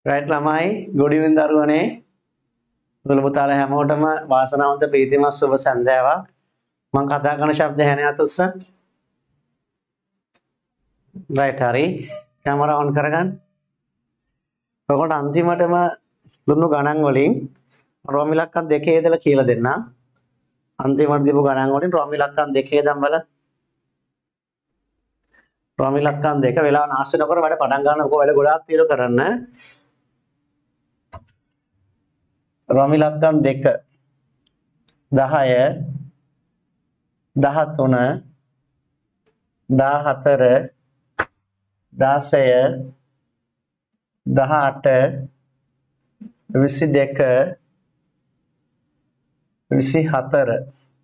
Right ළමයි good evening දරුවනේ ඔයාලා පුතාලා හැමෝටම වාසනාවන්ත ප්‍රීතිමත් සුබ සන්ධ්‍යාවක් මම කතා කරන ශබ්ද ඇහෙන අතොස්ස රයිට් හරි කැමරා ඔන් කරගන්න ඔයගොල්ලෝ අන්තිමටම දුන්නු ගණන් වලින් රෝම ඉලක්කම් දෙකේ ඉඳලා කියලා දෙන්න අන්තිමට දීපු ගණන් වලින් රෝම ඉලක්කම් දෙකේ ඉඳන් බලන්න රෝම ඉලක්කම් දෙක වෙලාව නාස්ති නොකර වැඩ පටන් ගන්නකො වැඩ ගොඩාක් තියෙනවා කරන්න රෝම ඉලක්කම් දෙක 10 13 14 16 18 22 24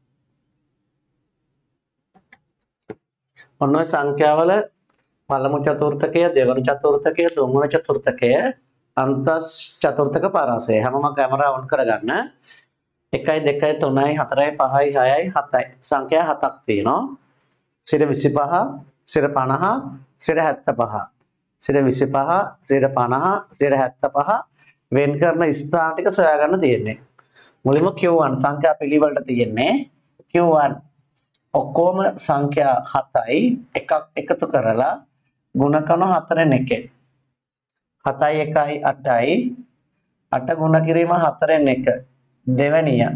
ඔන්න ඔය සංඛ්‍යාවල පළමු චතුර්ථකය දෙවන චතුර්ථකය තුන්වන චතුර්ථකය අන්තස් චතුර්ථක පරාසය හැමම කැමරා ඔන් කරගන්න 1 2 3 4 5 6 7යි සංඛ්‍යා හතක් තියෙනවා සිර 25 සිර 50 සිර 75 සිර 25 සිර 50 සිර 75 වෙන් කරන ස්ථාන ටික සොයා ගන්න තියෙන්නේ මුලින්ම Q1 සංඛ්‍යා පිළිවෙලට තියෙන්නේ Q1 ඔක්කොම සංඛ්‍යා 7යි එකක් එකතු කරලා ගුණ කරන 4න් 1 7යි 1යි 8යි 8 ගුණ කිරීම 4න් 1 දෙවැනිය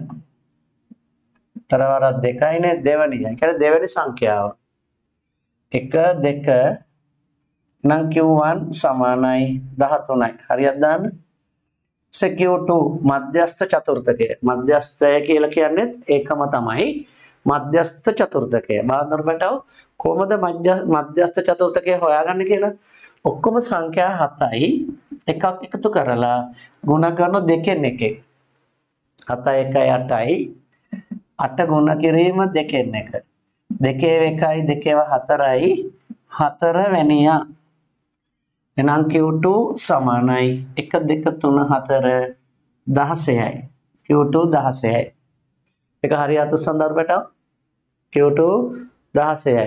තරවර දෙකයිනේ දෙවැනිය ඒ කියන්නේ දෙවැනි සංඛ්‍යාව 1 2 නම් Q1 සමානයි 13යි හරියට දාන්න Q2 මධ්‍යස්ථ චතුර්ථකය මධ්‍යස්ථය කියලා කියන්නේ ඒකම තමයි මධ්‍යස්ථ චතුර්ථකය බලන්න බටව කොහොමද මධ්‍යස්ථ චතුර්ථකය හොයාගන්නේ කියලා ඔක්කොම සංඛ්‍යා 7යි එකක් එකතු කරලා ගුණ කරන දෙකෙන් එකේ 7 1 8යි 8 ගුණ කිරීම දෙකෙන් එක දෙකේ 1යි දෙකේ 4යි 4 වෙනියා එහෙනම් Q2 සමානයි 1 2 3 4 16යි Q2 16යි ඒක හරියට සඳහරකට Q2 16යි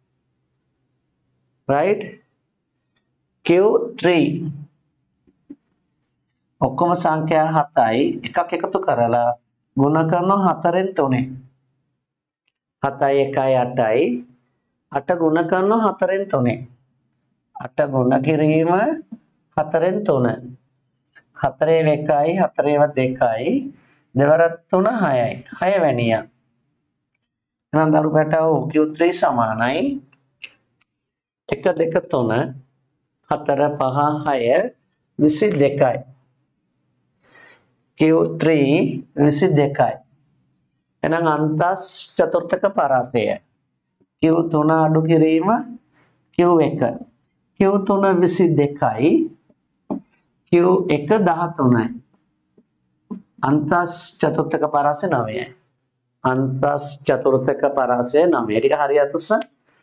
right Q3 ඔක්කොම සංඛ්‍යා 7යි එකක් එකතු කරලා ගුණ කරන 4න් 3 7යි 1යි 8යි 8 ගුණ කරන 4න් 3 8 ගුණ කිරීම 4න් 3 4 1යි 4 2යි දෙවරක් 3 6යි 6 වෙනියා එහෙනම් දරු පැටව Q3 සමානයි 1 2 3 4 5 6 22යි Q3 22යි එහෙනම් අන්තස් චතුර්ථක පරාසය Q3 අඩු කිරීම Q1 Q3 22යි Q1 13යි අන්තස් චතුර්ථක පරාසය 9යි අන්තස් චතුර්ථක පරාසය 9 ටික හරියට උස්ස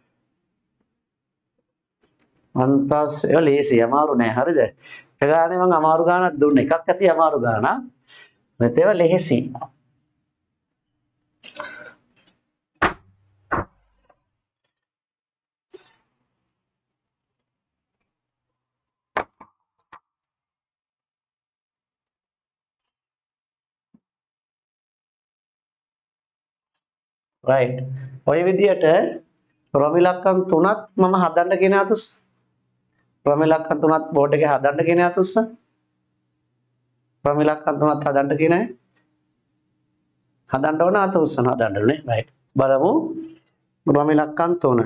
අන්තස් ඒ ලේසි අමාරු නෑ හරිද ඒ ගානේ මම අමාරු ගානක් දුන්න එකක් ඇති අමාරු ගානක් මෙතේව ලේසි right ඔය විදියට රෝම ඉලක්කම් තුනක් මම හදන්න කියන අතස් රෝම ඉලක්කම් තුනක් බෝඩ් එකේ හදන්න කියන අතස් රෝම ඉලක්කම් තුනක් හදන්න කියන හදන්න ඕන අතස් හදන්න ඕනේ right බලමු රෝම ඉලක්කම් තුන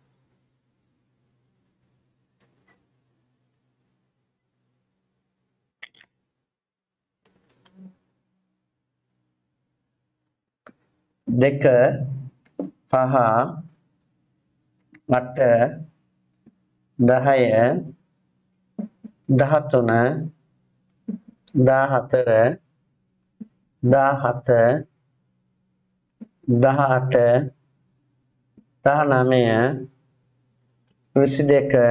දෙක පහ 8 10 13 14 17 18 19 22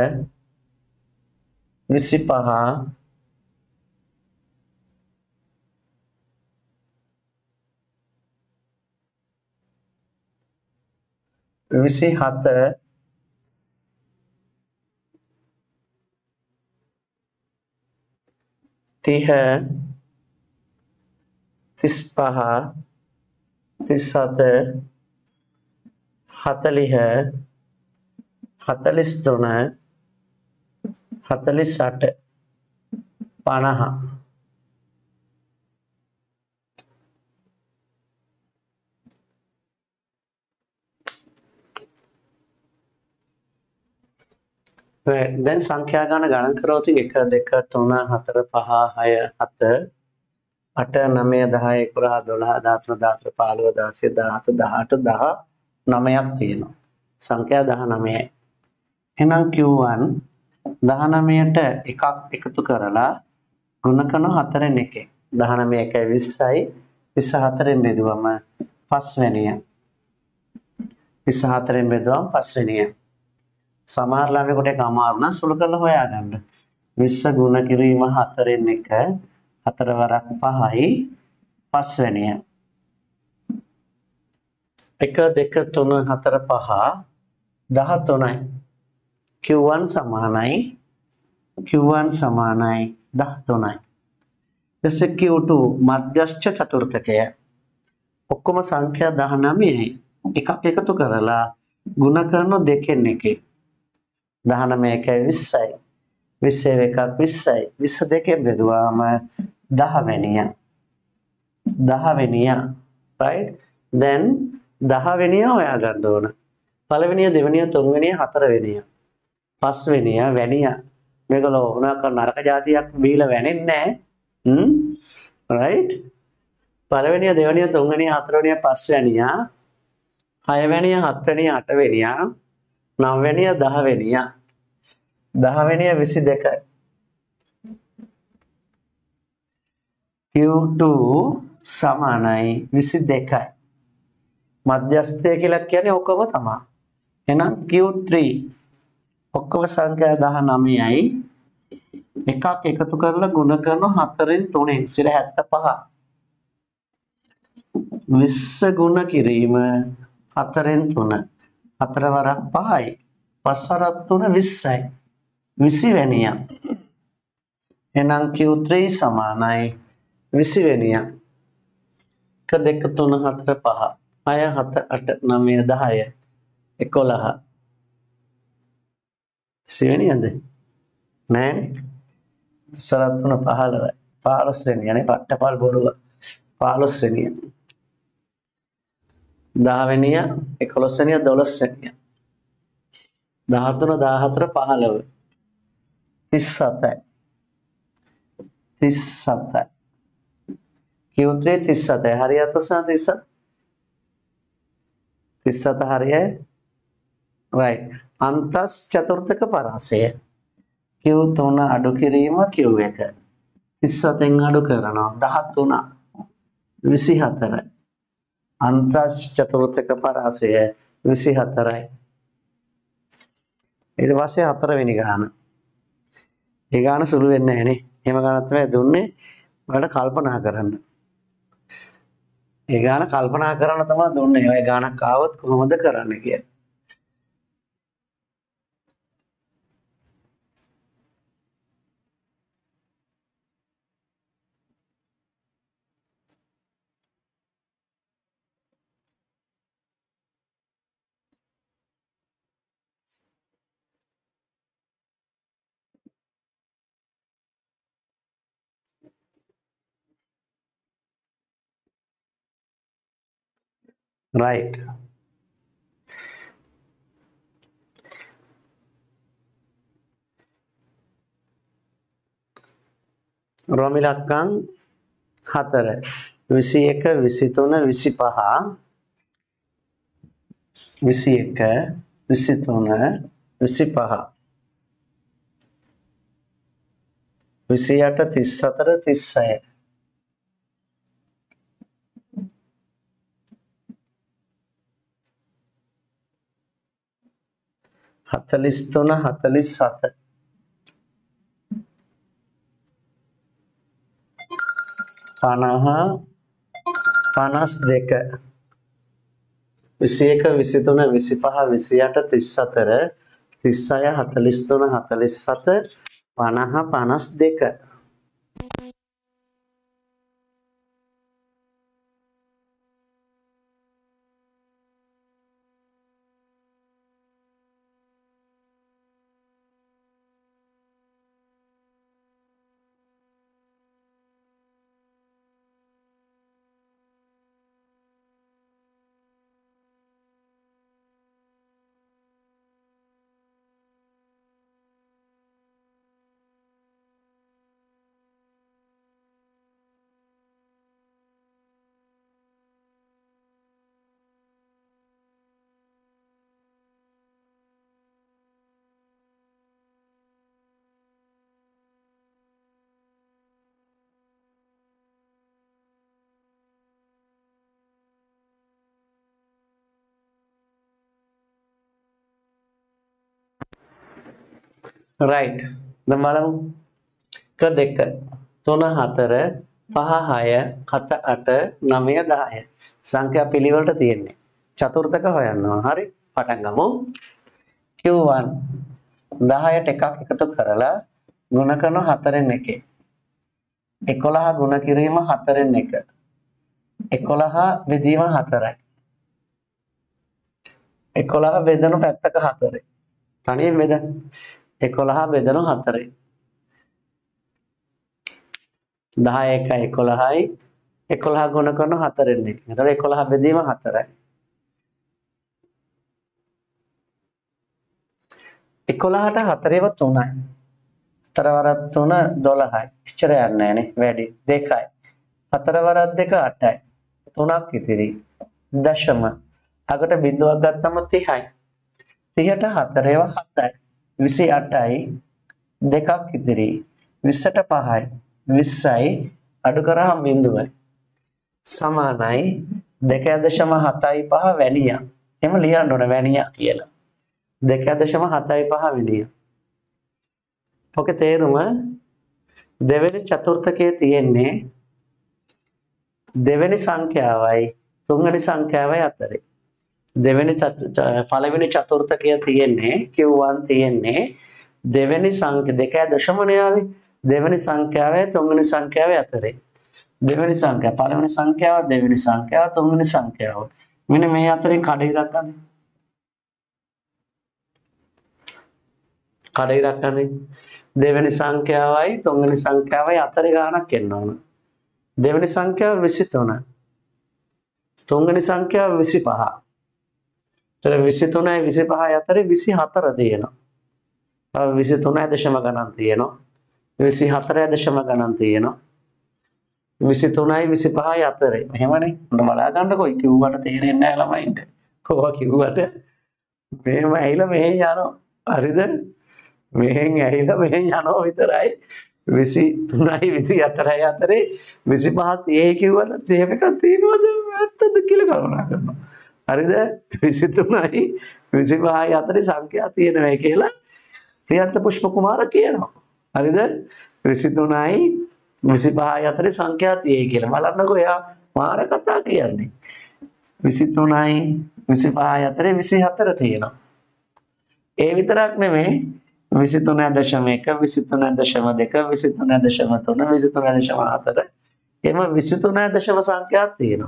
25 27 28 30 35 37 40 43 48 50 right. දැන් සංඛ්‍යා ගාන ගණන් කරොත් 1 2 3 4 5 6 7 8 9 10 11 12 13 14 15 16 17 18 19ක් තියෙනවා. සංඛ්‍යා 19යි. එහෙනම් Q1 19ට එකක් එකතු කරලා ගුණ කරන 4න් 1. 19 1යි 20යි 24න් බෙදුවම 5 වෙනිය. 24න් බෙදුවම 5 වෙනිය. සමහර ළමයෙකුට ඒක අමාරු නම් සුළු කරලා හොයාගන්න. 20 ගුණ කිරීම 4න් 1 4 වරක් 5යි 5 වෙනිය. 1 2 3 4 5 13යි. Q1 සමානයි 13යි. එස Q2 මධ්‍යස්ථ චතුර්ථකය. ඔක්කොම සංඛ්‍යා 19යි. එකක් එකතු කරලා ගුණ කරන 2න් 1. 19 1යි 20යි. 20 එකක් 20යි. 22න් බෙදුවාම 10 වෙනිය. 10 වෙනිය. right? then 10 වෙනිය හොයාගන්න ඕන. පළවෙනිය දෙවෙනිය තුන්වෙනිය හතරවෙනිය. 5 වෙනිය වැනිය. මේගොල්ලෝ උනාක නරක જાතියක් බීලා වැනෙන්නේ නැහැ. right? පළවෙනිය දෙවෙනිය තුන්වෙනිය හතරවෙනිය 5 වෙනිය. 6 වෙනිය 7 වෙනිය 8 වෙනිය. 9 වෙනිය 10 වෙනිය. 10 වෙනිය 22යි. Q2 සමානයි 22යි. මධ්‍යස්ථය කියලා කියන්නේ ඔකම තමයි. එහෙනම් Q3 ඔක්කොම සංඛ්‍යා 19යි. එකක් එකතු කරලා ගුණ කරන 4න් 3න් 75. 20 ගුණ කිරීම 4න් 3. 4 වරක් 5යි. 5 වරක් 3 20යි. 20 වෙනිය. එහෙනම් Q3 සමානයි 20 වෙනිය. 1 2 3 4 5 6 7 8 9 10 11 20 නෑනේ. සරත් 3 15යි. 15 වෙනියනේ පට්ටපල් බොරුව. 15 වෙනිය. 10 වෙනිය 11 වෙනිය 12 වෙනිය. 13 14 15 37යි. 37යි. Q3 37යි. හරියට ප්‍රශ්න 37. 37 හරියයි. right. අන්තස් චතුර්ථක පරාසය. Q3 අඩු කිරීම Q1. 37න් අඩු කරනවා 13 24යි. අන්තස් චතුර්ථක පරාසය 24යි. ඊට පස්සේ 4 වෙනි ගාන. ඒ ගාන සුළු වෙන්නේ නැහැ නේ. එහෙම ගානක් තමයි දුන්නේ. ඔයාලට කල්පනා කරන්න. ඒ ගාන කල්පනා කරන්න තමයි දුන්නේ. ඔය ගානක් ආවොත් කොහොමද කරන්න කියලා. right. රෝම ඉලක්කම් 4 21 23 25 21 23 25 28 34 36 43 47 50 52 21 23 25 28 34 36 43 47 50 52 right. දැන් බලමු. 1 2 3 4 5 6 7 8 9 10 සංඛ්‍යා පිළිවෙලට තියෙන්නේ. චතුර්ථක හොයන්න ඕන. හරි. පටන් ගමු. Q1 10ට එකක් එකතු කරලා ගුණ කරන 4න් 1. 11 ගුණ කිරීම 4න් 1. 11 බෙදීම 4යි. 11 බෙදෙනු පැත්තක 4යි. තනියෙන් බෙද. 11 බෙදෙනු 4යි. 10 1යි 11යි. 11 ගුණ කරන 4න් 1. එතකොට 11 බෙදීම 4යි. 11ට 4ව 3යි. 4 වරක් 3 12යි. ඉච්චර යන්නේ නැහනේ වැඩි. 2යි. 4 වරක් 2 8යි. 3ක් ඉතිරි. දශම. අකට බිඳුවක් ගත්තම 30යි. 30ට 4ව 7යි. 28යි. 2ක් ඉතිරි. 20ට 5යි. 20යි අඩු කරාම බිඳුවයි. සමානයි 2.75 වැනියා. එහෙම ලියන්න ඕන වැනියා කියලා. 2.75 වෙනිය. ඔකේ තේරුම දෙවෙනි චතුර්ථකයේ තියෙන්නේ දෙවෙනි සංඛ්‍යාවයි තුන්වෙනි සංඛ්‍යාවයි අතරේ. පළවෙනි චතුර්ථකයේ තියෙන්නේ Q1 තියෙන්නේ දෙවෙනි සංඛ්‍යා 2.9 ආවේ. දෙවෙනි සංඛ්‍යාවයි තුන්වෙනි සංඛ්‍යාවයි අතරේ. දෙවෙනි සංඛ්‍යාව පළවෙනි සංඛ්‍යාව දෙවෙනි සංඛ්‍යාව තුන්වෙනි සංඛ්‍යාව. මෙන්න මේ අතරින් කඩේරක් ගන්න. කඩේරක් ගන්න. දෙවෙනි සංඛ්‍යාවයි තුන්වෙනි සංඛ්‍යාවයි අතරේ ගාණක් එන්න ඕන. දෙවෙනි සංඛ්‍යාව 23. තුන්වෙනි සංඛ්‍යාව 25. ඒතර 23යි 25යි අතරේ 24 තියෙනවා. තව 23 දශම ගණන් තියෙනවා. 24 දශම ගණන් තියෙනවා. 23යි 25යි අතරේ. එහෙමනේ. ඔන්න බලා ගන්නකො කිව්වට තේරෙන්නේ නැහැ ළමයින්ට. කොහොම කිව්වට මෙහෙම ඇහිලා මෙහෙන් යනවා. හරිද? මෙහෙන් ඇහිලා මෙහෙන් යනවා විතරයි. 23යි 24යි අතරේ 25ත් ඒ කිව්වද එහෙම එකක් තියෙනවද ඇත්තද කියලා කල්පනා කරනවා. හරිද? 23යි 25යි අතරේ සංඛ්‍යා තියෙනවා කියලා ප්‍රියන්ත පුෂ්ප කුමාර කියනවා. හරිද? 23යි 25යි අතරේ සංඛ්‍යා තියෙයි කියලා. බලන්නකෝ එයා මාර කතා කියන්නේ. 23යි 25යි අතරේ 24 තියෙනවා. ඒ විතරක් නෙමෙයි 23.1 23.2 23.3 23.4 එහෙම 23 දශම සංඛ්‍යාවක් තියෙනවා.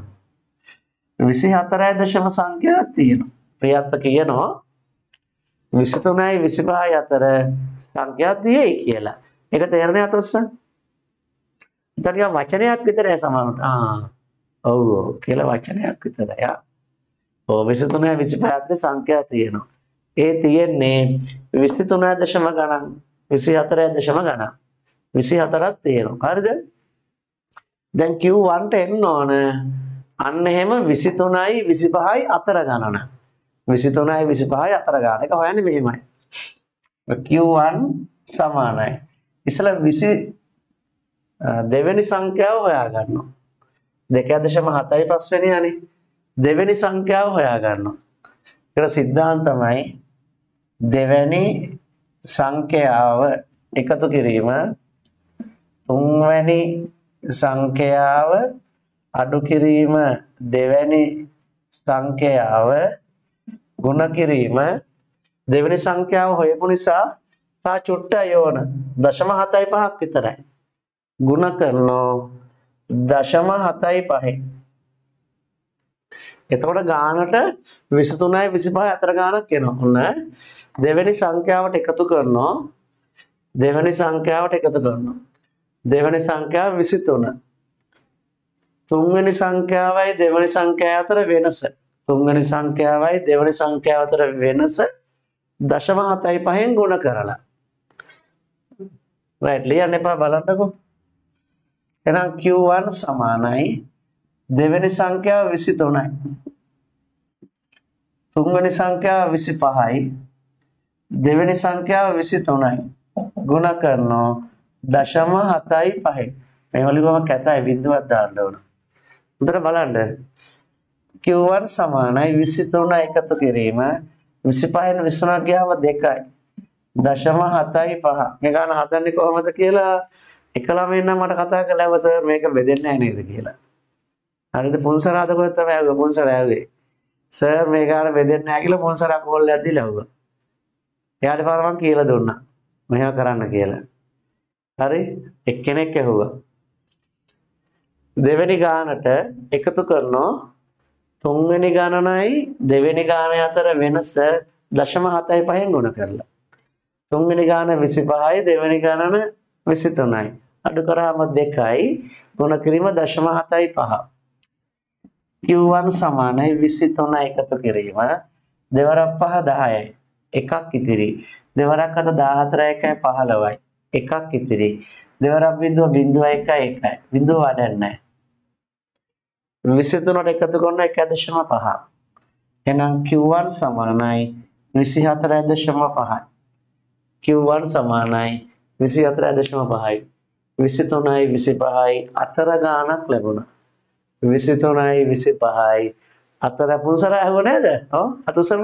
24 දශම සංඛ්‍යාවක් තියෙනවා. ප්‍රියත්ත කියනවා 23යි 25යි අතර සංඛ්‍යාවක් තියෙයි කියලා. ඒක තේරෙන්නේ අතොස්සන්. ඉතින් වචනයක් විතරයි සමානට. ඔව් කියලා වචනයක් විතරයි. ඔව් 23යි 25යි අතර සංඛ්‍යාවක් තියෙනවා. ඒ තියෙන්නේ 23 දශම ගණන් 24 දශම ගණන් 24ක් තියෙනවා. හරිද? දැන් Q1ට එන්න ඕන අන්න එහෙම 23යි 25යි අතර ගණන. 23යි 25යි අතර ගණන. ඒක හොයන්නේ මෙහෙමයි. Q1 සමානයි. ඉස්සලා 20 දෙවෙනි සංඛ්‍යාව හොයා ගන්නවා. 2.75 වෙනි යන්නේ. දෙවෙනි සංඛ්‍යාව හොයා ගන්නවා. ඒක සිද්ධාන්තමයි දෙවැනි සංඛ්‍යාව එකතු කිරීම තුන්වැනි සංඛ්‍යාව අඩු කිරීම දෙවැනි සංඛ්‍යාව ගුණ කිරීම දෙවැනි සංඛ්‍යාව හොයපු නිසා තා චුට්ටයි ඕන 0.75ක් විතරයි ගුණ කරනවා 0.75 එතකොට ගානට 23යි 25යි අතර ගානක් එනවා. ඔන්න දෙවෙනි සංඛ්‍යාවට එකතු කරනවා. දෙවෙනි සංඛ්‍යාවට එකතු කරනවා. දෙවෙනි සංඛ්‍යාව 23. තුන්වෙනි සංඛ්‍යාවයි දෙවෙනි සංඛ්‍යාව අතර වෙනස. තුන්වෙනි සංඛ්‍යාවයි දෙවෙනි සංඛ්‍යාව අතර වෙනස 0.75න් ගුණ කරලා. right ලියන්න එපා බලන්නකෝ. එහෙනම් Q1 සමානයි දෙවෙනි සංඛ්‍යාව 23යි. තුන්වෙනි සංඛ්‍යාව 25යි. දෙවෙනි සංඛ්‍යාව 23යි. ගුණ කරනවා 0.75. මේ වලිගම කැතයි බිඳුවක් දාන්න ඕන. උදේට බලන්න. Q1 සමානයි 23 එකතු කිරීම 25න් 23 ගියාම 2යි. 0.75 මේ ගාන හදන්නේ කොහොමද කියලා එක ළමෙක් නම් මට කතා කළා සර් මේක බෙදෙන්නේ නැහැ නේද කියලා. හරිද පුන්සර හදපුවා තමයි ආවේ පුන්සර ආවේ. සර් මේ ගාන බෙදෙන්නේ නැහැ කියලා පුන්සර කෝල් එකක් දීලා ආවා. එයාට පාර මං කියලා දුන්නා. මෙහෙම කරන්න කියලා. හරි එක්කෙනෙක් ඇහුවා. දෙවෙනි ගානට එකතු කරනවා තුන්වෙනි ගණනයි දෙවෙනි ගාන අතර වෙනස 0.75න් ගුණ කරලා. තුන්වෙනි ගාන 25යි දෙවෙනි ගණන 23යි. අඩු කරාම 2යි ගුණ කිරීම 0.75. Q1 සමානයි 23 එකතු කිරීම දෙවරක් 5 10යි. එකක් ඉතිරි. දෙවරක් අත 14 එකයි 15යි. එකක් ඉතිරි. දෙවරක් බිඳුව 0.1යි. බිඳුව වඩන්නේ නැහැ. 23ට එකතු කරන 1.5. එහෙනම් Q1 සමානයි 24.5යි. Q1 සමානයි 24.5යි. 23යි 25යි අතර ගානක් ලැබුණා. 23යි 25යි අතර පුන්සර ඇහුව නේද? ඔව් අතුසම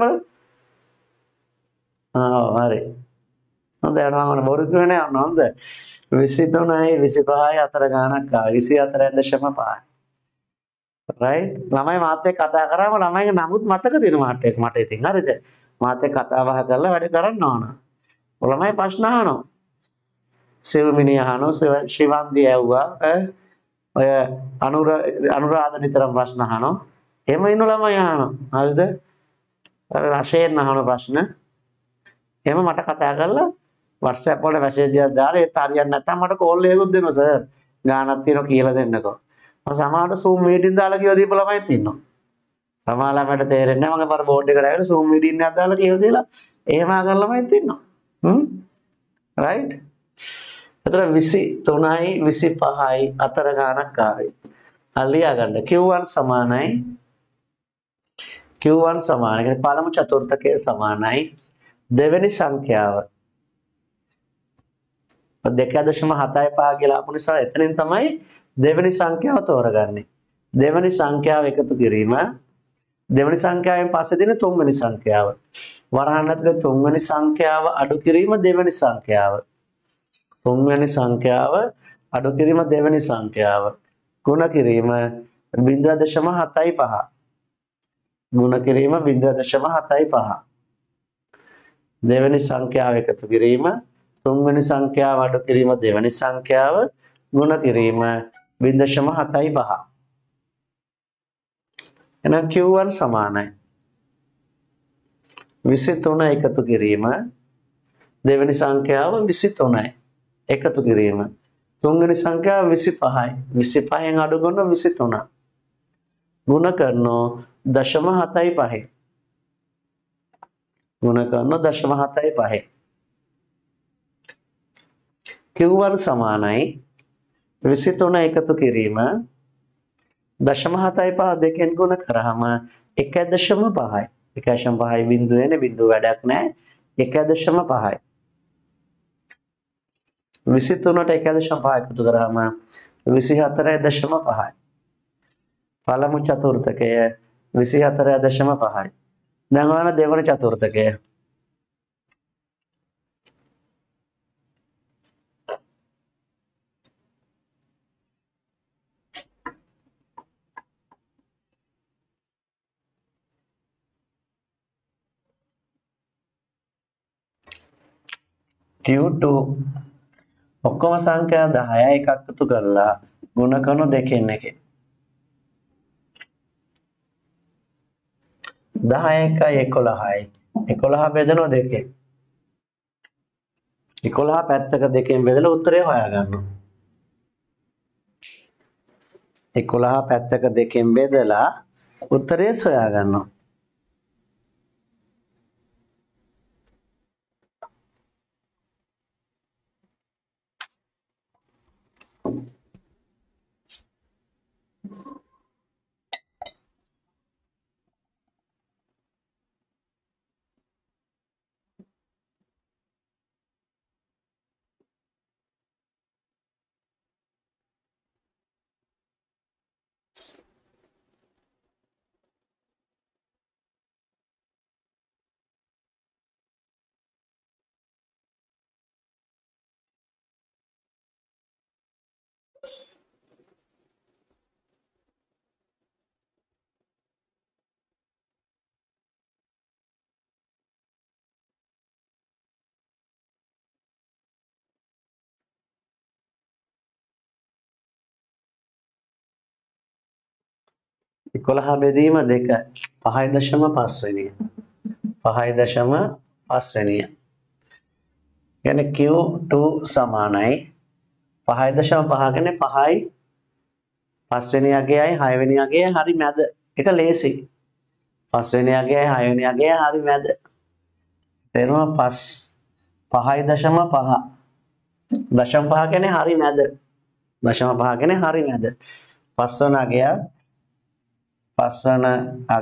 හරි. හොඳයි අරගෙන බොරු කියන්නේ හොඳ. 23යි 25යි අතර ගානක් ආවා 24.5යි. right ළමයි මාත් එක්ක කතා කරාම ළමයිගේ නමුත් මතක තියෙනවා මට ඉතින් හරිද? මාත් එක්ක කතා බහ කරලා වැඩ කරන්න ඕන. ළමයි ප්‍රශ්න අහනවා. සිව්මිනිය අහනවා ශිවන්දි ඇහුවා ඔය අනුරාධ නිතරම ප්‍රශ්න අහනවා. එහෙම ඉන්න ළමයි අහනවා. හරිද? අර රෂයෙන් අහන ප්‍රශ්න. එහෙම මට කතා කරලා WhatsApp වල මැසේජ් එකක් දාලා ඒත් හරියන්නේ නැත්නම් මට කෝල් එකකුත් දෙනවා සර්. ගානක් තියෙනවා කියලා දෙන්නකෝ. මම සමහරට Zoom meeting දාලා කියලා දීපු ළමයිත් ඉන්නවා. සමහර ළමයට තේරෙන්නේ නැහැ මම අර බෝඩ් එකට ඇවිල්ලා Zoom meeting එකක් දාලා කියලා දීලා එහෙම ආගල් ළමයිත් ඉන්නවා. right? එතන 23යි 25යි අතර ගානක් ආවේ. අල්ලියා ගන්න Q1 සමානයි කියන්නේ පළමු චතුර්ථකයේ සමානයි දෙවෙනි සංඛ්‍යාව 2.75 කියලා අපු නිසා එතනින් තමයි දෙවෙනි සංඛ්‍යාව තෝරගන්නේ. දෙවෙනි සංඛ්‍යාව එකතු කිරීම දෙවෙනි සංඛ්‍යාවෙන් පස්සේ දෙන තුන්වෙනි සංඛ්‍යාව. වරහන් ඇතුලේ තුන්වෙනි සංඛ්‍යාව අඩු කිරීම දෙවෙනි සංඛ්‍යාව. තුන්වෙනි සංඛ්‍යාව අඩු කිරීම දෙවෙනි සංඛ්‍යාව. ගුණ කිරීම 0.75. ගුණ කිරීම 0.75. දෙවෙනි සංඛ්‍යාව එකතු කිරීම තුන්වෙනි සංඛ්‍යාව අඩු කිරීම දෙවෙනි සංඛ්‍යාව ගුණ කිරීම 0.75. එහෙනම් Q1 සමානයි 23 එකතු කිරීම දෙවෙනි සංඛ්‍යාව 23යි එකතු කිරීම තුන්වෙනි සංඛ්‍යාව 25යි 25න් අඩු කරන 23 ගුණ කරනවා 0.75 ගුණ කරනවා 0.75 Q1 සමානයි 23 එකතු කිරීම 0.75 දෙකෙන් ගුණ කරාම 1.5යි 1.5යි බිඳුවේනේ බිඳුව වැඩක් නැහැ 1.5යි 23ට 1.5 එකතු කරාම 24.5යි පළමු චතුර්ථකය 24.5යි දැන් ඔයාලා දෙවන චතුර්ථකය Q2 ඔක්කොම සංඛ්‍යා 10 එකක් එකතු කරලා ගුණ කරන දෙකෙන් එකෙන් 10 එකයි 11යි 11 බෙදනවා දෙකෙන් 11 පැත්තක දෙකෙන් බෙදලා උත්තරය හොයාගන්නවා 11 පැත්තක දෙකෙන් බෙදලා උත්තරය හොයාගන්නවා 11 බෙදීම 2 5.5 වෙනිය. 5.5 වෙනිය. කියන්නේ Q2 සමානයි 5.5 කියන්නේ 5යි 5 වෙනි අගයයි 6 වෙනි අගයයි හරි මැද. ඒක ලේසි. 5 වෙනි අගයයි 6 වෙනි අගයයි හරි මැද. තේරුණා 5.5 දශම 5 කියන්නේ හරි මැද. දශම 5 කියන්නේ හරි මැද. 5 වන අගයත් 6 වන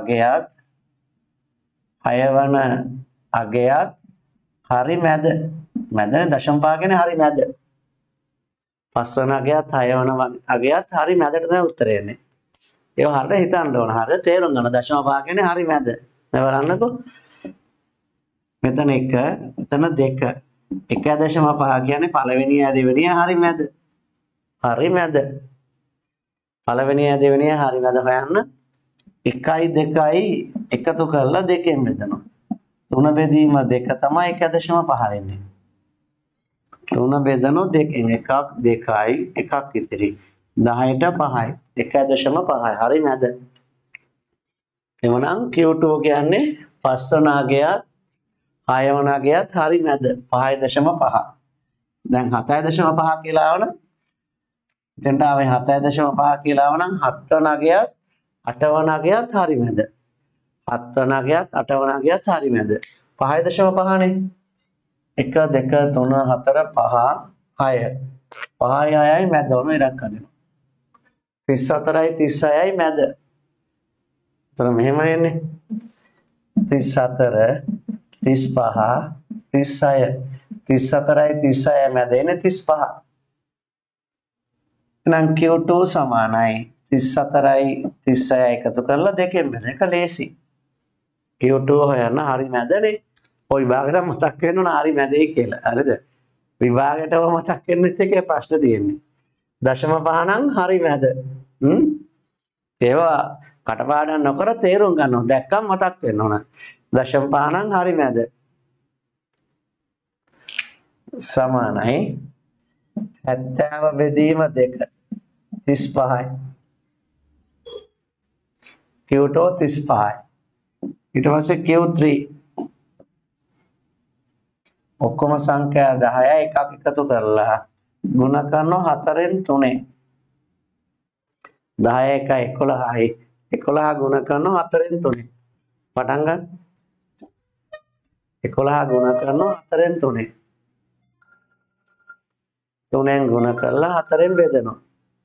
අගයත් හරි මැද. මැදනේ දශම 5 කියන්නේ හරි මැද. 5 වන අගයත් 6 වන අගයත් හරි මැදට තමයි උත්තරය එන්නේ. ඒව හරියට හිතන්න ඕන. හරියට තේරුම් ගන්න. දශම 5 කියන්නේ හරි මැද. මේ බලන්නකෝ. මෙතන 1, මෙතන 2. 1.5 කියන්නේ පළවෙනිය දෙවෙනිය හරි මැද. හරි මැද. පළවෙනිය දෙවෙනිය හරි මැද හොයන්න. 1යි 2යි එකතු කරලා 2කින් බෙදනවා. 3 බෙදීම 2 තමයි 1.5 වෙන්නේ. 3 බෙදනෝ 2කින් 1ක් 2යි 1ක් ඉතිරි. 10ට 5යි 1.5 හරි මැද. එවනම් Q2 කියන්නේ 5 වන අගයත් 6 වන අගයත් හරි මැද 5.5. දැන් 7.5 කියලා ආවනම් එතනට ආවේ 7.5 කියලා ආවනම් 7 වන අගයත් 8 වන අගයත් හරි මැද. 7 වන අගයත් 8 වන අගයත් හරි මැද. 5.5නේ. 1 2 3 4 5 6. 5යි 6යි මැද වම ඉරක් හදනවා. 34යි 36යි මැද. එතන මෙහෙම එන්නේ. 34 35 36 34යි 36යි මැද එන්නේ 35. එහෙනම් Q2 සමානයි 34යි 36යි එකතු කරලා 2කින් බෙදන එක ලේසි. Q2 හොයන්න හරි මැදනේ. ඔය විභාගෙට මතක් වෙන්න ඕන හරි මැදේ කියලා. හරිද? විභාගෙට ඔය මතක් වෙන්නත් එකේ ප්‍රශ්න තියෙන්නේ. දශම 5 නම් හරි මැද. ඒවා කටපාඩම් නොකර තේරුම් ගන්න ඕන. දැක්කම මතක් වෙන්න ඕන. දශම 5 නම් හරි මැද. සමානයි 70 බෙදීම 2 35යි. Q2 35යි. ඊට පස්සේ Q3 ඔක්කොම සංඛ්‍යා 10යි එකක් එකතු කරලා ගුණ කරනවා 4න් 3. 10 1 11යි 11 ගුණ කරනවා 4න් 3. පටන් ගන්න. 11 ගුණ කරනවා 4න් 3. 3ෙන් ගුණ කරලා 4ෙන් බෙදනවා.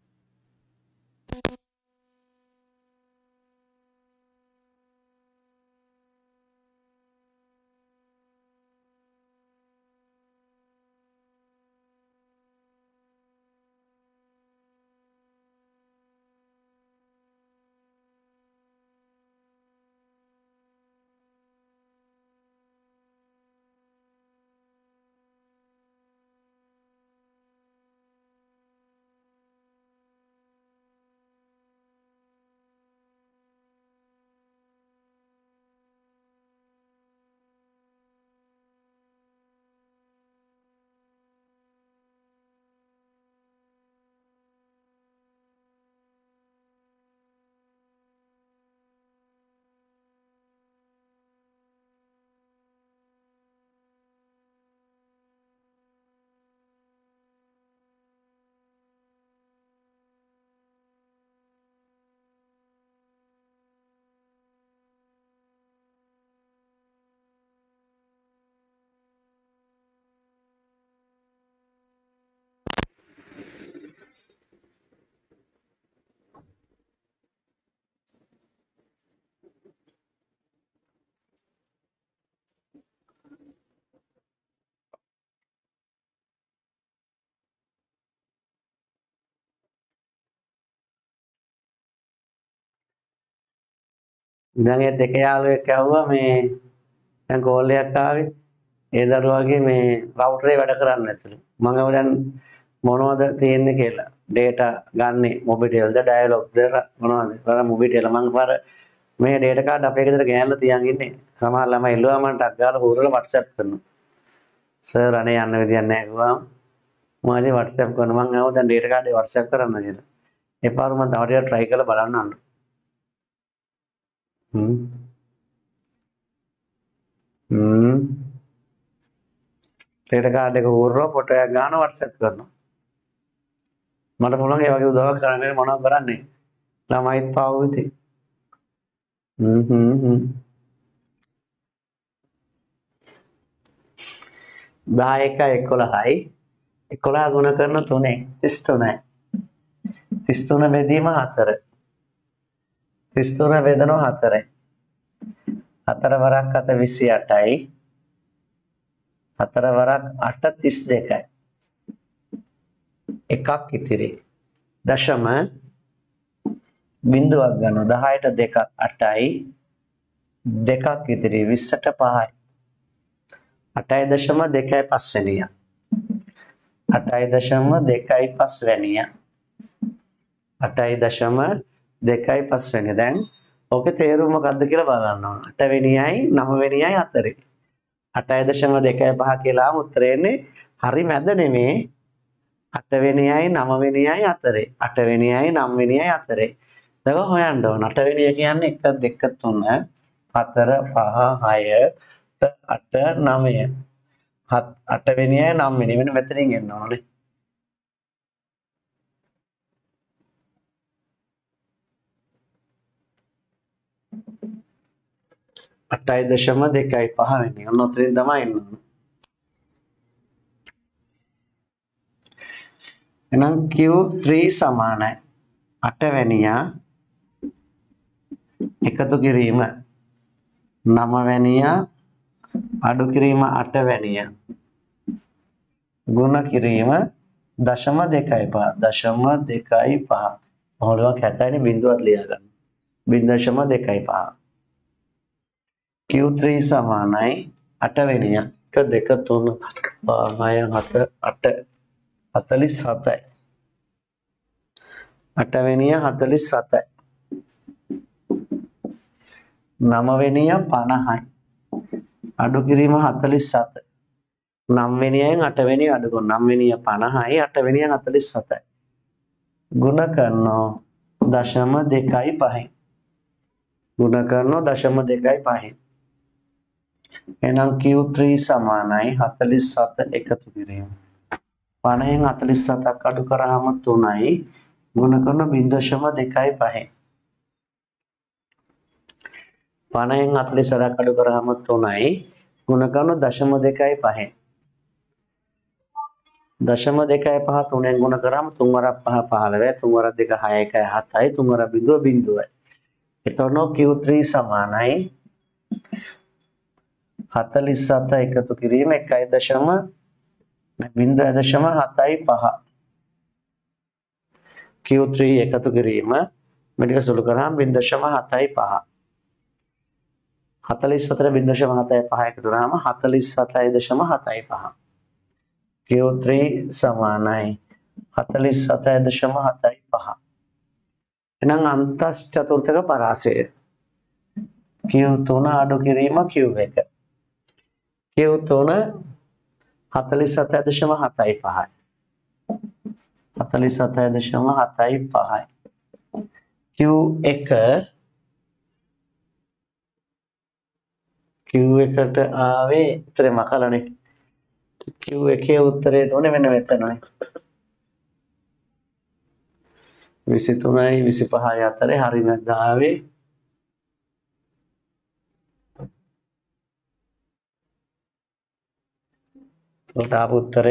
දැන් ඒ දෙක යාළුවෙක් ඇහුවා මේ දැන් කෝල් එකක් ආවේ. ඒ දරුවාගේ මේ රවුටරේ වැඩ කරන්නේ නැතුළු. මම දැන් මොනවද තියෙන්නේ කියලා. data ගන්නෙ මොබිටෙල්ද ඩයලොග්ද මොනවද? වර මොබිටෙල් මම පාර මේ data card අපේ ගෙදර ගෑනලා තියන් ඉන්නේ. සමහර ළමයි එළුවා මන්ට අග්ගාලා හොරලා WhatsApp කරනවා. සර් අනේ යන්න විදියක් නැහැ කිව්වා. මම ඉතින් WhatsApp කරනවා. මම ආව දැන් data card එක WhatsApp කරන්න කියලා. ඒ පාර මම තව ටිකක් try කරලා බලන්න. ක්‍රෙඩිට් කාඩ් එක හොරනවා ෆොටෝ එකක් ගන්නවා WhatsApp කරනවා. මට පුළුවන් ඒ වගේ උදව්වක් කරන්න මොනවද කරන්නේ? ළමයිත් පාවු ඉතින්. 10 1 11යි 11 ගුණ කරන 3 33යි 33 බෙදීම 4 33 බෙදනවා 4යි 4 වරක් 7 28යි 4 වරක් 8 32යි එකක් ඉතිරි දශම බිංදුවක් ගන්නවා 10ට 2ක් 8යි දෙකක් ඉතිරි 20ට 5යි 8.2 පස්වෙනිය 8.2 පස්වෙනිය 8.2 පස්වෙනිය දැන් ඕකේ තේරුම මොකද්ද කියලා බලන්න ඕන 8 වෙනියයි 9 වෙනියයි අතරේ 8.25 කියලා උත්තරේ එන්නේ හරි මැද නෙමේ 8 වෙනියයි 9 වෙනියයි අතරේ 8 වෙනියයි 9 වෙනියයි අතරේ ඒක හොයන්න ඕන 8 වෙනිය කියන්නේ 1 2 3 4 5 6 8 9 8 වෙනියයි 9 වෙනිය වෙන මෙතනින් එන්න ඕනේ 8.25 වෙනිය ඔන්න ඔතනින් තමයි එන්න ඕනේ එහෙනම් Q3 සමානයි 8 වෙනියා එකතු කිරීම 9 වෙනියා අඩු කිරීම 8 වෙනියා ගුණ කිරීම 0.25 මොහොලක් 70නේ බිංදුවක් ලියා ගන්න 0.25 Q3 සමානයි 8 වෙනියා 1 2 3 5 6 7 8 47යි 8 වෙනියා 47යි 9 වෙනියා 50යි අඩු කිරීම 47 9 වෙනියෙන් 8 වෙනිය අඩු කරන 9 වෙනිය 50යි 8 වෙනිය 47යි ගුණ කරනවා 0.25 ගුණ කරනවා 0.25 එහෙනම් Q3 සමානයි 47 එකතු කිරීම 50න් 47ක් අඩු කරාම 3යි ගුණ කරන 0.25 50න් 47ක් අඩු කරාම 3යි ගුණ කරන 0.25 0.25 3ෙන් ගුණ කරාම 3 වරක් 5 15 3 වරක් 2 6 1 7යි 3 වරක් බිඳුව බිඳුවයි එතකොට Q3 සමානයි 47 එකතු කිරීම 0.75 Q3 එකතු කිරීම මේක සුළු කරාම 0.75 44 0.75 එකතු කරාම 47.75 Q3 සමානයි 47.75 එහෙනම් අන්තස් චතුර්ථක පරාසය Q3 අඩු කිරීම Q1 Q3 47.75 47.75 Q1ට ආවේ උත්තරේ මකලනේ Q1 උත්තරේ තුනේ මෙන්න මෙතනනේ 23යි 25යි අතරේ හරි මැද ආවේ උඩ ආපු උත්තරය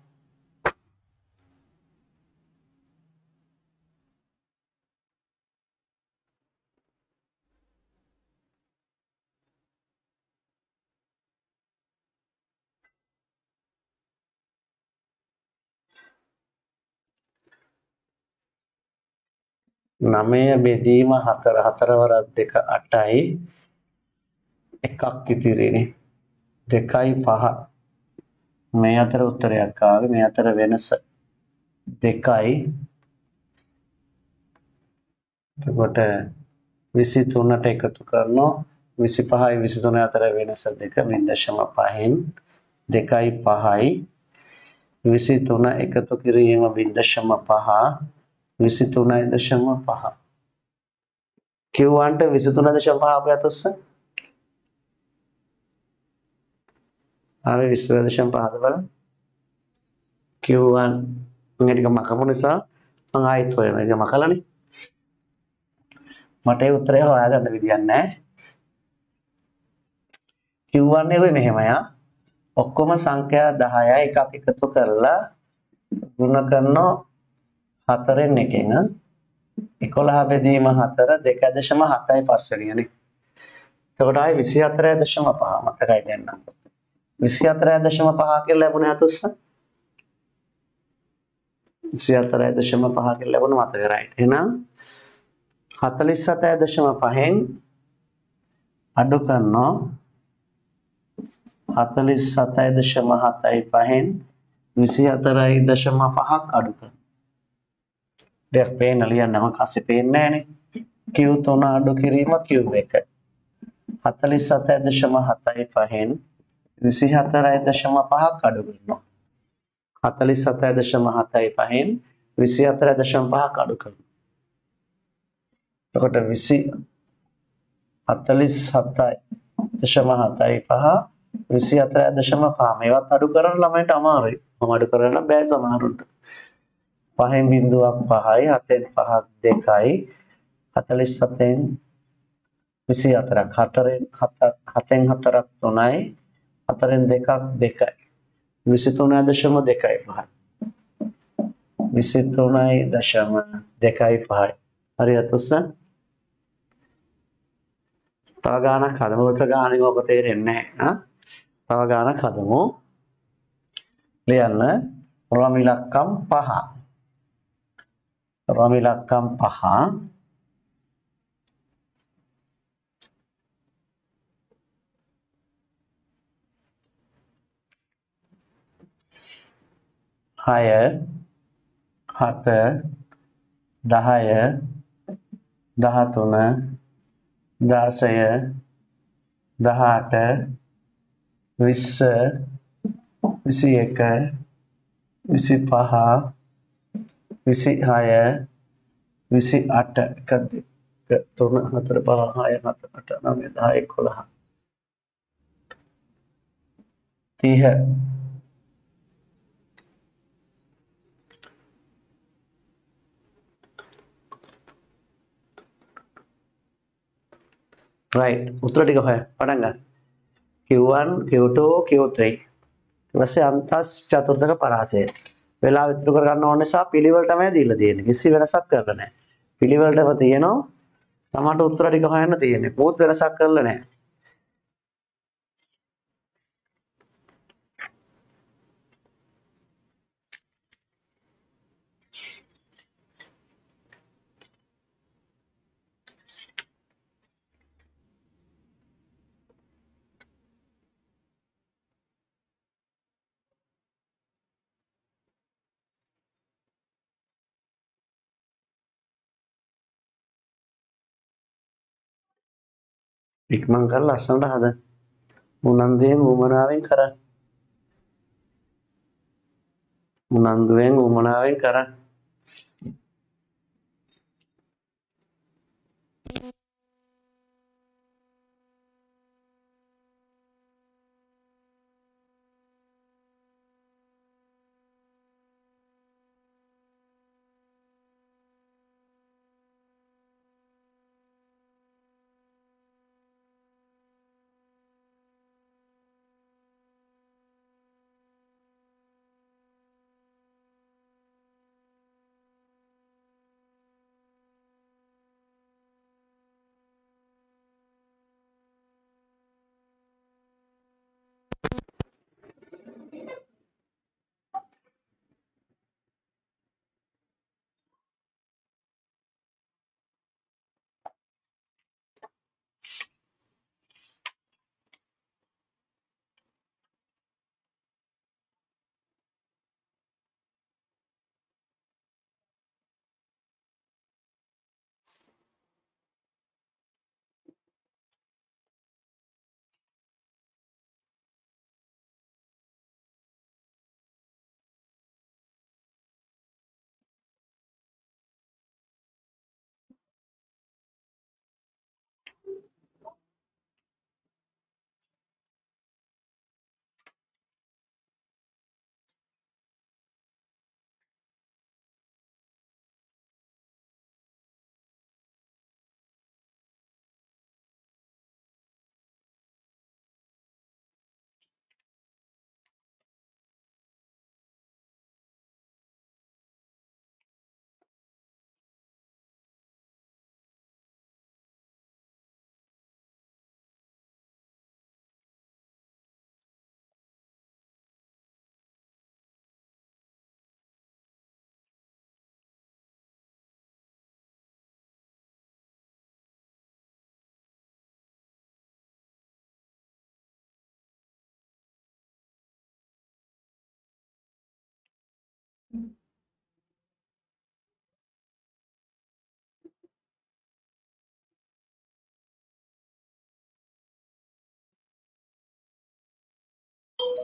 නමය බෙදීම 4 4 වරක් 2 8යි එකක් ඉතිරිනේ 2යි 5 මේ අතර උත්තරයක් ආවේ මේ අතර වෙනස 2යි එතකොට 23ට එකතු කරනවා 25යි 23 අතර වෙනස 2 0.5න් 2යි 5යි 23 එකතු කිරීම 0.5 23.5 Q1 ට 23.5 අපේ අතොස්ස. ආවේ 20.5ද බලන්න. Q1 මේ ටික මකපු නිසා මම ආයෙත් හොයනවා. ඒක මකලානේ. මට ඒ උත්තරය හොයාගන්න විදියක් නැහැ. Q1 එක මෙහෙමයි. ඔක්කොම සංඛ්‍යා 10යි එකක් එකතු කරලා ගුණ කරනවා 4න් එකෙන් 11 බෙදීම 4 2.7යි පස්වෙනියනේ. එතකොට ආයේ 24.5 මතකයි දැන් නම්. 24.5 කියලා ලැබුණේ අතොස්ස. 24.5 කියලා ලැබුණ මතක රයිට්. එහෙනම් 47.5න් අඩු කරනවා 47.7යි 5න් 24.5ක් අඩු කරනවා. දෙයක් පේන්න ලියන්නම කස්සේ පේන්නේ නැහනේ. Q3 අඩු කිරීම Q1. 47.7යි 5න් 24.5ක් අඩු කරනවා. 47.7යි 5න් 24.5ක් අඩු කරනවා. එතකොට 47.7යි 5 24.5 මේවත් අඩු කරන්න ළමයින්ට අමාරුයි. මම අඩු කරන්න බෑ සමහරුන්ට. 5න් බිඳුවක් 5යි 7න් 5ක් 2යි 47න් 24ක් 4න් 4ක් 3යි 4න් 2ක් 2යි 23.2යි 23.2යි හරි අතොස්ස. තව ගානක් හදමු. එක ගානකින් ඔක තේරෙන්නේ නැහැ. තව ගානක් හදමු. ලියන්න රොම් ඉලක්කම් 5. රොම් ඉලක්කම් 5 6 7 10 13 16 18 20 21 25 26 28 එකද 3 4 5 6 7 8 9 10 11 30 right උත්තර ටික හොය පටන් ගන්න. Q1 Q2 Q3 ඊට පස්සේ අන්තස් චතුර්ථක පරාසය වෙලාව ඉතුරු කර ගන්න ඕන නිසා පිළිවෙල තමයි දීලා තියෙන්නේ. කිසි වෙනසක් කරලා නැහැ. පිළිවෙලටම තියෙනවා. තමන්ට උත්තර ටික හොයන්න තියෙන්නේ. මොකද වෙනසක් කරලා නැහැ. ඉක්මන් කරලා ලස්සනට හදන්න. උනන්දුවෙන් උමනාවෙන් කරන්න. උනන්දුවෙන් උමනාවෙන් කරන්න.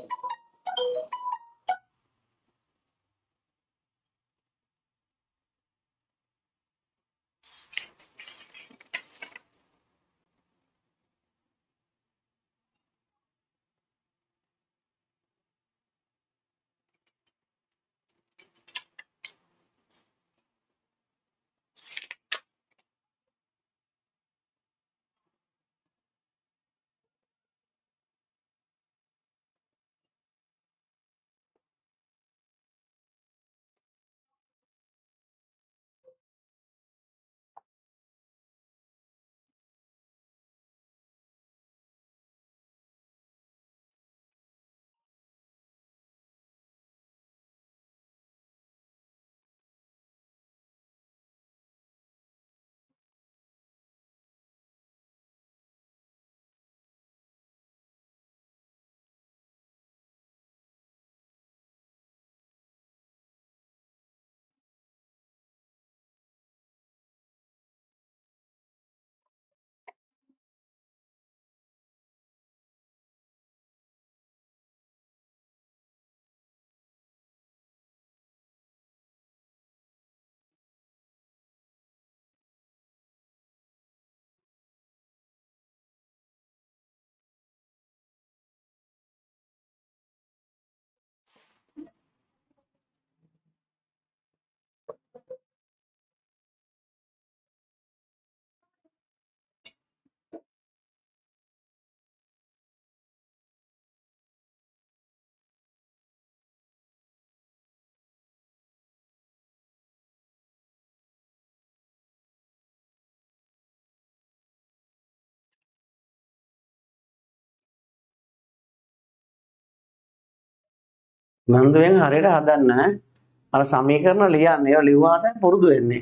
නන්දුවෙන් හරියට හදන්න අර සමීකරණ ලියන්න. ඒවා ලිව්වා තමයි පුරුදු වෙන්නේ.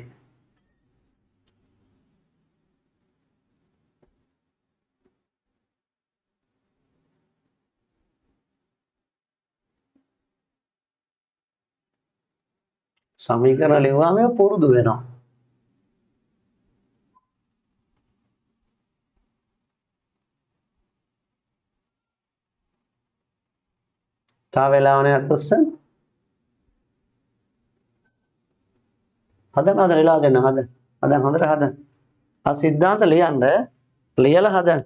සමීකරණ ලිව්වාම ඒවා පුරුදු වෙනවා. තා වෙලාව නැහැ අතොස්ස. හදන්න වෙලා දෙන්න හදන්න හොඳට හදන්න. ආ සිද්ධාන්ත ලියන්න ලියලා හදන්න.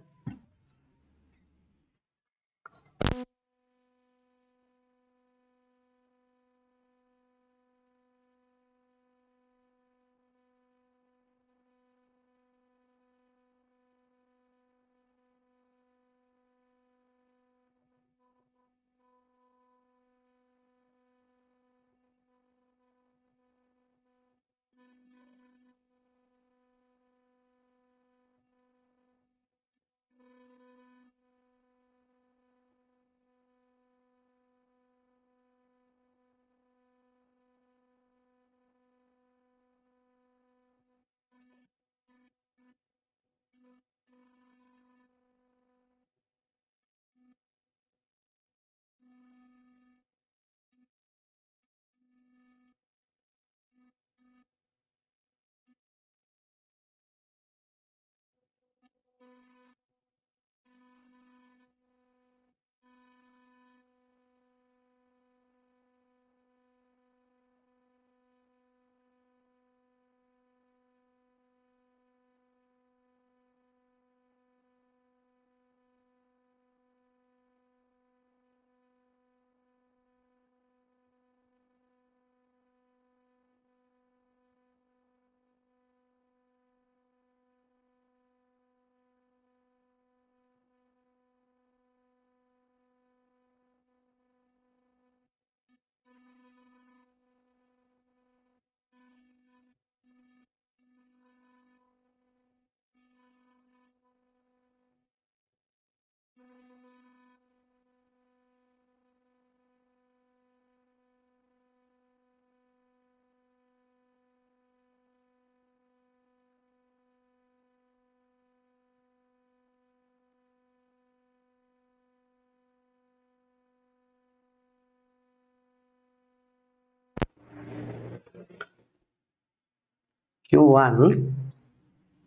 Q1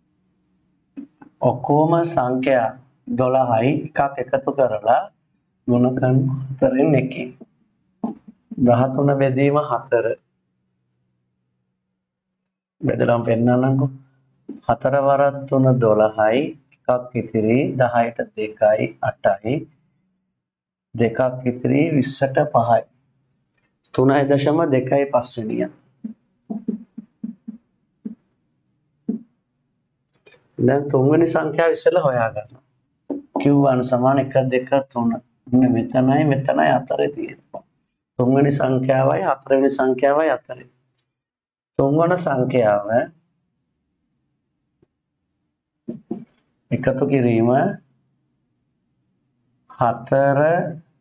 ඔක්කොම සංඛ්‍යා 12යි එකක් එකතු කරලා ගුණකන් 4න් 1. 13 බෙදීම 4. බෙදලාම පෙන්නන්නම්කෝ. 4 වරක් 3 12යි. එකක් ඉතිරි 10ට 2යි 8යි. දෙකක් ඉතිරි 20ට 5යි. 3.25 වෙනිය. දැන් තුන්වෙනි සංඛ්‍යාව ඉස්සෙල්ලා හොයාගන්න. Q1 සමාන 1 2 3. මෙතනයි 4 තියෙනවා. තුන්වෙනි සංඛ්‍යාවයි හතරවෙනි සංඛ්‍යාවයි අතරේ. තුන්වන සංඛ්‍යාව එකතු කිරීම 4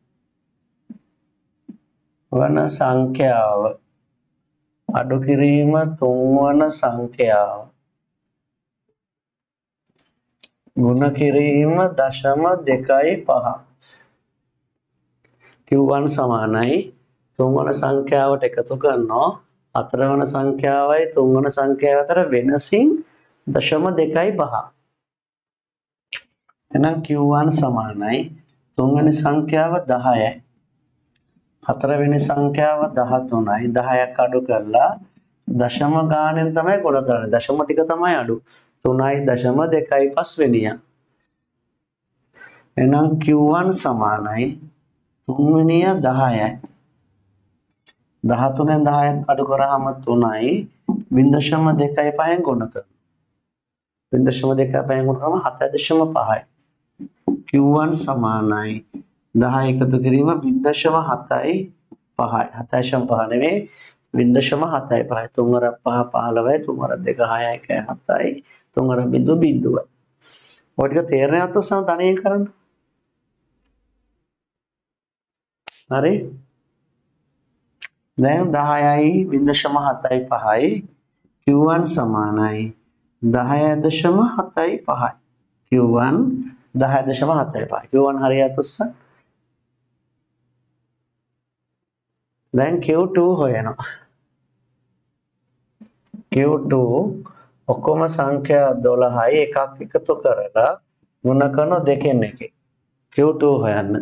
වන සංඛ්‍යාව අඩු කිරීම 3 වන සංඛ්‍යාව ගුණ කිරීම 0.25. Q1 සමානයි 3 වන සංඛ්‍යාවට එකතු කරනවා 4 වන සංඛ්‍යාවයි 3 වන සංඛ්‍යාව අතර වෙනසින් 0.25. එහෙනම් Q1 සමානයි 3 වෙනි සංඛ්‍යාව 10යි 4 වෙනි සංඛ්‍යාව 13යි 10ක් අඩු කරලා දශම ගානෙන් තමයි ගුණ කරන්නේ. දශම ටික තමයි අඩු. 3.25 වෙනිය. එහෙනම් Q1 සමානයි 3 වෙනිය 10යි 13න් 10ක් අඩු කරාම 3යි 0.25න් ගුණ කරනවා. 0.25න් ගුණ කරාම 7.5යි. Q1 සමානයි 10 එකතු කිරීම 0.75යි 7.5 නෙමෙයි 0.75යි 3 වරක් 5 15යි 3 වරක් 2 6යි 1 7යි 3 වරක් 0.0යි. ඔය ටික තේරෙන්නේ නැත්නම් සම තනියෙන් කරන්න. හරි. දැන් 10යි 0.75යි Q1 සමානයි 10.75යි. Q1 10.75. Q1 හරියට උස්ස. දැන් Q2 හොයනවා. Q2 ඔක්කොම සංඛ්‍යා 12යි එකක් එකතු කරලා ගුණ කරන දෙකෙන් එකේ. Q2 හොයන්න.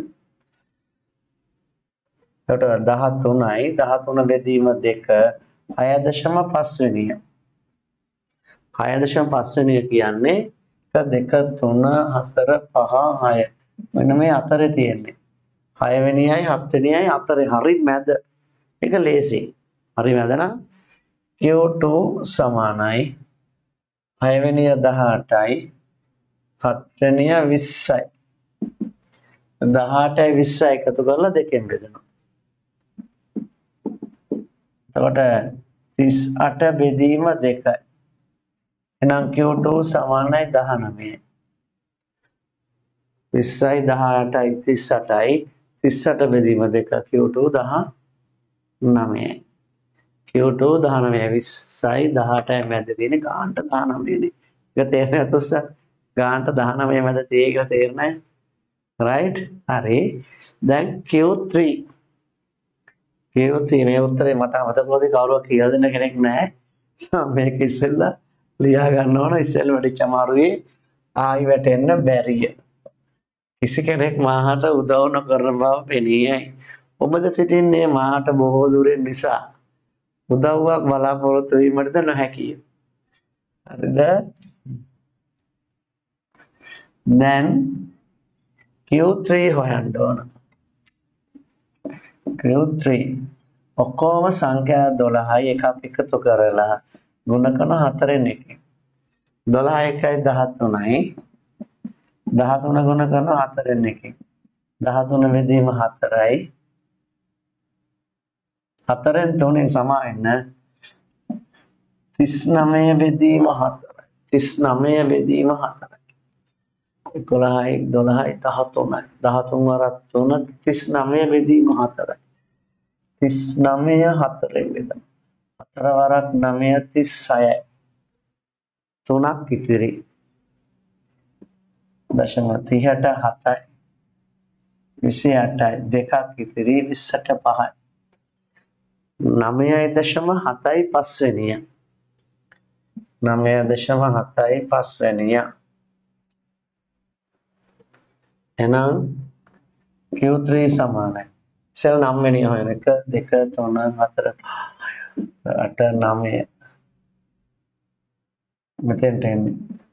එතකොට 13යි 13 බෙදීම 2 6.5 වෙනිය. 6.5 වෙනිය කියන්නේ 1 2 3 4 5 6. මෙන්න මේ අතරේ තියෙන්නේ. 6 වෙනියයි 7 වෙනියයි අතරේ හරි මැද. ඒක ලේසි. හරි මැද නම් Q2 සමානයි 6 වෙනිය 18යි 7 වෙනිය 20යි. 18යි 20යි එකතු කරලා දෙකෙන් බෙදනවා. එතකොට 38 බෙදීම 2යි. එහෙනම් Q2 සමානයි 19යි. 20යි 18යි 38යි 38 බෙදීම 2 Q2 19යි. Q2 19යි 20යි 18යි මැද තියෙන ගානට 19නේ. ඒක තේරෙන්නේ නැතුස්ස ගානට 19 මැද තියෙක තේරෙන්නේ. right? හරි. දැන් Q3 මේ උත්තරේ මට මතකවලද කවුරුවක් කියලා දෙන්න කෙනෙක් නැහැ. මේක ඉස්සෙල්ලා ලියා ගන්න ඕන. ඉස්සෙල්ලා වැඩිච්ච අමාරුවේ ආයි වැටෙන්න බැරිය. කිසි කෙනෙක් මාහට උදව් නොකරන බව පෙනීයයි. ඔබද සිටින්නේ මාහට බොහෝ දුරින් නිසා උදව්වක් බලාපොරොත්තු වීමටද නොහැකිය. හරිද? දැන් Q3 හොයන්න ඕන. Q3 ඔක්කොම සංඛ්‍යා 12යි එකක් එකතු කරලා ගුණ කරන 4න් 1. 12 1යි 13යි 13 ගුණ කරන 4න් 1. 13 බෙදීම 4යි 4න් 3න් සමාවෙන්න 39 බෙදීම 4යි 39 බෙදීම 4යි 11යි 12යි 13යි 13 වරක් 3 39 බෙදීම 4යි 39 4න් බෙදන්න 4 වරක් 9 36යි 3ක් ඉතිරි දශම 30ට 7යි 28යි දෙකක් ඉතිරි 20ට 5යි 9.75 වෙනිය 9.75 වෙනිය. එහෙනම් Q3 සමානයි. ඉතින් 9 වෙනි හොයන 1 2 3 4 8 9 මෙතෙන්ට එන්නේ.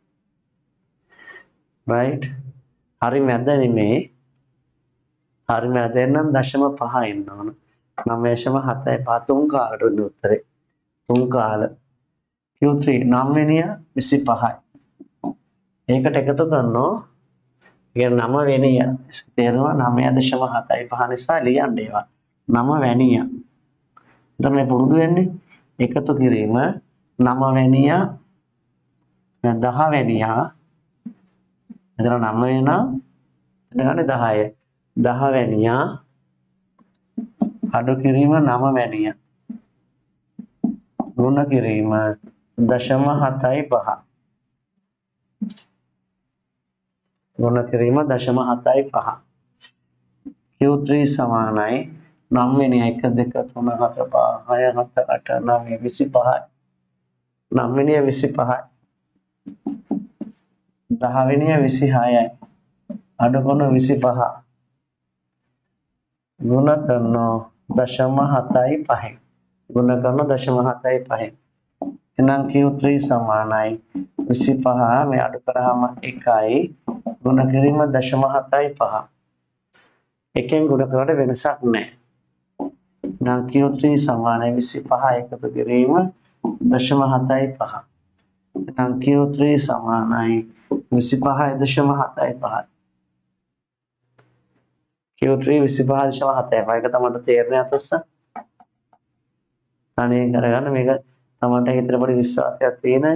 right? හරි මැද නෙමේ. හරි මැදෙන් නම් 0.5 එන්න ඕන. 9.75 තුන් කාලට උනේ උත්තරේ. තුන් කාල. Q3 9 වෙනිය 25යි. ඒකට එකතු කරනවා. ඒ 9 වෙනිය. තේරෙනවා 9.75 නිසා ලියන්න ඒවා. 9 වැනිය. එතන මේ පුරුදු වෙන්නේ එකතු කිරීම 9 වැනිය 10 වැනියා. එතන 9 වෙනා එතන 10. 10 වැනියා අඩු කිරීම 9 වැනිය. ගුණ කිරීම 0.75. ගුණ කිරීම 0.75. Q3 සමානයි 9 වෙනි 1 2 3 4 5 6 7 8 9 25යි. 9 වෙනිය 25යි. 10 වෙනිය 26යි. අඩු කරන 25. ගුණ කරන 0.75. ගුණ කරන 0.75. එහෙනම් Q3 සමානයි 25 මේ අඩු කරාම 1යි. ගුණ කිරීම 0.75. එකෙන් ගුණ කරලා වෙනසක් නැහැ. එහෙනම් Q3 සමානයි 25 එකතු කිරීම 0.75. එහෙනම් Q3 සමානයි 25.75. Q3 25.75. ඒක තමයි තේරෙන්නේ අතස්ස. අනේ කරගන්න මේක තමන්ට හිතට පොඩි විශ්වාසයක් තියෙනයි.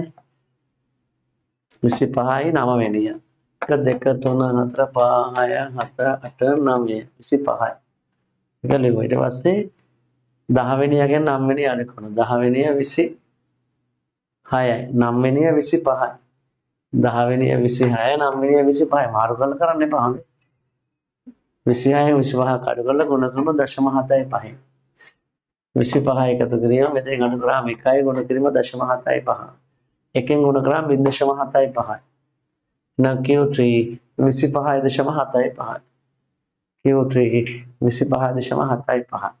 25යි 9 වෙනිය. 1 2 3 4 5 6 7 8 9 25යි. ඒක ලියුවා. ඊට පස්සේ 10 වෙනියගෙන් 9 වෙනිය අඩු කරනවා. 10 වෙනිය 26යි. 9 වෙනිය 25යි. 10 වෙනිය 26යි 9 වෙනිය 25යි. මාරු කරන්න එපා හොඳේ. 26යි 25 කඩු කරලා ගුණ කරනවා 0.75. 25 එකතු කිරීම මෙතෙන් අඩු කරාම 1යි ගුණ කිරීම 0.75. එකෙන් ගුණ කරාම 0.75. එහෙනම් Q3 25.75. Q3 25.75.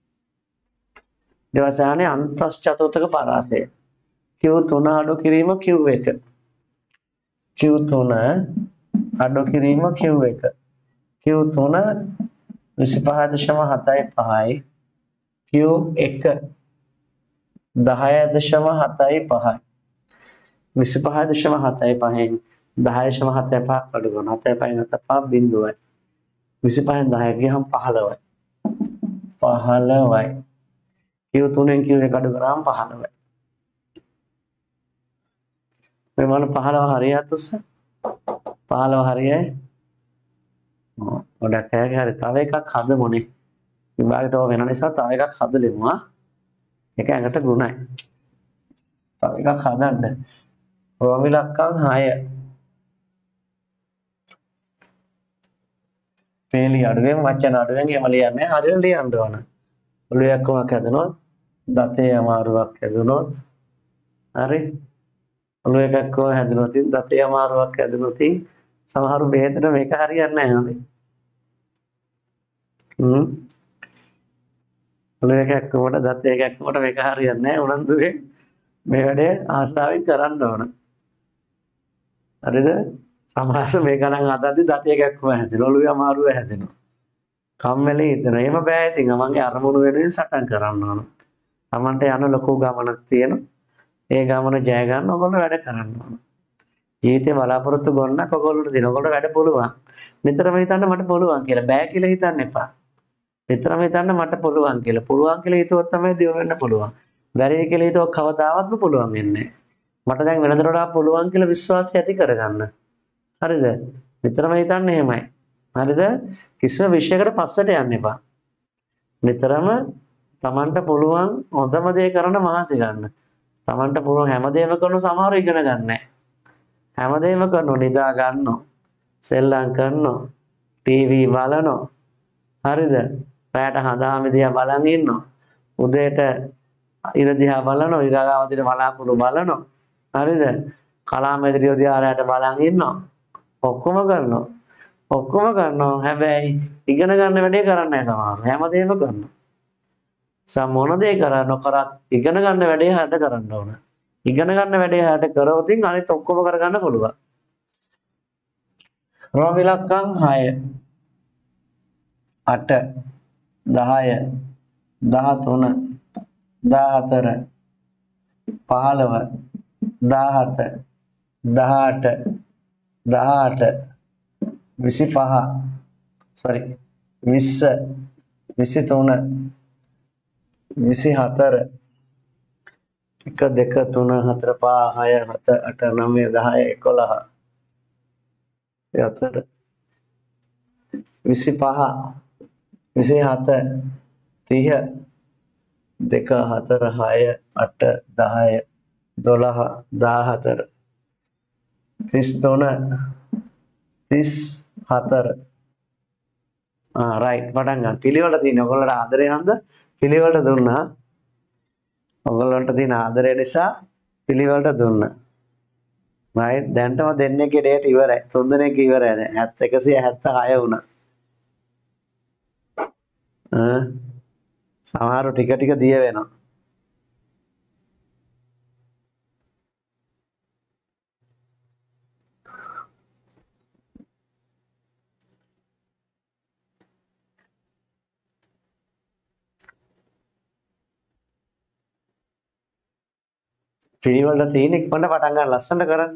දවසානේ අන්තස් චතුර්ථක පරාසය. Q3 අඩු කිරීම Q1. Q3 අඩු කිරීම Q1. Q3 25.75යි. Q1 10.75. 25.75න් 10.75 අඩු කරනවා. 75 බිඳුවයි. 25න් 10 ගියහම 15යි. 15යි. Q3න් Q1 අඩු කරාම 15යි. මේ මොන 15 හරියට උස්ස 15 හරියයි. ගොඩක් අයගේ හරි තව එකක් හදමුනේ. විභාගයට ඕව වෙන නිසා තව එකක් හදලෙමු. ඒක ඇඟට ගුණයි. තව එකක් හදන්න. රෝම ඉලක්කම් 6. පේලි අඩුවෙන් වචන අඩුවෙන් එහෙම ලියන්නේ හරියට ලියන්න ඕන. ඔළුවේ එක්කමක් හැදෙනොත් දතේ අමාරුවක් හැදුනොත් හරි. ඔළුවේ එක්කම හැදෙනොත් දතේ අමාරුවක් හැදුනොත් සමහරු බෙහෙතට මේක හරියන්නේ නැහැ හොඳේ. ඔළුවේ එක්කමට දතේ එක්කමට මේක හරියන්නේ නැහැ. උනන්දුවේ මේ වැඩේ ආසාවෙන් කරන්න ඕන. හරිද? සමහර මේ ගණන් අදද්දි දතේ එක්කම හැදෙනවා. ඔළුවේ අමාරුව හැදෙනවා. කම්මැලි හිතෙනවා. එහෙම බෑ ඉතින්. මගේ අරමුණු වෙනුවෙන් සටන් කරන්න ඕන. Tamante යන ලොකු ගමනක් තියෙනවා. ඒ ගමන ජය ගන්න ඔයගොල්ලෝ වැඩ කරන්න ඕන. ජීවිතේ බලාපොරොත්තු ගොන්නක් ඔයගොල්ලෝට දෙන. ඔයගොල්ලෝ වැඩ පුළුවන්. නිතරම හිතන්න මට පුළුවන් කියලා. බෑ කියලා හිතන්න එපා. නිතරම හිතන්න මට පුළුවන් කියලා. පුළුවන් කියලා හිතුවොත් තමයි දියුණු වෙන්න පුළුවන්. බැරි කියලා හිතුවොත් කවදාවත්ම පුළුවන් වෙන්නේ නැහැ. මට දැන් වෙනදට වඩා පුළුවන් කියලා විශ්වාසය ඇති කරගන්න. හරිද? නිතරම හිතන්න එහෙමයි. හරිද? කිසිම විශේෂයකට පස්සට යන්න එපා. නිතරම Tamanට පුළුවන් හොඳම දේ කරන්න මහන්සි ගන්න. Tamanට පුළුවන් හැමදේම කරන සමහරව ඉගෙන ගන්න නැහැ. හැමදේම කරනවා නිදා ගන්නවා. සෙල්ලම් කරනවා. ටීවී බලනවා. හරිද? රැට හදාම දිහා බලන් ඉන්නවා. උදේට ඉර දිහා බලනවා. ඉරගාව දිහා බලාකුළු බලනවා. හරිද? කලාමැදිරිය දිහා රැට බලන් ඉන්නවා. ඔක්කොම කරනවා. ඔක්කොම කරනවා. හැබැයි ඉගෙන ගන්න වැඩේ කරන්නේ නැහැ සමහරව. හැමදේම කරනවා. මොන දේ කරා නොකරත් ඉගෙන ගන්න වැඩේ හැට කරන්න ඕන. ඉගෙන ගන්න වැඩේ හැට කරොත් අනිත් ඔක්කොම කරගන්න පුළුවන්. රෝම ඉලක්කම් 6 8 10 13 14 15 17 18 18 25 sorry 20 23 24 1 2 3 4 5 6 7 8 9 10 11 14 25 27 30 2 4 6 8 10 12 14 33 34 රයිට් පටන් ගන්න. පිළිවෙලට තියෙන ඔයගොල්ලන්ට ආදරේ හන්ද පිළිවෙලට දුන්නා. ඔයගොල්ලන්ට තියෙන ආදරය නිසා පිළිවෙලට දුන්නා. රයිට් දැන්ටම දෙන්නේගේ ඩේට් ඉවරයි. තුන් දෙනෙක් ඉවරයි දැන් 176 වුණා. සමහරව ටික ටික දිය වෙනවා. පිළිවෙලට තියෙන ඉක්මනට පටන් ගන්න ලස්සනට කරන්න.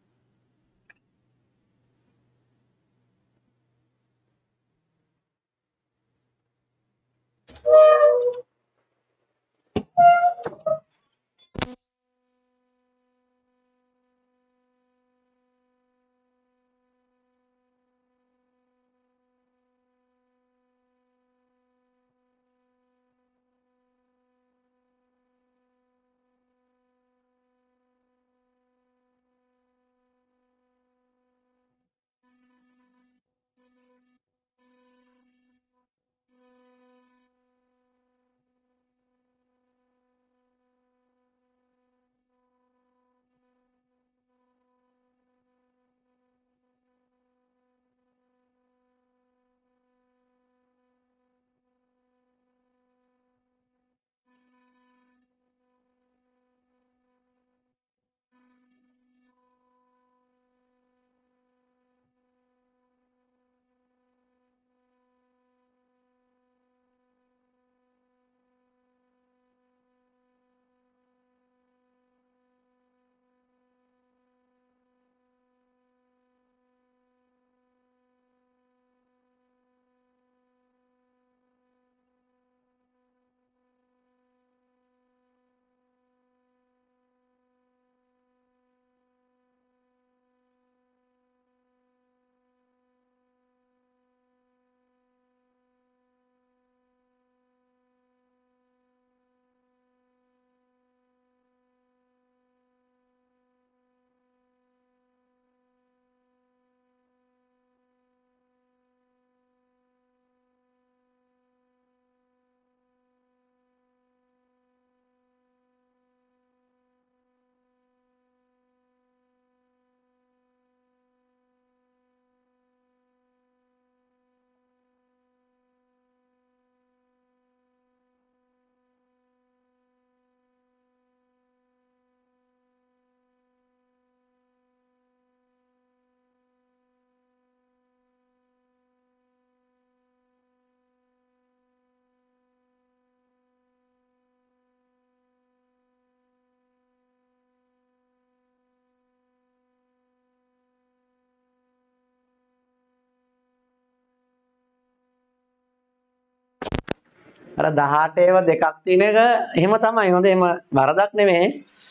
අර 18 ඒවා දෙකක් තියෙන එක එහෙම තමයි. හොඳ එහෙම වරදක් නෙමෙයි.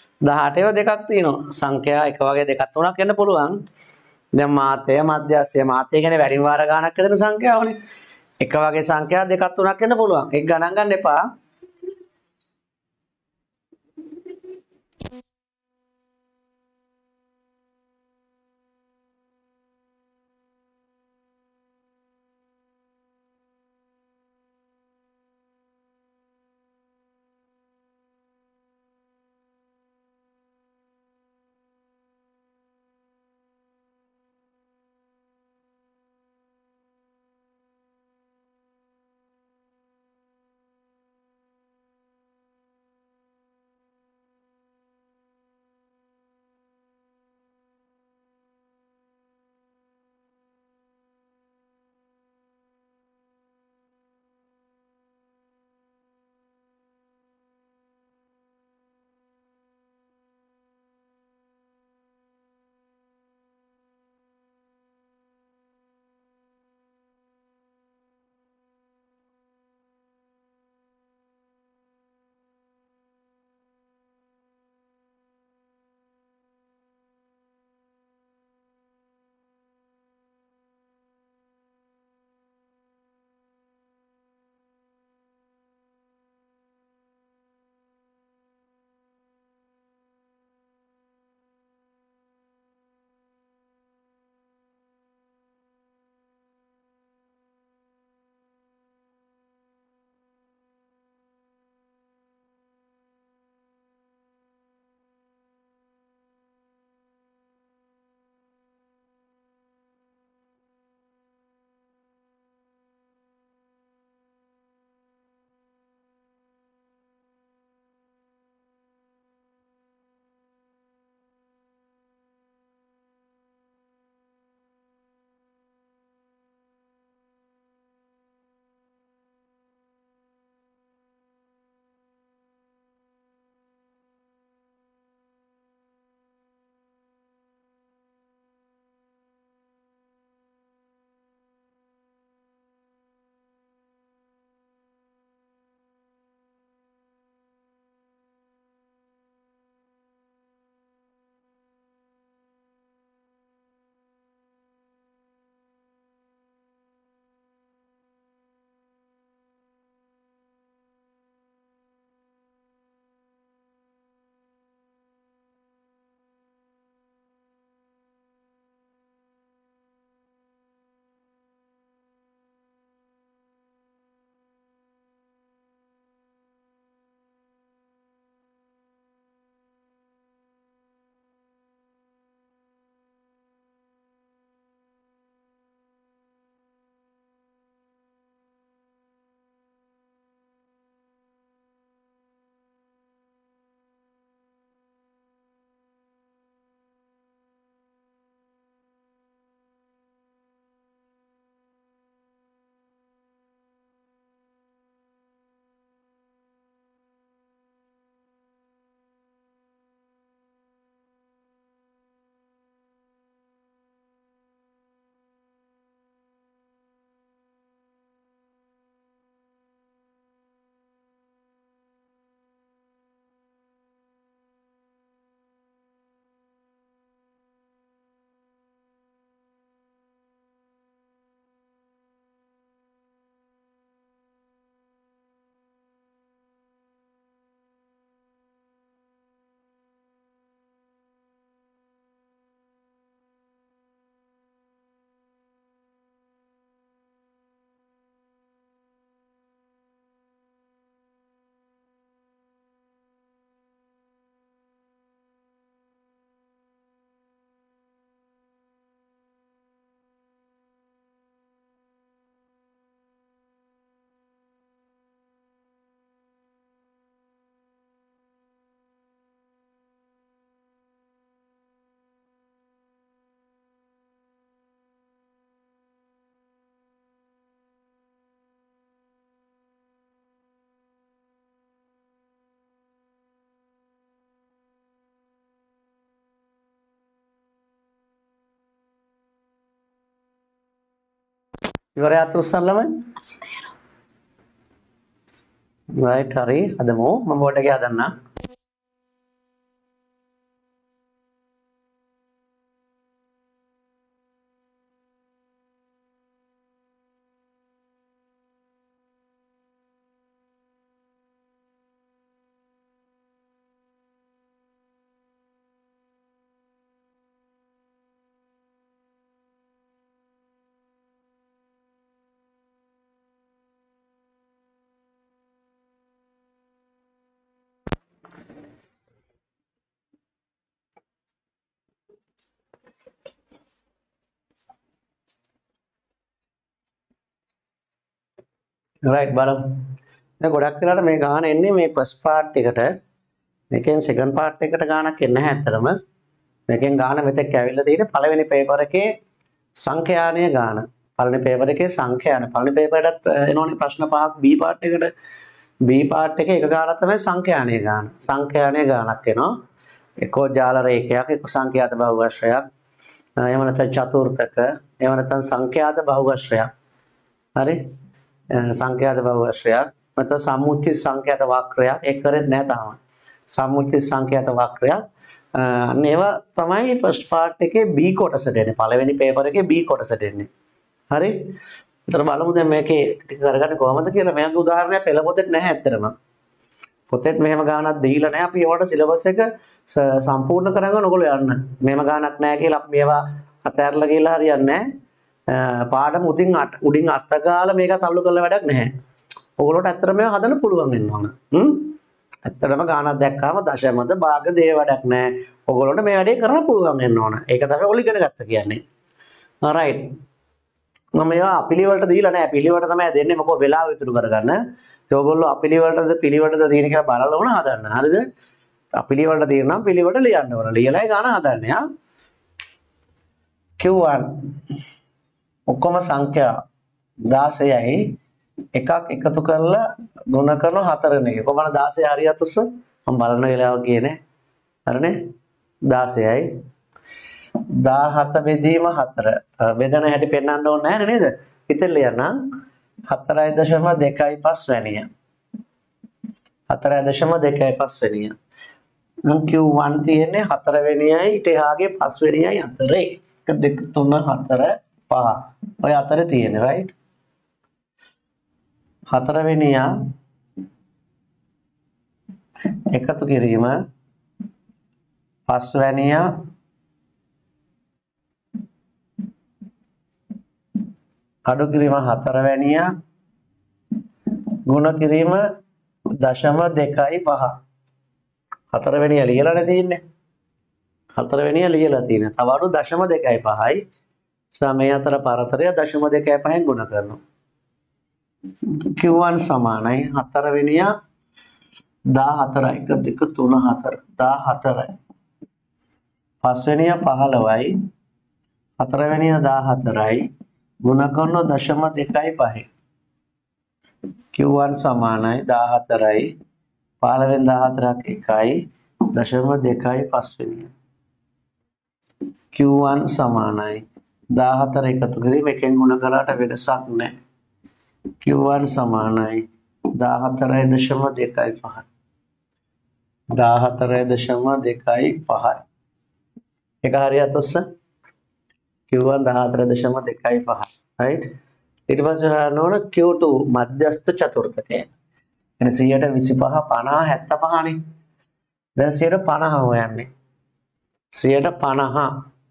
18 ඒවා දෙකක් තියෙනවා. සංඛ්‍යා එක වගේ දෙකක් තුනක් එන්න පුළුවන්. දැන් මාතය මධ්‍යස්ථය මාතය කියන්නේ වැඩිම වාර ගණනක් හදන සංඛ්‍යාවනේ. එක වගේ සංඛ්‍යා දෙකක් තුනක් එන්න පුළුවන්. ඒක ගණන් ගන්න එපා. ඉවරයක් උස්සන්න ළමයි. right හරි හදමු. මම බෝඩ් එකේ හදන්නම්. right බලමු. දැන් ගොඩක් වෙලාවට මේ ගාන එන්නේ මේ ෆස්ට් පාර්ට් එකට. මේකෙන් සෙකන්ඩ් පාර්ට් එකට ගානක් එන්නේ නැහැ ඇත්තටම. මේකෙන් ගාන මෙතෙක් ඇවිල්ලා තියෙන්නේ පළවෙනි පේපර් එකේ සංඛ්‍යානීය ගාන. පළවෙනි පේපර් එකේ සංඛ්‍යාන. පළවෙනි පේපරයටත් එනෝනේ ප්‍රශ්න පහක් B පාර්ට් එකට. B පාර්ට් එකේ එක ගානක් තමයි සංඛ්‍යානීය ගාන. සංඛ්‍යානීය ගානක් එනවා. එක්කෝ ජාල රේඛයක්, එක්කෝ සංඛ්‍යාත බහුවශ්‍රයක්. එහෙම නැත්නම් චතුර්ථක, එහෙම නැත්නම් සංඛ්‍යාත බහුවශ්‍රයක්. හරි? සංඛ්‍යාත බහුවශ්‍රයක්. නැත්නම් සම්මුති සංඛ්‍යාත වක්‍රයක්. ඒක කරෙත් නැහැ තාම. සම්මුති සංඛ්‍යාත වක්‍රයක්. ඒවා තමයි ෆස්ට් පාර්ට් එකේ B කොටසට එන්නේ. පළවෙනි පේපර් එකේ B කොටසට එන්නේ. හරි? ඒතර බලමු දැන් මේකේ ටික කරගන්නේ කොහොමද කියලා. මේකේ උදාහරණයක් පෙළ පොතේ නැහැ ඇත්තටම. පොතේත් මෙහෙම ගානක් දීලා නැහැ. අපි ඒවට සිලබස් එක සම්පූර්ණ කරගන්න ඕගොල්ලෝ යන්න. මෙහෙම ගානක් නැහැ කියලා අපි මේවා අතහැරලා ගිහලා හරියන්නේ නැහැ. පාඩම උඩින් අත ගාලා මේක තල්ලු කරලා වැඩක් නැහැ. ඕගොල්ලෝට ඇත්තටම මේවා හදන්න පුළුවන් වෙන්න ඕන. ඇත්තටම ගානක් දැක්කාම දශමද භාග දේ වැඩක් නැහැ. ඕගොල්ලෝට මේ වැඩේ කරන්න පුළුවන් වෙන්න ඕන. ඒක තමයි ඔයගොල්ලෝ ඉගෙන ගත්ත කියන්නේ. right. මම මේවා අපිලිවලට දීලා නැහැ. පිළිවෙලට තමයි දෙන්නේ. මොකද වෙලාව ඉතුරු කරගන්න. ඒ ඔයගොල්ලෝ අපිලිවලටද පිළිවෙලටද තියෙන කියලා බලලා ඕන හදන්න. හරිද? අපිලිවලට තියෙන නම් පිළිවෙලට ලියන්න ඕන. ලියලායි ගාන හදන්න යා. Q1 ඔක්කොම සංඛ්‍යා 16යි එකක් එකතු කරලා ගුණ කරන 4 නේ. කොහමද 16 හරියට උස්ස? මම බලන වෙලාව කියන්නේ. හරිනේ? 16යි 17 බෙදීම 4. බෙදන හැටි පෙන්වන්න ඕනේ නැහැ නේද? හිතෙන් ලියන්න 4.25 වැනිය. 4.25 වැනිය. නම් Q1 තියෙන්නේ 4 වෙනියයි ඊට එහාගේ 5 වෙනියයි අතරේ. 1 2 3 4 5. ඔය අතරේ තියෙන්නේ right? 4 වෙනියා එකතු කිරීම 5 වැනියා අඩු කිරීම 4 වැනියා ගුණ කිරීම 0.25 4 වෙනියා ලියලානේ තියෙන්නේ 4 වෙනියා ලියලා තියෙනවා තව අඩු 0.25යි සමය අතර පරතරය 0.25න් ගුණ කරනවා Q1 සමානයි 4 වෙනියා 14යි 1 2 3 4 14යි 5 වෙනියා 15යි 4 වෙනියා 14යි ගුණ කරන 0.25 Q1 සමානයි 14යි 15 14ක් 1යි 0.25 5 වෙනියා Q1 සමානයි 14 එකතු කිරීම එකෙන් ගුණ කළාට වෙනසක් නැහැ Q1 සමානයි 14.25 14.25 එක හරියට ඔස්ස Q1 14.25 right ඊට පස්සේ හොයන්න ඕන Q2 මධ්‍යස්ථ චතුර්ථකය එන 125 50 75 නේ දැන් 150 හොයන්නේ 150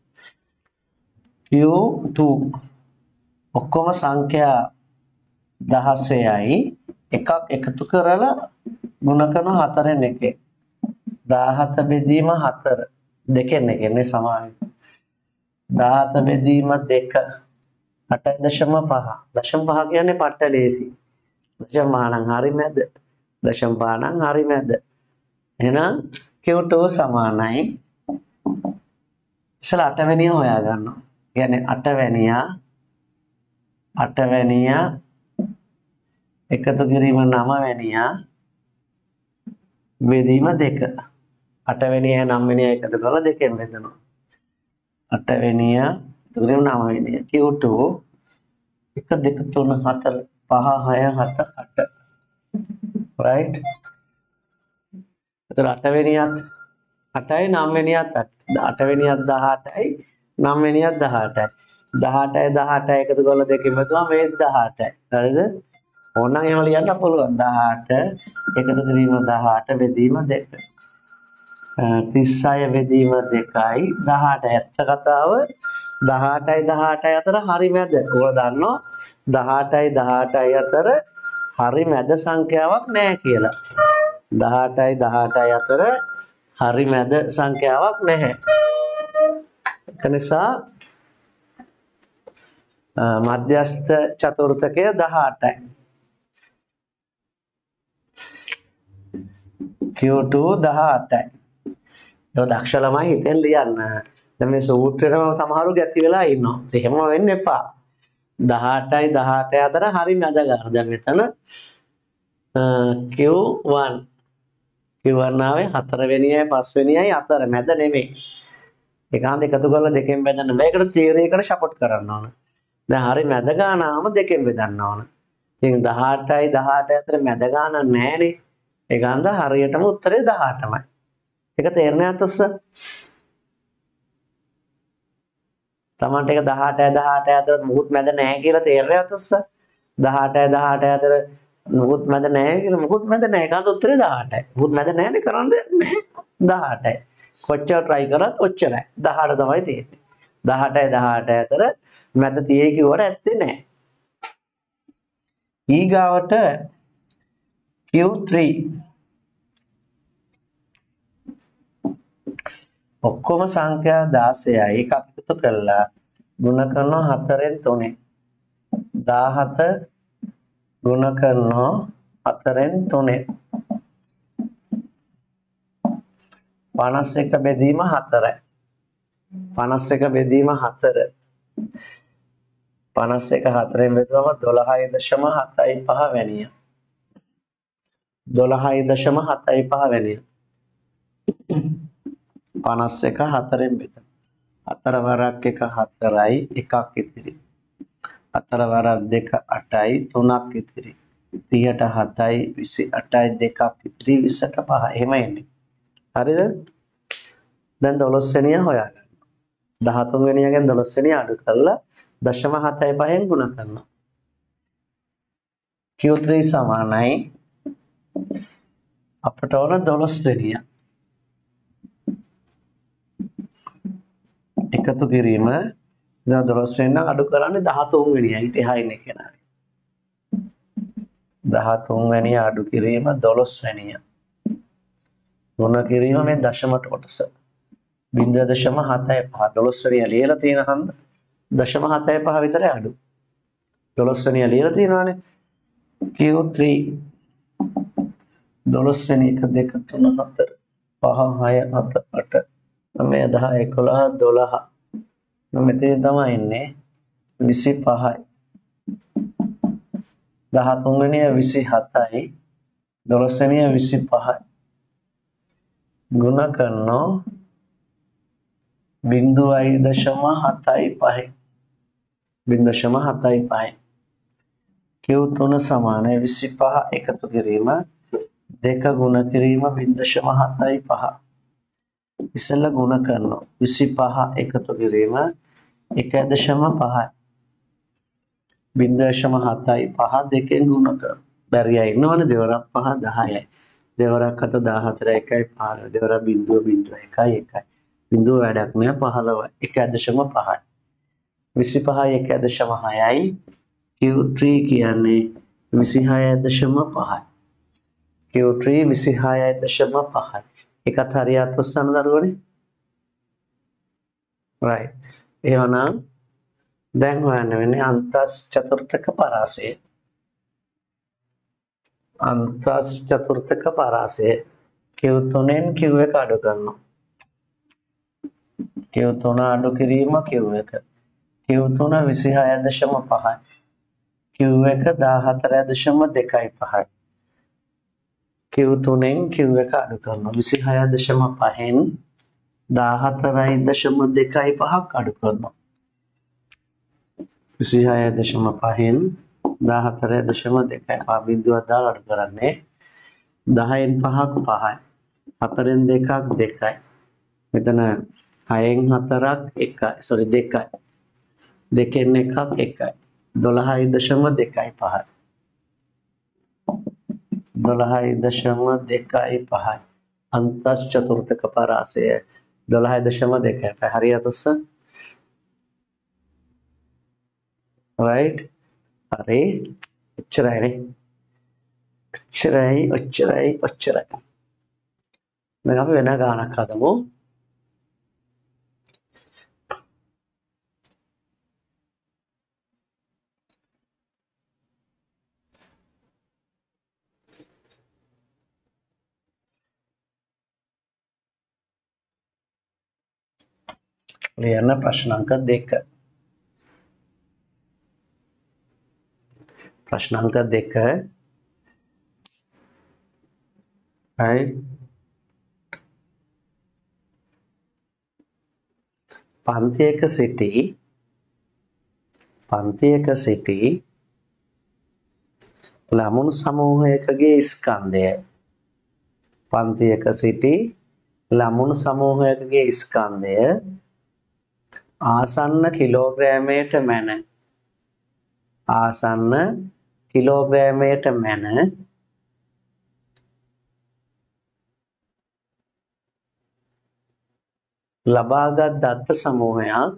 Q2 ඔක්කොම සංඛ්‍යා 16යි එකක් එකතු කරලා ගුණ කරන 4න් එකේ 17 බෙදීම 4 දෙකෙන් එකනේ සමානයි 17 බෙදීම 2 8.5 0.5 කියන්නේ පට්ට ලේසි දශමානං හරි මැද දශමානං හරි මැද එහෙනම් Q2 සමානයි ඉස්සලා 8 වෙනිය හොයා ගන්නවා කියන්නේ 8 වෙනියා එකතු කිරීම 9 වෙනියා බෙදීම 2 8 වෙනියා 9 වෙනියා එකතු කරලා දෙකෙන් බෙදනවා 8 වෙනියා එකතු කිරීම 9 වෙනියා Q2 1 2 3 4 5 6 7 8 right. එතකොට 8 වෙනියත් 8යි 9 වෙනියත් 8 වෙනියත් 18යි 9 වෙනියත් 18යි 18යි 18යි එකතු කරලා දෙකෙන් බෙදුවා මේ 18යි හරිද ඕනනම් එහෙම ලියන්න පුළුවන් 18 එකතු කිරීම 18 බෙදීම 2 36 බෙදීම 2යි 18 ඇත්ත කතාව 18යි 18යි අතර හරි මැද ඔයාලා දන්නවා 18යි 18යි අතර හරි මැද සංඛ්‍යාවක් නැහැ කියලා 18යි 18යි අතර හරි මැද සංඛ්‍යාවක් නැහැ ඒක නිසා මධ්‍යස්ථ චතුර්ථකය 18යි Q2 18යි ඒක දක්ෂ ළමයි හිතෙන් ලියන්න දැන් මේ සූත්‍රෙටම සමහරු ගැති වෙලා ඉන්නවා එහෙම වෙන්න එපා 18යි 18 අතර හරි මැද ගන්න දැන් මෙතන Q1 ආවේ 4 වෙනියයි 5 වෙනියයි අතර මැද නෙමෙයි ඒක හන්ද එකතු කරලා දෙකෙන් බෙදන්න බෑ ඒකට තියරි එකට සපෝට් කරන්න ඕන දැන් හරි මැද ගානම දෙකෙන් බෙදන්න ඕන ඉතින් 18යි 18 අතර මැද ගාන නැහැනේ ඒක හන්ද හරියටම උත්තරේ 18මයි ඒක තේරෙන්නේ නැත්නම් තමන්ට ඒක 18යි 18 අතර මුකුත් මැද නැහැ කියලා තේරෙන්නේ නැත්නම් 18යි 18 අතර මුකුත් මැද නැහැ කියලා මුකුත් මැද නැහැ කාට උත්තරේ 18යි මුකුත් මැද නැහැනේ කරන්න දෙයක් නැහැ 18යි කොච්චර try කරත් ඔච්චරයි 18 තමයි තියෙන්නේ 18යි 18 අතර මැද තියෙයි කිව්වට ඇත්තේ නැහැ ඊගාවට Q3 ඔක්කොම සංඛ්‍යා 16යි එකක් එකතු කරලා ගුණ කරනවා 4න් 3ෙන් 17 ගුණ කරනවා 4න් 3ෙන් 51 බෙදීම 4යි 51 බෙදීම 4 51 4ෙන් බෙදුවම 12.75 වෙනිය 12.75 වෙනිය 51 4ෙන් බෙදන්න 4 වරක් 1 4යි එකක් ඉතිරි 4 වරක් 2 8යි 3ක් ඉතිරි 30ට 7යි 28යි 2ක් ඉතිරි 20ට 5 එහෙම එන්නේ හරිද දැන් 12 වෙනිය හොයාගන්න 13 වෙනියගෙන් 12 වෙනිය අඩු කරලා 0.75න් ගුණ කරනවා Q3 සමානයි අපට ඕන 12 වෙනිය එකතු කිරීම දැන් 12 වෙනි අඩු කරන්නේ 13 වෙනියයි ඊට එහා ඉන්න කෙනා 13 වෙනිය අඩු කිරීම 12 වෙනිය ගුණ කිරීම මේ දශමට කොටස 0.75 12 වෙනිය ලියලා තියෙන හන්ද 0.75 විතරයි අඩු 12 වෙනිය ලියලා තියෙනවානේ Q3 12 වෙනි 1 2 3 4 5 6 7 8 9 10 11 12 මෙතන තමයි ඉන්නේ 25යි 13 වෙනිය 27යි 12 වෙනිය 25යි ගුණ කරනවා 0.75 0.75 Q3 සමානයි 25 එකතු කිරීම 2 ගුණ කිරීම 0.75 ඉස්සෙල්ලා ගුණ කරනවා 25 එකතු කිරීම 1.5යි 0.75 දෙකෙන් ගුණ කරනවා බැරිය ඉන්නවනේ දෙවරක් 5 10යි දෙවරක් 7 14 1යි 5 දෙවරක් 0.01යි 1යි බිඳුව වැඩක් නෑ 15යි 1.5යි 25යි 1.6යි Q3 කියන්නේ 26.5යි Q3 26.5යි එකත් හරියට උස්සන්න දරුවනේ right එහෙනම් දැන් හොයන්න වෙන්නේ අන්තස් චතුර්ථක පරාසය අන්තස් චතුර්ථක පරාසය Q3න් Q1 අඩු කරනවා Q3 අඩු කිරීම Q1 Q3 26.5යි Q1 14.25යි Q3න් Q1 අඩු කරනවා 26.5න් 14.25ක් අඩු කරනවා 26.5න් 14.2 පහ බිඳුවක් දාලා අඩු කරන්නේ 10න් 5ක් 5යි 4න් 2ක් 2යි මෙතන 6න් 4ක් 1යි sorry 2යි 2න් 1ක් 1යි 12.2 5යි 12.2 අන්තස් චතුර්ථක පරාසය 12.2 හරියට උස්ස right හරි ඔච්චරයි දැන් අපි වෙන ගානක් හදමු ලියන්න ප්‍රශ්න අංක 2 ප්‍රශ්න අංක 2 right පන්තියක සිටි ළමුණු සමූහයකගේ ස්කන්ධය පන්තියක සිටි ළමුණු සමූහයකගේ ස්කන්ධය ආසන්න කිලෝග්‍රෑමයට මැන ලබාගත් දත්ත සමූහයක්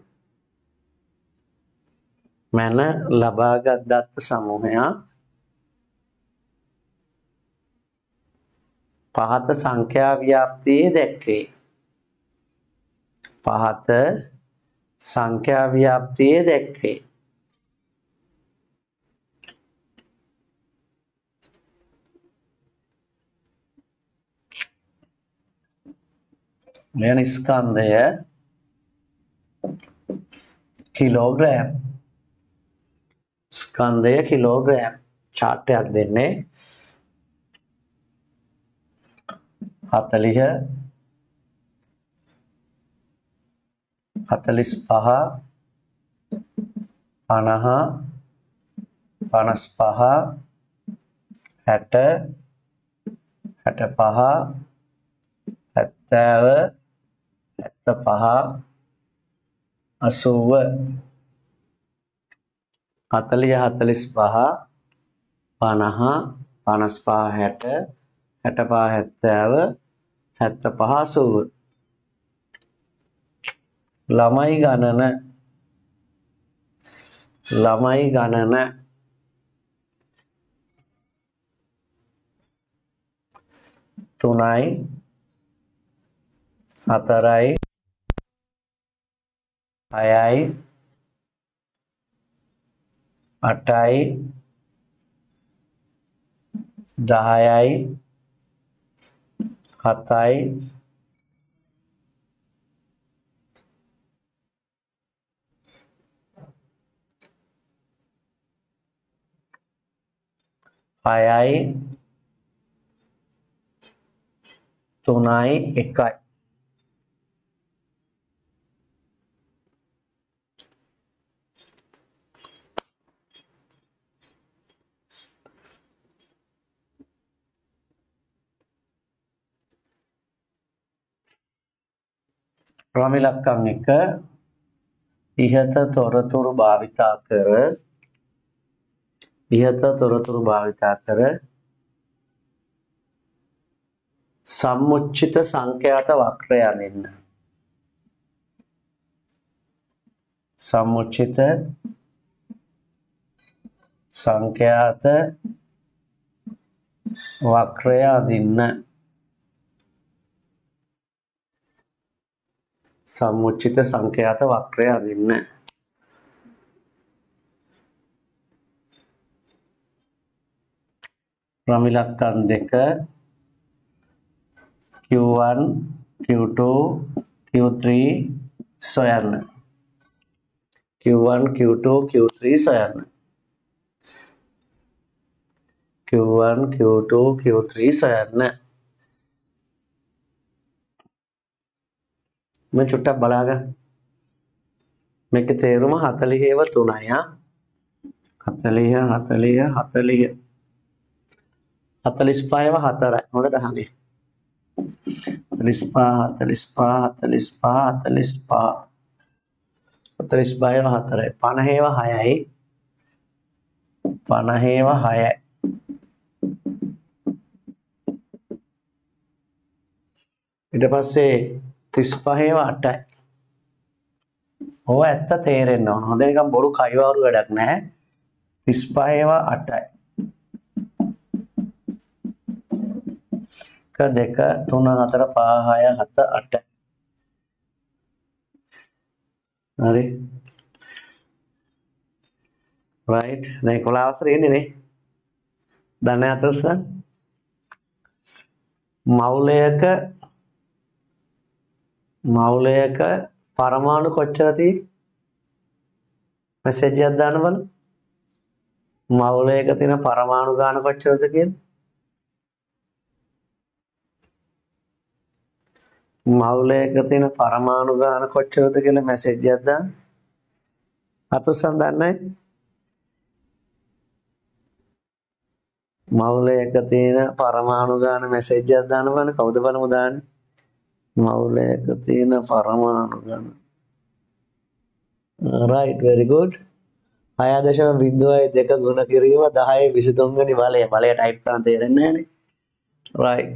පහත සංඛ්‍යා ව්‍යාප්තියේ දැක්වේ මෙයන් ස්කන්ධය කිලෝග්‍රෑම් chart එකක් දෙන්නේ 40 45 50 55 60 65 70 75 80 40 45 50 55 60 65 70 75 80 ළමයි ගණන 3යි 4යි 6යි 8යි 10යි 7යි 6යි 3යි 1යි ප්‍රමිලක්කම් 1 ඉහත තොරතුරු භාවිතා කර සම්මුච්චිත සංඛ්‍යාත වක්‍රය අඳින්න සම්මුච්චිත සංඛ්‍යාත වක්‍රය අඳින්න ප්‍රමිලක්කම් 2 Q1 Q2 Q3 සොයන්න Q1 Q2 Q3 සොයන්න Q1 Q2 Q3 සොයන්න මේ චුට්ටක් බලාගන්න මේකේ තේරුම 40 3යි 40 40 40 45 4යි හොඳට අහන්නේ 45 45 45 45 4යි 50 6යි 50 6යි ඊට පස්සේ 35 8යි ඔය ඇත්ත තේරෙන්න ඕන හොඳ නිකන් බොරු කයිවාරු වැඩක් නැහැ 35 8යි 1 2 3 4 5 6 7 8යි හරි right දැන් 11 අවසරේ ඉන්නේ නේ දන්නේ අතස්සන් මවුලයක පරමාණු කොච්චර තියෙයි මෙසේජ් එකක් දාන්න බලන්න මවුලයක තියෙන පරමාණු ගාන කොච්චරද කියලා මවුලයක තියෙන පරමාණු ගාන කොච්චරද කියලා මෙසේජ් එකක් දාන්න අතස්සන් දන්නේ මවුලයක තියෙන පරමාණු ගාන මෙසේජ් එකක් දාන්න බලන්න කවුද බලමු දාන්නේ මවුලයක තියෙන පරමාණු ගාන right very good 6.02 ගුණ කිරීම 10 23 වෙනි බලය ටයිප් කරන්න තේරෙන්නේ නැහනේ right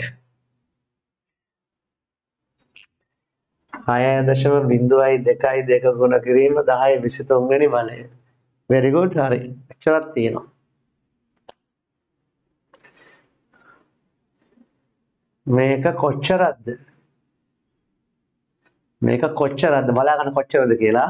6.02 ගුණ කිරීම 10 23 වෙනි බලය very good හරි එච්චරක් තියෙනවා මේක කොච්චරද බලා ගන්න කොච්චරද කියලා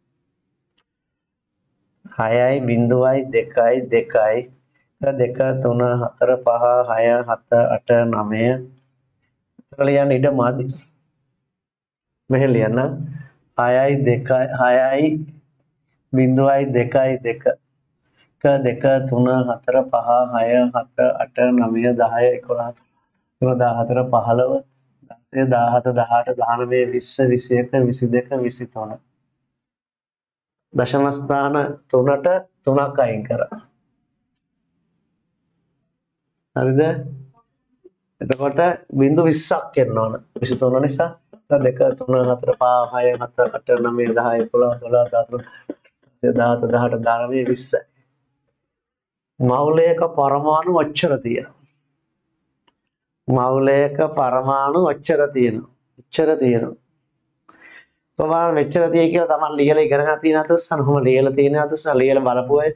6යි 0යි 2යි 2යි 2 3 4 5 6 7 8 9 ලියන්න ඉඩ මාදි මෙහෙ ලියන්න 6යි 2යි 6යි 0යි 2යි 2 1 2 3 4 5 6 7 8 9 10 11 14 15 17 18 19 20 21 22 23 දශම ස්ථාන 3ට 3ක් අයින් කරා. හරිද? එතකොට බිංදු 20ක් එන්න ඕන. 23 නිසා 2 3 4 5 6 7 8 9 10 11 12 13 17 18 19 20. මවුලයක පරමාණු ඔච්චර තියෙනවා. මවුලයක පරමාණු ඔච්චර තියෙනවා. ඔච්චර තියෙනවා. කොහොමද මෙච්චර තියෙයි කියලා තමයි ලියලා ඉගෙන ගන්න තියෙන අතස්සන කොහොම ලියලා තියෙන අතස්සන ලියලා බලපුවයි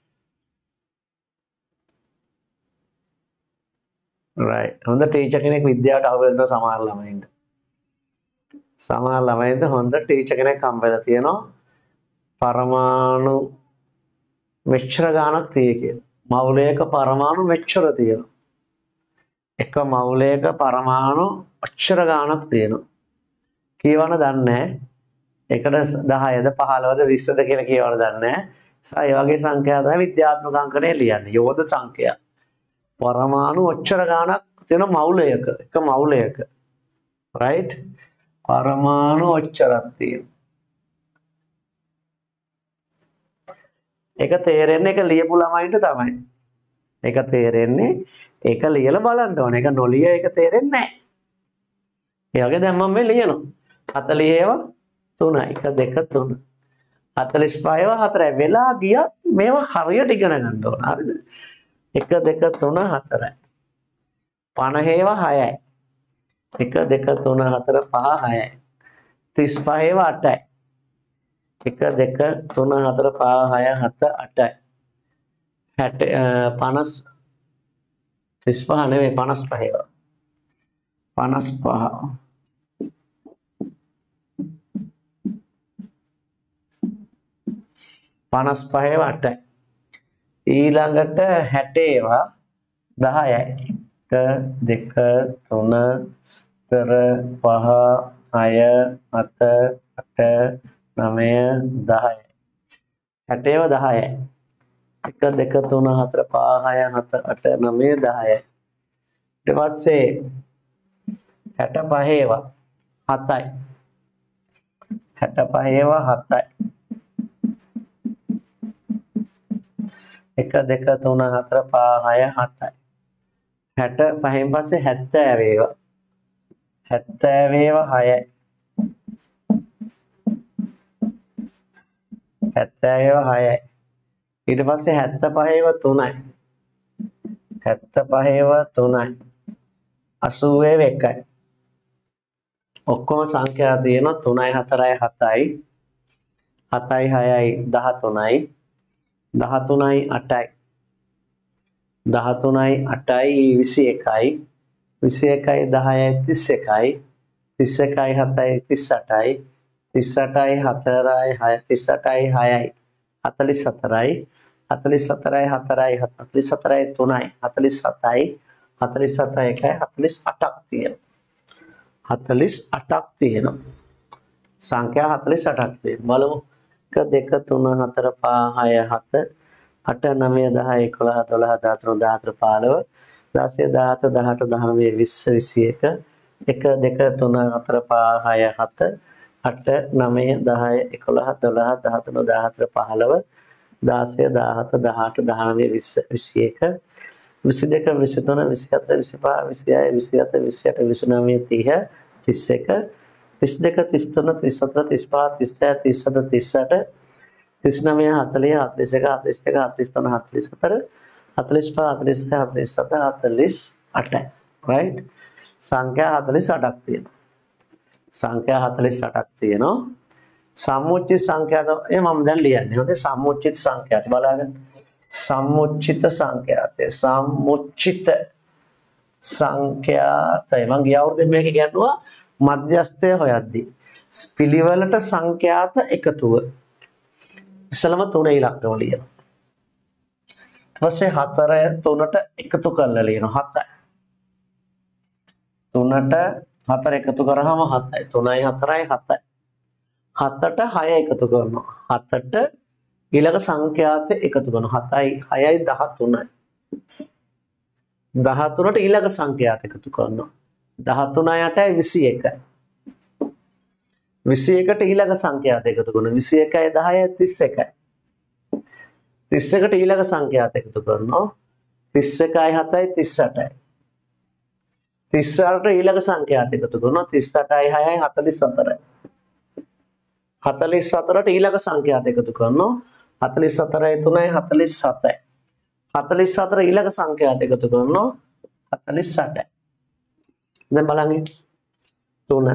right හොඳ ටීචර් කෙනෙක් විද්‍යාවට අවබෝධ සමහර ළමයින්ට හොඳ ටීචර් කෙනෙක් හම්බෙලා තියෙනවා පරමාණු මෙච්චර ගාණක් තියෙයි කියලා මවුලයක පරමාණු මෙච්චර තියෙනවා එක මවුලයක පරමාණු ඔච්චර ගාණක් තියෙනවා කීවන දන්නේ නැහැ එකට 10ද 15ද 20ද කියලා කියවල දන්නේ නැහැ. ඒ වගේ සංඛ්‍යා තමයි විද්‍යාත්මක අංකනේ ලියන්නේ. යෝධ සංඛ්‍යා. පරමාණු ඔච්චර ගාණක් තියෙන මවුලයක එක මවුලයක. right? පරමාණු ඔච්චරක් තියෙනවා. ඒක තේරෙන්නේ ඒක ලියපු ළමයින්ට තමයි. ඒක තේරෙන්නේ ඒක ලියලා බලන්න ඕනේ. ඒක නොලිය ඒක තේරෙන්නේ නැහැ. ඒ වගේ දැන් මම මේ ලියනවා. 40 ඒවා 3 1 2 3 45 4යි වෙලා ගියත් මේවා හරියට ඉගෙන ගන්න ඕන හරිද 1 2 3 4යි 50 ඒවා 6යි 1 2 3 4 5 6යි 35 ඒවා 8යි 1 2 3 4 5 6 7 8යි 50 35 නෙවෙයි 55 ඒවා 55 55 8යි ඊළඟට 60 ඒවා 10යි 1 2 3 4 5 6 7 8 9 10යි 60 ඒවා 10යි 1 2 3 4 5 6 7 8 9 10යි ඊට පස්සේ 65 ඒවා 7යි 65 ඒවා 7යි 1 2 3 4 5 6 7යි. 65න් පස්සේ 70 වේවා. 70 වේවා 6යි. 70 වේවා 6යි. ඊට පස්සේ 75 වේවා 3යි. 75 වේවා 3යි. 80 වේවා 1යි. ඔක්කොම සංඛ්‍යා තියෙනවා 3යි 4යි 7යි 7යි 6යි 13යි 13යි 8යි 13යි 8යි 21යි 21යි 10යි 31යි 31යි 7යි 38යි 38යි 4යි 38යි 6යි 44යි 44යි 4යි 44යි 3යි 47යි 47යි 1යි 48ක් තියෙනවා. 48ක් තියෙනවා. සංඛ්‍යා 48ක් තියෙනවා. බලමු. 1 2 3 4 5 6 7 8 9 10 11 12 13 14 15 16 17 18 19 20 21 1 2 3 4 5 6 7 8 9 10 11 12 13 14 15 16 17 18 19 20 21 22 23 24 25 26 27 28 29 30 31 32 33 34 35 36 37 38 39 40 41 42 43 44 45 46 47 right සංඛ්‍යා 48ක් තියෙනවා. සංඛ්‍යා 48ක් තියෙනවා. සම්මුච්චිත සංඛ්‍යාත මම දැන් ලියන්නේ. හොඳේ සම්මුච්චිත සංඛ්‍යාත බලන්න. සම්මුච්චිත සංඛ්‍යාතය සම්මුච්චිත සංඛ්‍යාතය මම ගිය අවුරුද්දේ මේක කියනවා මධ්‍යස්ථය හොයද්දී පිළිවෙලට සංඛ්‍යාත එකතුව ඉස්සලම 3 ඉලක්කම ලියනවා. ඊට පස්සේ 4 3ට එකතු කරලා ලියනවා 7යි. 3ට 4 එකතු කරාම 7යි. 3යි 4යි 7යි. 7ට 6 එකතු කරනවා. 7ට ඊළඟ සංඛ්‍යාත එකතු කරනවා. 7යි 6යි 13යි. 13ට ඊළඟ සංඛ්‍යාත එකතු කරනවා. 13යි 8යි 21යි. 21ට ඊළඟ සංඛ්‍යාත එකතු කරනවා. 21යි 10යි 31යි. 31ට ඊළඟ සංඛ්‍යාත එකතු කරනවා. 31යි 7යි 38යි. 38ට ඊළඟ සංඛ්‍යාත එකතු කරනවා. 38යි 6යි 44යි. 44ට ඊළඟ සංඛ්‍යාත එකතු කරනවා. 44යි 3යි 47යි. 44 ඊළඟ සංඛ්‍යාත එකතු කරනවා. 48යි. දැන් බලන්න 3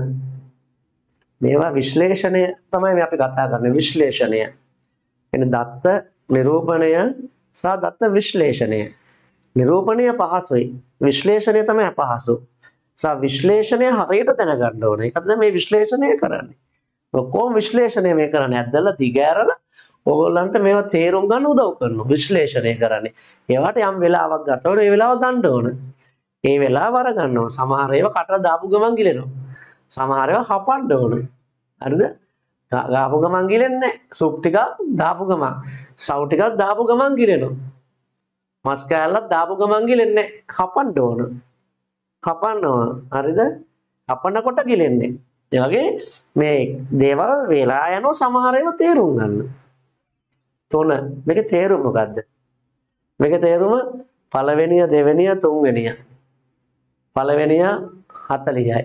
මේවා විශ්ලේෂණය තමයි මේ අපි කතා කරන්නේ විශ්ලේෂණය. එන්නේ දත්ත නිරූපණය සහ දත්ත විශ්ලේෂණය. නිරූපණය පහසුයි. විශ්ලේෂණය තමයි අපහසු. සහ විශ්ලේෂණය හරියට දැනගන්න ඕනේ. ඒකද මේ විශ්ලේෂණය කරන්නේ. කොහොම විශ්ලේෂණය මේ කරන්නේ? ඇද්දලා දිගෑරලා ඕගොල්ලන්ට මේවා තේරුම් ගන්න උදව් කරනවා. විශ්ලේෂණය කරන්නේ. ඒවට යම් වෙලාවක් ගත වෙනවා. ඒ වෙලාව ගන්න ඕනේ. ඒ වෙලාව වර ගන්න ඕනේ. සමහර ඒවා කට දාපු ගමන් ගිලෙනවා. සමහර ඒවා හපන්න ඕනේ. හරිද? දාපු ගමන් ගිලෙන්නේ නැහැ. සුප් ටිකක් දාපු ගමන්, සව් ටිකක් දාපු ගමන් ගිලෙනවා. මස් කෑල්ලක් දාපු ගමන් ගිලෙන්නේ නැහැ. හපන්න ඕන. හපන්න ඕන. හරිද? හපනකොට ගිලෙන්නේ. ඒ වගේ මේ දේවල් වෙලා යනවා සමහර ඒවා තේරුම් ගන්න. 3 මේකේ තේරුම මොකද්ද? මේකේ තේරුම පළවෙනිය, දෙවෙනිය, තුන්වෙනිය. පළවෙනිය 40යි.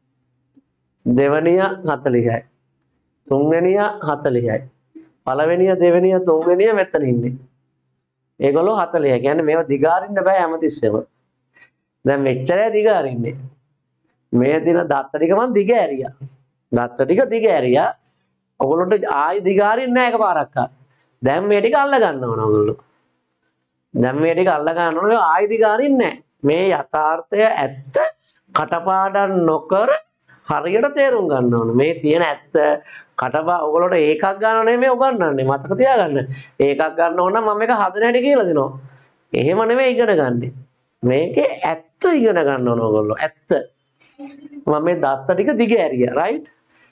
දෙවෙනිය 40යි. තුන්වෙනිය 40යි. පළවෙනිය, දෙවෙනිය, තුන්වෙනිය මෙතන ඉන්නේ. ඒගොල්ලෝ 40යි. කියන්නේ මේව දිගාරින්න බෑ හැමතිස්සෙම. දැන් මෙච්චරයි දිගාරින්නේ. මේ දින දත්ත ටික මම දිග ඇරියා. දත්ත ටික දිග ඇරියා. ඔයගොල්ලන්ට ආයි දිගාරින්නේ නැහැ එකපාරක්. දැන් මේ ටික අල්ල ගන්න ඕන ඔයගොල්ලෝ. දැන් මේ ටික අල්ල ගන්න ඕන ආයි දිගාරින්නේ නැහැ. මේ යථාර්ථය ඇත්ත කටපාඩම් නොකර හරියට තේරුම් ගන්න ඕන. මේ තියෙන ඇත්ත ඔයගොල්ලෝට ඒකක් ගන්න නෙමෙයි උගන්වන්නේ. මතක තියාගන්න. ඒකක් ගන්න ඕන නම් මම මේක හදන හැටි කියලා දෙනවා. එහෙම නෙමෙයි ඉගෙන ගන්න. මේකේ ඇත්ත ඉගෙන ගන්න ඕන ඔයගොල්ලෝ. ඇත්ත. මම මේ දත්ත ටික දිග ඇරියා. රයිට්?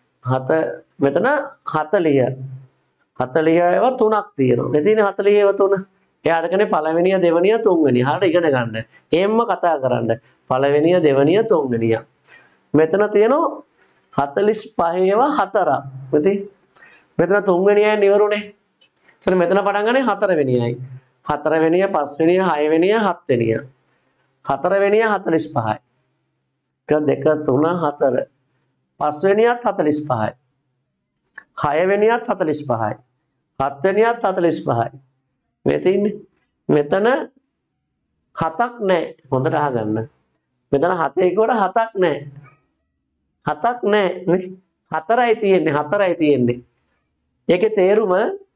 මෙතන 40. 40 ඒවා 3ක් තියෙනවා. මේ තියෙන 40 ඒවා 3. එයාට කියන්නේ පළවෙනිය, දෙවෙනිය, තුන්වෙනිය. හරියට ඉගෙන ගන්න. එහෙම්ම කතා කරන්න. පළවෙනිය, දෙවෙනිය, තුන්වෙනිය. මෙතන තියෙනවා 45 ඒවා 4ක්. මෙතන තුන්වෙනියයි ඉවරුනේ. එතන මෙතන පටන් ගන්නේ 4 වෙනියයි. 4 වෙනිය 5 වෙනිය 6 වෙනිය 7 වෙනිය 4 වෙනිය 45යි 1 2 3 4 5 වෙනියත් 45යි 6 වෙනියත් 45යි 7 වෙනියත් 45යි මේ තියෙන්නේ මෙතන 7ක් නැහැ හොඳට අහගන්න මෙතන 7 එකට 7ක් නැහැ 7ක් නැහැ 4යි තියෙන්නේ ඒකේ තේරුම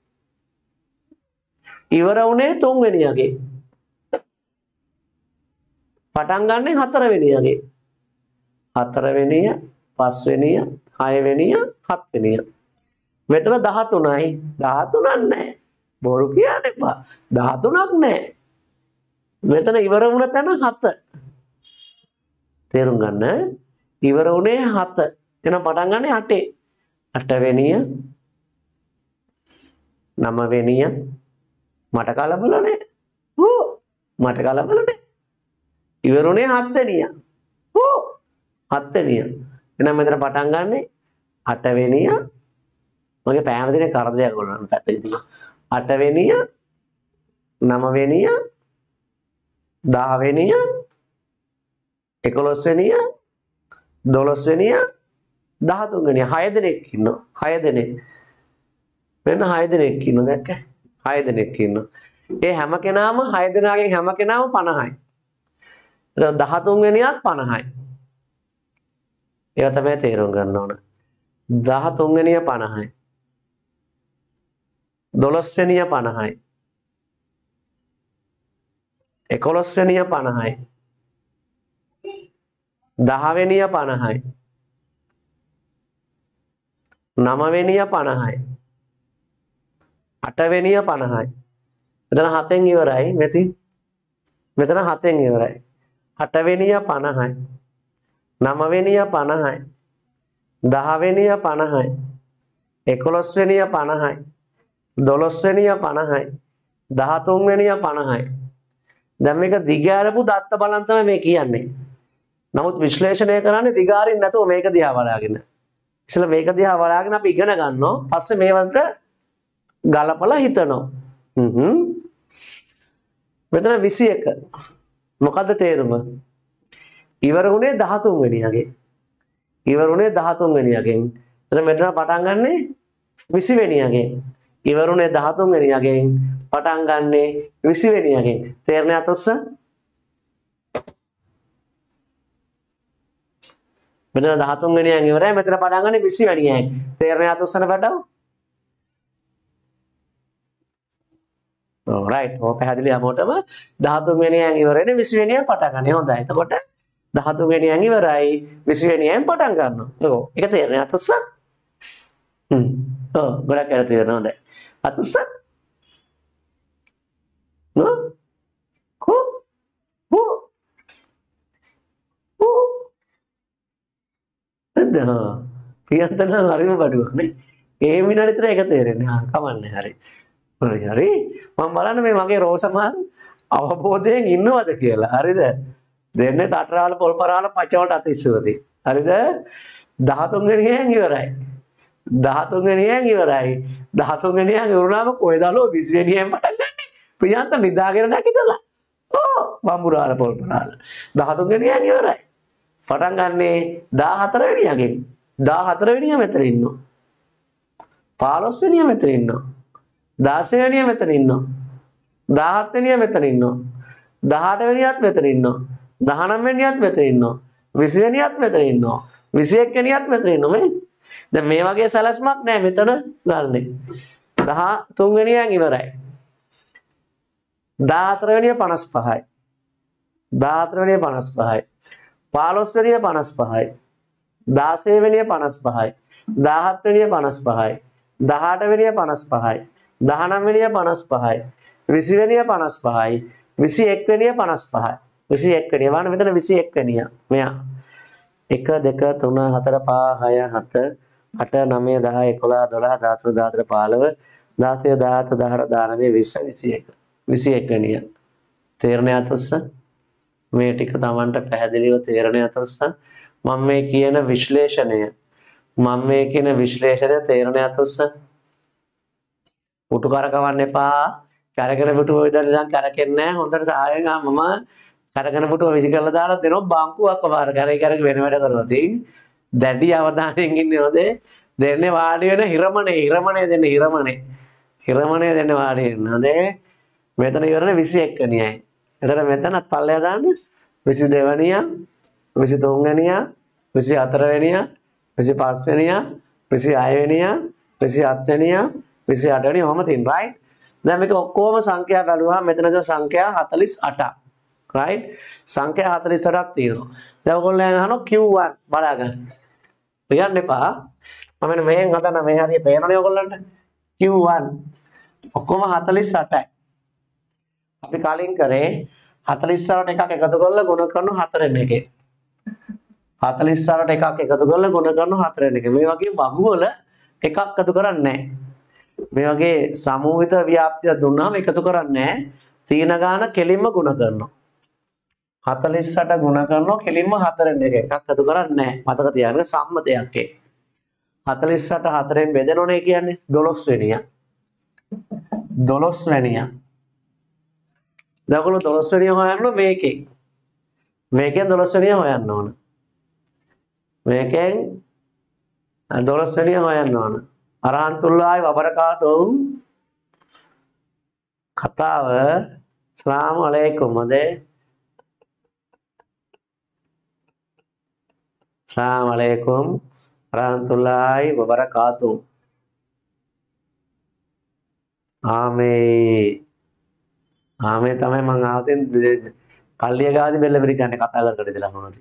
ඉවර වුණේ 3 වෙනියගේ පටන් ගන්නෙ 4 වෙනියගේ 4 වෙනිය 5 වෙනිය 6 වෙනිය 7 වෙනිය මෙතන 13යි 13ක් නැහැ බොරු කියන්න එපා 13ක් නැහැ මෙතන ඉවර වුණ තැන 7 තේරුම් ගන්න ඉවර වුණේ 7 එහෙනම් පටන් ගන්නෙ 8 8 වෙනිය 9 වෙනිය මට කලබල නැහැ ඕ මට කලබල නැහැ ඉවරුනේ 7 වෙනිය ඕ 7 වෙනිය එහෙනම් මෙතන පටන් ගන්නෙ 8 වෙනිය මගේ පෑම දිනේ කරදරයක් වුණා පැත්තේ තිබ්බා 8 වෙනිය 9 වෙනිය 10 වෙනිය 11 වෙනිය 12 වෙනිය 13 වෙනිය 6 දෙනෙක් ඉන්නවා 6 දෙනෙක් වෙන 6 දෙනෙක් ඉන්නවා දැක්ක 6 දෙනෙක් ඉන්නවා ඒ හැම කෙනාම 6 දෙනාගෙන් හැම කෙනාම 50යි 13 වෙනියත් 50යි ඒවා තමයි තේරුම් ගන්න ඕන 13 වෙනිය 50යි 12 වෙනිය 50යි 11 වෙනිය 50යි 10 වෙනිය 50යි 9 වෙනිය 50යි 8 වෙනිය 50යි මෙතන 7න් ඉවරයි මෙතන 7න් ඉවරයි 8 වෙනිය 50යි 9 වෙනිය 50යි 10 වෙනිය 50යි 11 වෙනිය 50යි 12 වෙනිය 50යි 13 වෙනිය 50යි දැන් මේක දිගාරපු දත්ත බලන් තමයි මේ කියන්නේ නමුත් විශ්ලේෂණය කරන්නේ දිගාරින් නැතුව මේක දිහා බලාගෙන ඉතින් මේක දිහා බලාගෙන අපි ඉගෙන ගන්නවා පස්සේ මේවට ගලපලා හිතනවා මෙතන 21 මොකද්ද තේරුම ඉවර වුණේ 13 වෙනියගේ ඉවර වුණේ 13 වෙනියගෙන් එතන මෙතන පටන් ගන්නෙ 20 වෙනියගෙන් ඉවර වුණේ 13 වෙනියගෙන් පටන් ගන්නෙ 20 වෙනියගෙන් තේරෙන්නේ අතොස්ස මෙතන 13 වෙනියෙන් ඉවරයි මෙතන පටන් ගන්නෙ 20 වෙනියෙන් තේරෙන්නේ අතොස්සන පැටව right ඔය පැහැදිලි හැමෝටම 13 වෙනියෙන් ඉවරනේ 20 වෙනියෙන් පටන් ගන්න. හොඳයි. එතකොට 13 වෙනියෙන් ඉවරයි 20 වෙනියෙන් පටන් ගන්නවා. ඔව්. ඒක තේරෙන්නේ අතොස්ස? ඔව් ගොඩක් අර තේරෙනවා. හොඳයි. අතොස්ස? නෝ? කො? හො? හො? එදා පියන්තන හරිම බඩුවක් නේ. ඒ විනාඩි විතර ඒක තේරෙන්නේ. ආ කමන්නේ හරි. හරි මම බලන්න මේ මගේ රෝසමහන් අවබෝධයෙන් ඉන්නවද කියලා හරිද දෙන්නේ තටරාල පොල්පරාල පච වලට අත ඉස්සුවදී හරිද 13 වෙනියෙන් ඉවරයි 13 වෙනියෙන් ඉවරයි 13 වෙනියෙන් ඉවරනම කොයිදලෝ 20 වෙනියෙන් පටන් ගන්නේ ප්‍රියන්ත නිදාගෙන නැගිටලා ඕ බම්බුරාල පොල්පරාල 13 වෙනියෙන් ඉවරයි පටන් ගන්නේ 14 වෙනියගෙන් 14 වෙනිය මෙතන ඉන්නවා 15 වෙනිය මෙතන ඉන්නවා 16 වෙනිය මෙතන ඉන්නවා 17 වෙනිය මෙතන ඉන්නවා 18 වෙනියත් මෙතන ඉන්නවා 19 වෙනියත් මෙතන ඉන්නවා 20 වෙනියත් මෙතන ඉන්නවා 21 වෙනියත් මෙතන ඉන්නවා මේ දැන් මේ වගේ සැලැස්මක් නැහැ මෙතන ගන්නෙ 13 වෙනියෙන් ඉවරයි 14 වෙනිය 55යි 14 වෙනිය 55යි 15 වෙනිය 55යි 16 වෙනිය 55යි 17 වෙනිය 55යි 18 වෙනිය 55යි 19 වෙනිය 55යි 20 වෙනිය 55යි 21 වෙනිය 55යි 21 වෙනිය වань මෙතන 21 වෙනිය මෙයා 1 2 3 4 5 6 7 8 9 10 11 12 13 14 15 16 17 18 19 20 21 වෙනිය තේරෙන්නේ අතොස්ස මේ ටික Tamanට පැහැදිලිව තේරෙන්නේ අතොස්ස මම මේ කියන විශ්ලේෂණය තේරෙන්නේ අතොස්ස පුටු කරකවන්න එපා කරගෙන පුටුව ඉඳන් ඉඳන් කරකෙන්නේ නැහැ. හොඳට සායෙන් මම කරගෙන පුටුව විසි කරලා දාලා දෙනවා බංකුවක් වමාර කරේ කරේ වෙන වැඩ කරනවා. ඉතින් දැඩි අවධානයෙන් ඉන්නේ හොදේ. දෙන්නේ වාඩි වෙන හිරමනේ දෙන්නේ හිරමනේ දෙන්නේ වාඩි වෙන. හොදේ. මෙතන ඉවරනේ 21 වෙනියයි. එතන මෙතනත් පල්ලෙහා දාන්න 22 වෙනියා, 23 වෙනියා, 24 වෙනියා, 25 වෙනියා, 26 වෙනියා, 27 වෙනියා, 28 වෙනියා ඔහම තියෙන right. දැන් මේක ඔක්කොම සංඛ්‍යා බැලුවාම මෙතනද සංඛ්‍යා 48ක්. right. සංඛ්‍යා 48ක් තියෙනවා. දැන් ඔයගොල්ලෝ අහනවා Q1 බලාගන්න. ලියන්න එපා. මම මෙන්න මෙහෙන් හදන මේ හරිය පේනවනේ ඔයගොල්ලන්ට. Q1 ඔක්කොම 48යි. අපි කලින් කරේ 48ට එකක් එකතු කරලා ගුණ කරනවා 4 එකේ. 48ට එකක් එකතු කරලා ගුණ කරනවා 4 එකේ. මේ වගේ බහු වල එකක් එකතු කරන්නේ නැහැ. මේ වගේ සමූහිත ව්‍යාප්තිය දුන්නාම එකතු කරන්නේ නැහැ. තීන ගාන කෙලින්ම ගුණ කරනවා. 48 ගුණ කරනවා කෙලින්ම 4 එකක් එකතු කරන්නේ නැහැ. මතක තියාගන්න සම්ම දෙයක් ඒ. 48 4ෙන් බෙදෙනෝනේ කියන්නේ 12 වෙනියා. 12 වෙනියා. දැන් ඔයගොල්ලෝ 12 වෙනියා හොයන්න මේකෙන්. මේකෙන් 12 වෙනියා හොයන්න ඕන. මේකෙන් 12 වෙනියා හොයන්න ඕන. අරහන්තුල්ලාහි වබරකාතුහු කතාව ස්ලාම් අලයිකුම් හොඳේ. ස්ලාම් අලයිකුම් අරහන්තුල්ලාහි වබරකාතුහු. ආමේ තමයි මං ආවතෙන් කල්ලිය ගාදී බෙල්ල පිරිකන්නේ කතා කරකට ඉඳලා මොනවද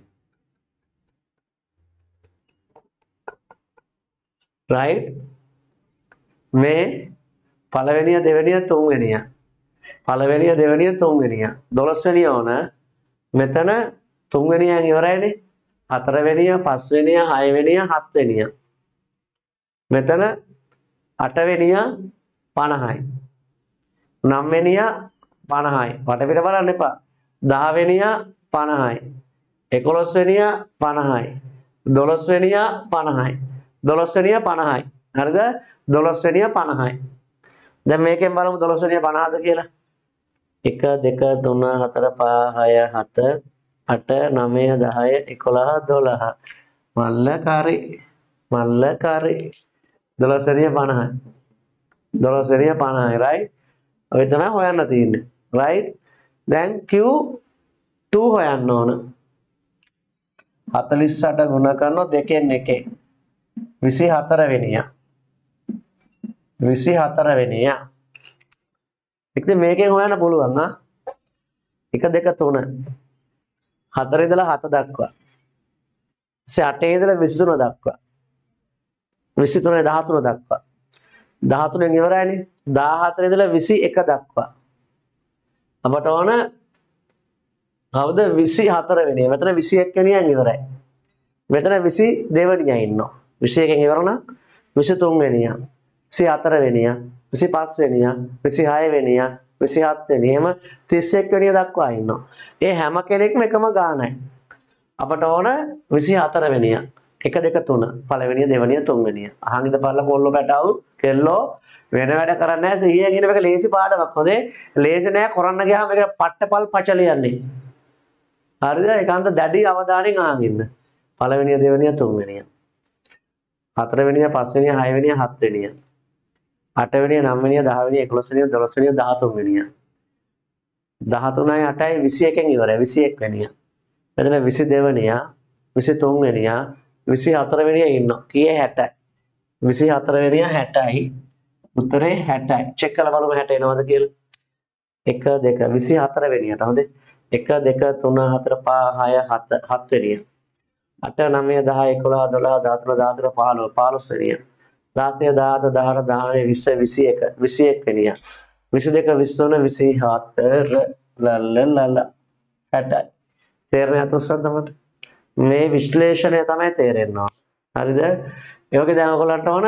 right මේ පළවෙනිය දෙවෙනිය තුන්වෙනිය පළවෙනිය දෙවෙනිය තුන්වෙනිය 12 වෙනිය ඕන මෙතන තුන්වෙනියෙන් ඉවරයිනේ හතරවෙනිය පස්වෙනිය හයවෙනිය හත්වෙනිය මෙතන අටවෙනිය 50යි 9 වෙනිය 50යි වටපිට බලන්න එපා 10 වෙනිය 50යි 11 වෙනිය 50යි 12 වෙනිය 50යි 12 වෙනිය 50යි හරිද 12 වෙනිය 50යි දැන් මේකෙන් බලමු 12 වෙනිය 50ද කියලා 1 2 3 4 5 6 7 8 9 10 11 12 මල්ල කරි 12 වෙනිය 50යි 12 වෙනිය 50යි right ඔය තමයි හොයන්න තියෙන්නේ right දැන් Q2 හොයන්න ඕන 48 ගුණ කරනවා දෙකෙන් එකේ 24 වෙනිය 24 වෙනිය ඉතින් මේකෙන් හොයන්න පුළුවන් 1 2 3 4 ඉඳලා 7 දක්වා 8 ඉඳලා 23 දක්වා 23 13 දක්වා 13න් ඉවරයිනේ 14 ඉඳලා 21 දක්වා අපට ඕන කවුද 24 වෙනිය මෙතන 21 වෙනියෙන් ඉවරයි මෙතන 22 වෙනිය ඉන්නවා 21 න් ඉවර නම් 23 වෙනිය 24 වෙනිය 25 වෙනිය 26 වෙනිය 27 වෙනිය එහෙම 31 වෙනිය දක්වා ඉන්නවා ඒ හැම කෙනෙක්ම එකම ගානයි අපට ඕන 24 වෙනිය 1 2 3 පළවෙනිය දෙවෙනිය තුන්වෙනිය අහන් ඉඳපල්ලා කොල්ලෝ පැටවු කෙල්ලෝ වෙන වැඩ කරන්නේ නැහැ 100 කියන එක ලේසි පාඩමක් හොඳේ ලේසි නෑ කරන්න ගියාම මේක පට්ටපල් පචලියන්නේ හරිද ඒකන්ට දැඩි අවධානයෙන් අහන් ඉන්න පළවෙනිය දෙවෙනිය තුන්වෙනිය හතරවෙනිය පස්වෙනිය හයවෙනිය හත්වෙනිය අටවෙනිය නවවෙනිය 10 වෙනිය 11 වෙනිය 12 වෙනිය 13 වෙනිය 13යි 8යි 21න් ඉවරයි 21 වෙනිය මෙතන 22 වෙනිය 23 වෙනිය 24 වෙනිය ඉන්නවා කීයේ 60යි 24 වෙනිය 60යි උත්තරේ 60යි චෙක් කරලා බලමු 60 එනවද කියලා 1 2 24 වෙනියට හොඳේ 1 2 3 4 5 6 7 වෙනිය 8 9 10 11 12 13 14 15 වෙනිය 16 17 18 19 20 21 වෙනිය 22 23 24 ලලලල 60යි තේරෙන්නේ අතොස්සන් තමයි මේ විශ්ලේෂණය තමයි තේරෙන්නේ හරිද ඒ වගේ දැන් ඔයගොල්ලන්ට ඕන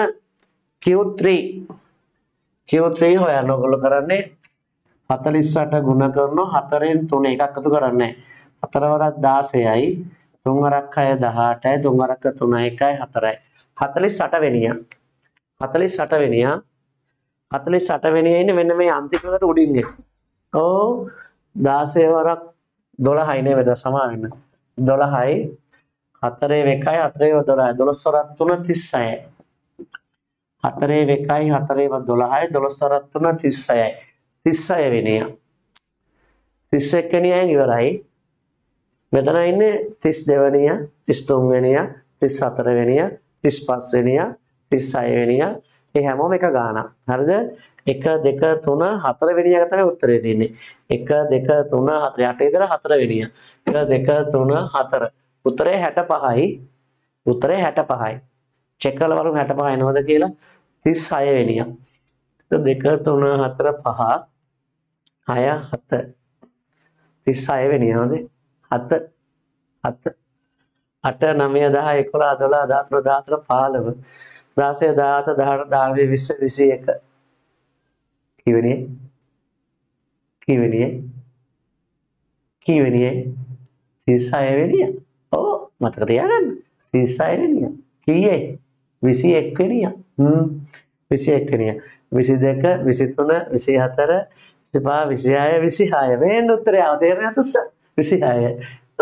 Q3 හොයන්න ඔයගොල්ලෝ කරන්නේ 48 ගුණ කරනවා 4න් 3 එකක් එකතු කරන්නේ 4 වරක් 16යි 3 වරක් 6 18යි 3 වරක් 3 1යි 4යි 48 වෙනිය 48 වෙනිය 48 වෙනිය ඉන්නේ මෙන්න මේ අන්තිමකට උඩින් එක. ඔව් 16 වරක් 12යි නේද සමා වෙන්න. 12යි 4 1යි 4 12යි 12 වරක් 3 36යි. 4 1යි 4 12යි 12 වරක් 3 36යි. 36 වෙනිය. 31 වෙනියෙන් ඉවරයි. මෙතන ඉන්නේ 32 වෙනිය, 33 වෙනිය, 34 වෙනිය, 35 වෙනිය, 36 වෙනිය. ඒ හැමෝම එක ගානක්. හරිද? 1 2 3 4 වෙනි එක තමයි උත්තරේ තියෙන්නේ. 1 2 3 4 8 ඉඳලා 4 වෙනි එක. 1 2 3 4. උත්තරේ 65යි. උත්තරේ 65යි. චෙක් කරලා බලමු 65 එනවද කියලා. 36 වෙනි එක. 1 2 3 4 5 6 7. 36 වෙනි එකද? 7 7 8 9 10 11 12 13 14 15 16 17 18 19 20 21 කීවෙනියේ කීවෙනියේ කීවෙනියේ 36 වෙනිය. ඔව් මතක තියාගන්න 36 වෙනිය. කීයේ 21 වෙනිය. 21 වෙනිය. 22 23 24 25 26 26 වෙන උත්තරය ආව තේරෙනවද උස්ස 26.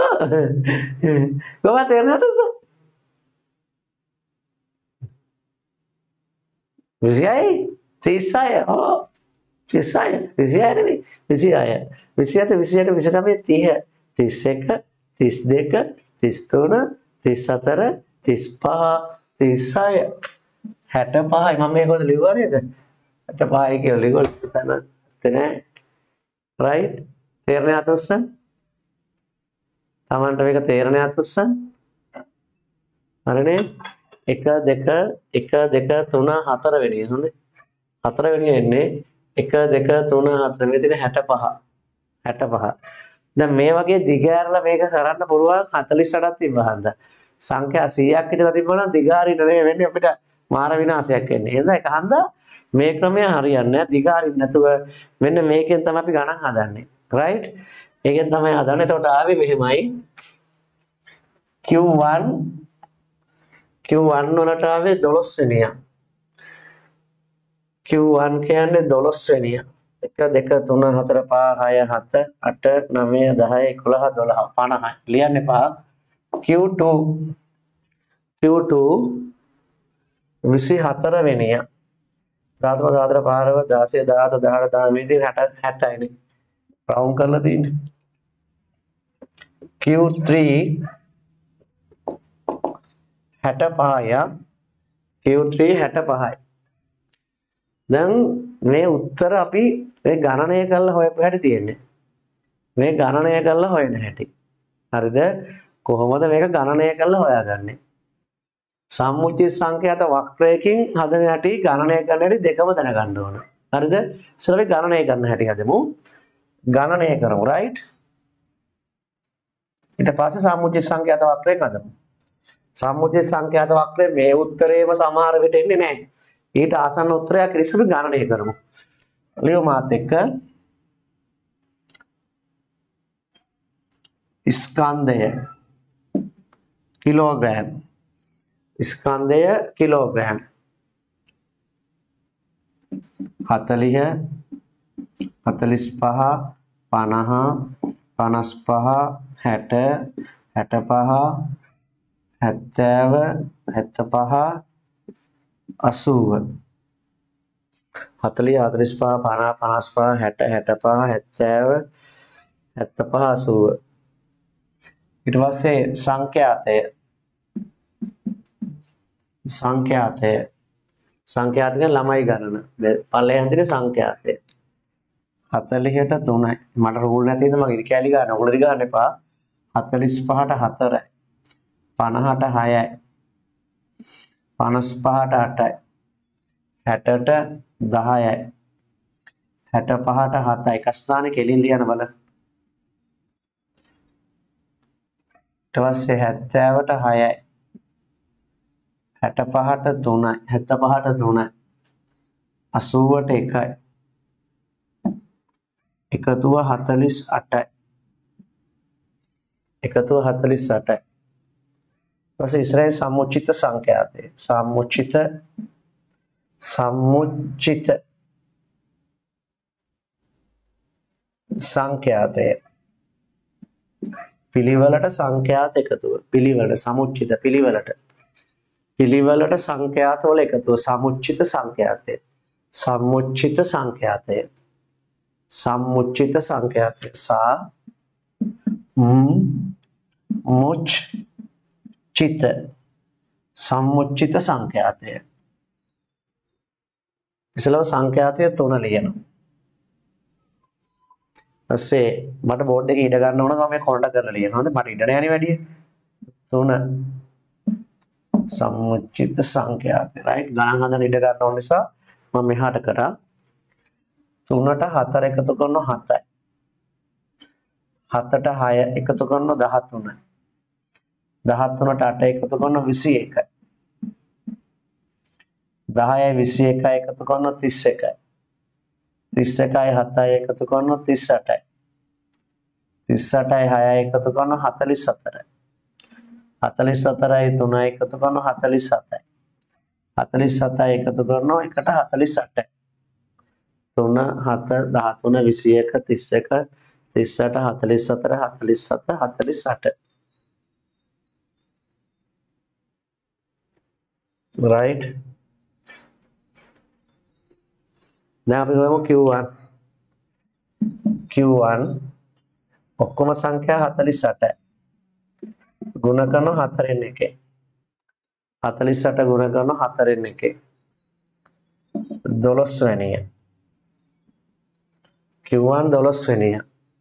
කොහොමද තේරෙනවද උස්ස 26 36 oh 36 26 නෙමෙයි 26 27 28 29 30 31 32 33 34 35 36 65යි මම මේක උඩ ලිව්වා නේද 65යි කියලා ලිව්වා තන right තේරෙනවද උස්ස තමන්ට මේක තේරෙනවද උස්ස හරිනේ 1 2 1 2 3 4 වෙනිය හොඳේ 4 වෙනිය එන්නේ 1 2 3 4 මේ තියෙන 65 65 දැන් මේ වගේ දිගහැරලා මේක කරන්න පුළුවන් 48ක් තිබ්බහන්ද සංඛ්‍යා 100ක් හිටලා තිබ්බනම් දිගාරින්න නෙවෙයි වෙන්නේ අපිට මාර විනාශයක් වෙන්නේ එහෙනම් ඒක හන්දා මේ ක්‍රමය හරියන්නේ නැහැ දිගාරින්න නැතුව මෙන්න මේකෙන් තමයි අපි ගණන් හදන්නේ right ඒකෙන් තමයි හදන්නේ එතකොට ආවේ මෙහෙමයි Q1 Q1 වලට ආවේ 12 වෙනිය. Q1 කියන්නේ 12 වෙනිය. 1 2 3 4 5 6 7 8 9 10 11 12 50. ලියන්න එපා. Q2 Q2 24 වෙනිය. 13 14 15 16 17 18 19 60 නේ. රවුන්ඩ් කරලා තියෙන්නේ. Q3 65ය Q3 65යි. දැන් මේ උත්තර අපි මේ ගණනය කරලා හොයපු හැටි තියෙන්නේ. මේ ගණනය කරලා හොයන හැටි. හරිද? කොහොමද මේක ගණනය කරලා හොයාගන්නේ? සම්මුති සංඛ්‍යාත වක්‍රයකින් හදන හැටි ගණනය කරන හැටි දෙකම දැනගන්න ඕන. හරිද? ඉතින් අපි ගණනය කරන හැටි හදමු. ගණනය කරමු right? ඊට පස්සේ සම්මුති සංඛ්‍යාත වක්‍රය හදමු. සම්මුති සංඛ්‍යාත වක්‍රය මේ උත්තරේම සමහර විට එන්නේ නැහැ. ඊට ආසන්න උත්තරයක් ඉස්සෙල්ලා ගණනය කරමු. ලියු මාත් එක්ක ස්කන්ධය කිලෝග්‍රෑම් ස්කන්ධය කිලෝග්‍රෑම් 40 45 50 55 60 65 70 75 80 40 45 50 55 60 65 70 75 80 ඊට පස්සේ සංඛ්‍යාතය සංඛ්‍යාතක ළමයි ගණන පල්ලෙයන් තියෙන සංඛ්‍යාතය 40ට 3යි මට රූල් නැති ඉඳ මම ඉරි කැලි ගන්න ඔයගොල්ලෝ ඉරි ගන්න එපා 45ට 4යි 50ට 6යි 55ට 8යි 60ට 10යි 65ට 7යි එක ස්ථානේ කෙලින් ලියන්න බලන්න ඊට පස්සේ 70ට 6යි 65ට 3යි 75ට 3යි 80ට 1යි එකතුව 48යි එකතුව 48යි ඊපස්සේ ඉස්සරහින් සම්මුචිත සංඛ්‍යාතය සම්මුචිත සංඛ්‍යාතය පිළිවෙලට සංඛ්‍යාත එකතුව පිළිවෙලට සමුච්චිත පිළිවෙලට සංඛ්‍යාත වල එකතුව සමුච්චිත සංඛ්‍යාතය සම්මුච්චිත සංඛ්‍යාතය සා මුච් චිත සම්මුච්චිත සංඛ්‍යාතය ඉස්සෙල්ලා සංඛ්‍යාතය 3 ලියනවා ඊපස්සේ මට බෝඩ් එකේ ඉඩ ගන්න ඕන ගමන් මේ කොනට කරලා ලියනවා හොඳ මට ඉඩ නෑනේ වැඩි 3 සම්මුච්චිත සංඛ්‍යාතය right ගණන් හදන්න ඉඩ ගන්න ඕන නිසා මම මෙහාට කරා 3ට 4 එකතු කරනවා 7යි 7ට 6 එකතු කරනවා 13යි 13ට 8 එකතු කරනවා 21යි 10යි 21යි එකතු කරනවා 31යි 31යි 7යි එකතු කරනවා 38යි 38යි 6යි එකතු කරනවා 44යි 44යි 3යි එකතු කරනවා 47යි 47යි එකතු කරනවා 1ට 48යි 3 7 13 21 31 38 47 48 right දැන් අපි ගමු Q1 ඔක්කොම සංඛ්‍යා 48යි ගුණ කරනවා 4න් 1 48 ගුණ කරනවා 4න් 1 12 වෙනිය Q1 12 වෙනිය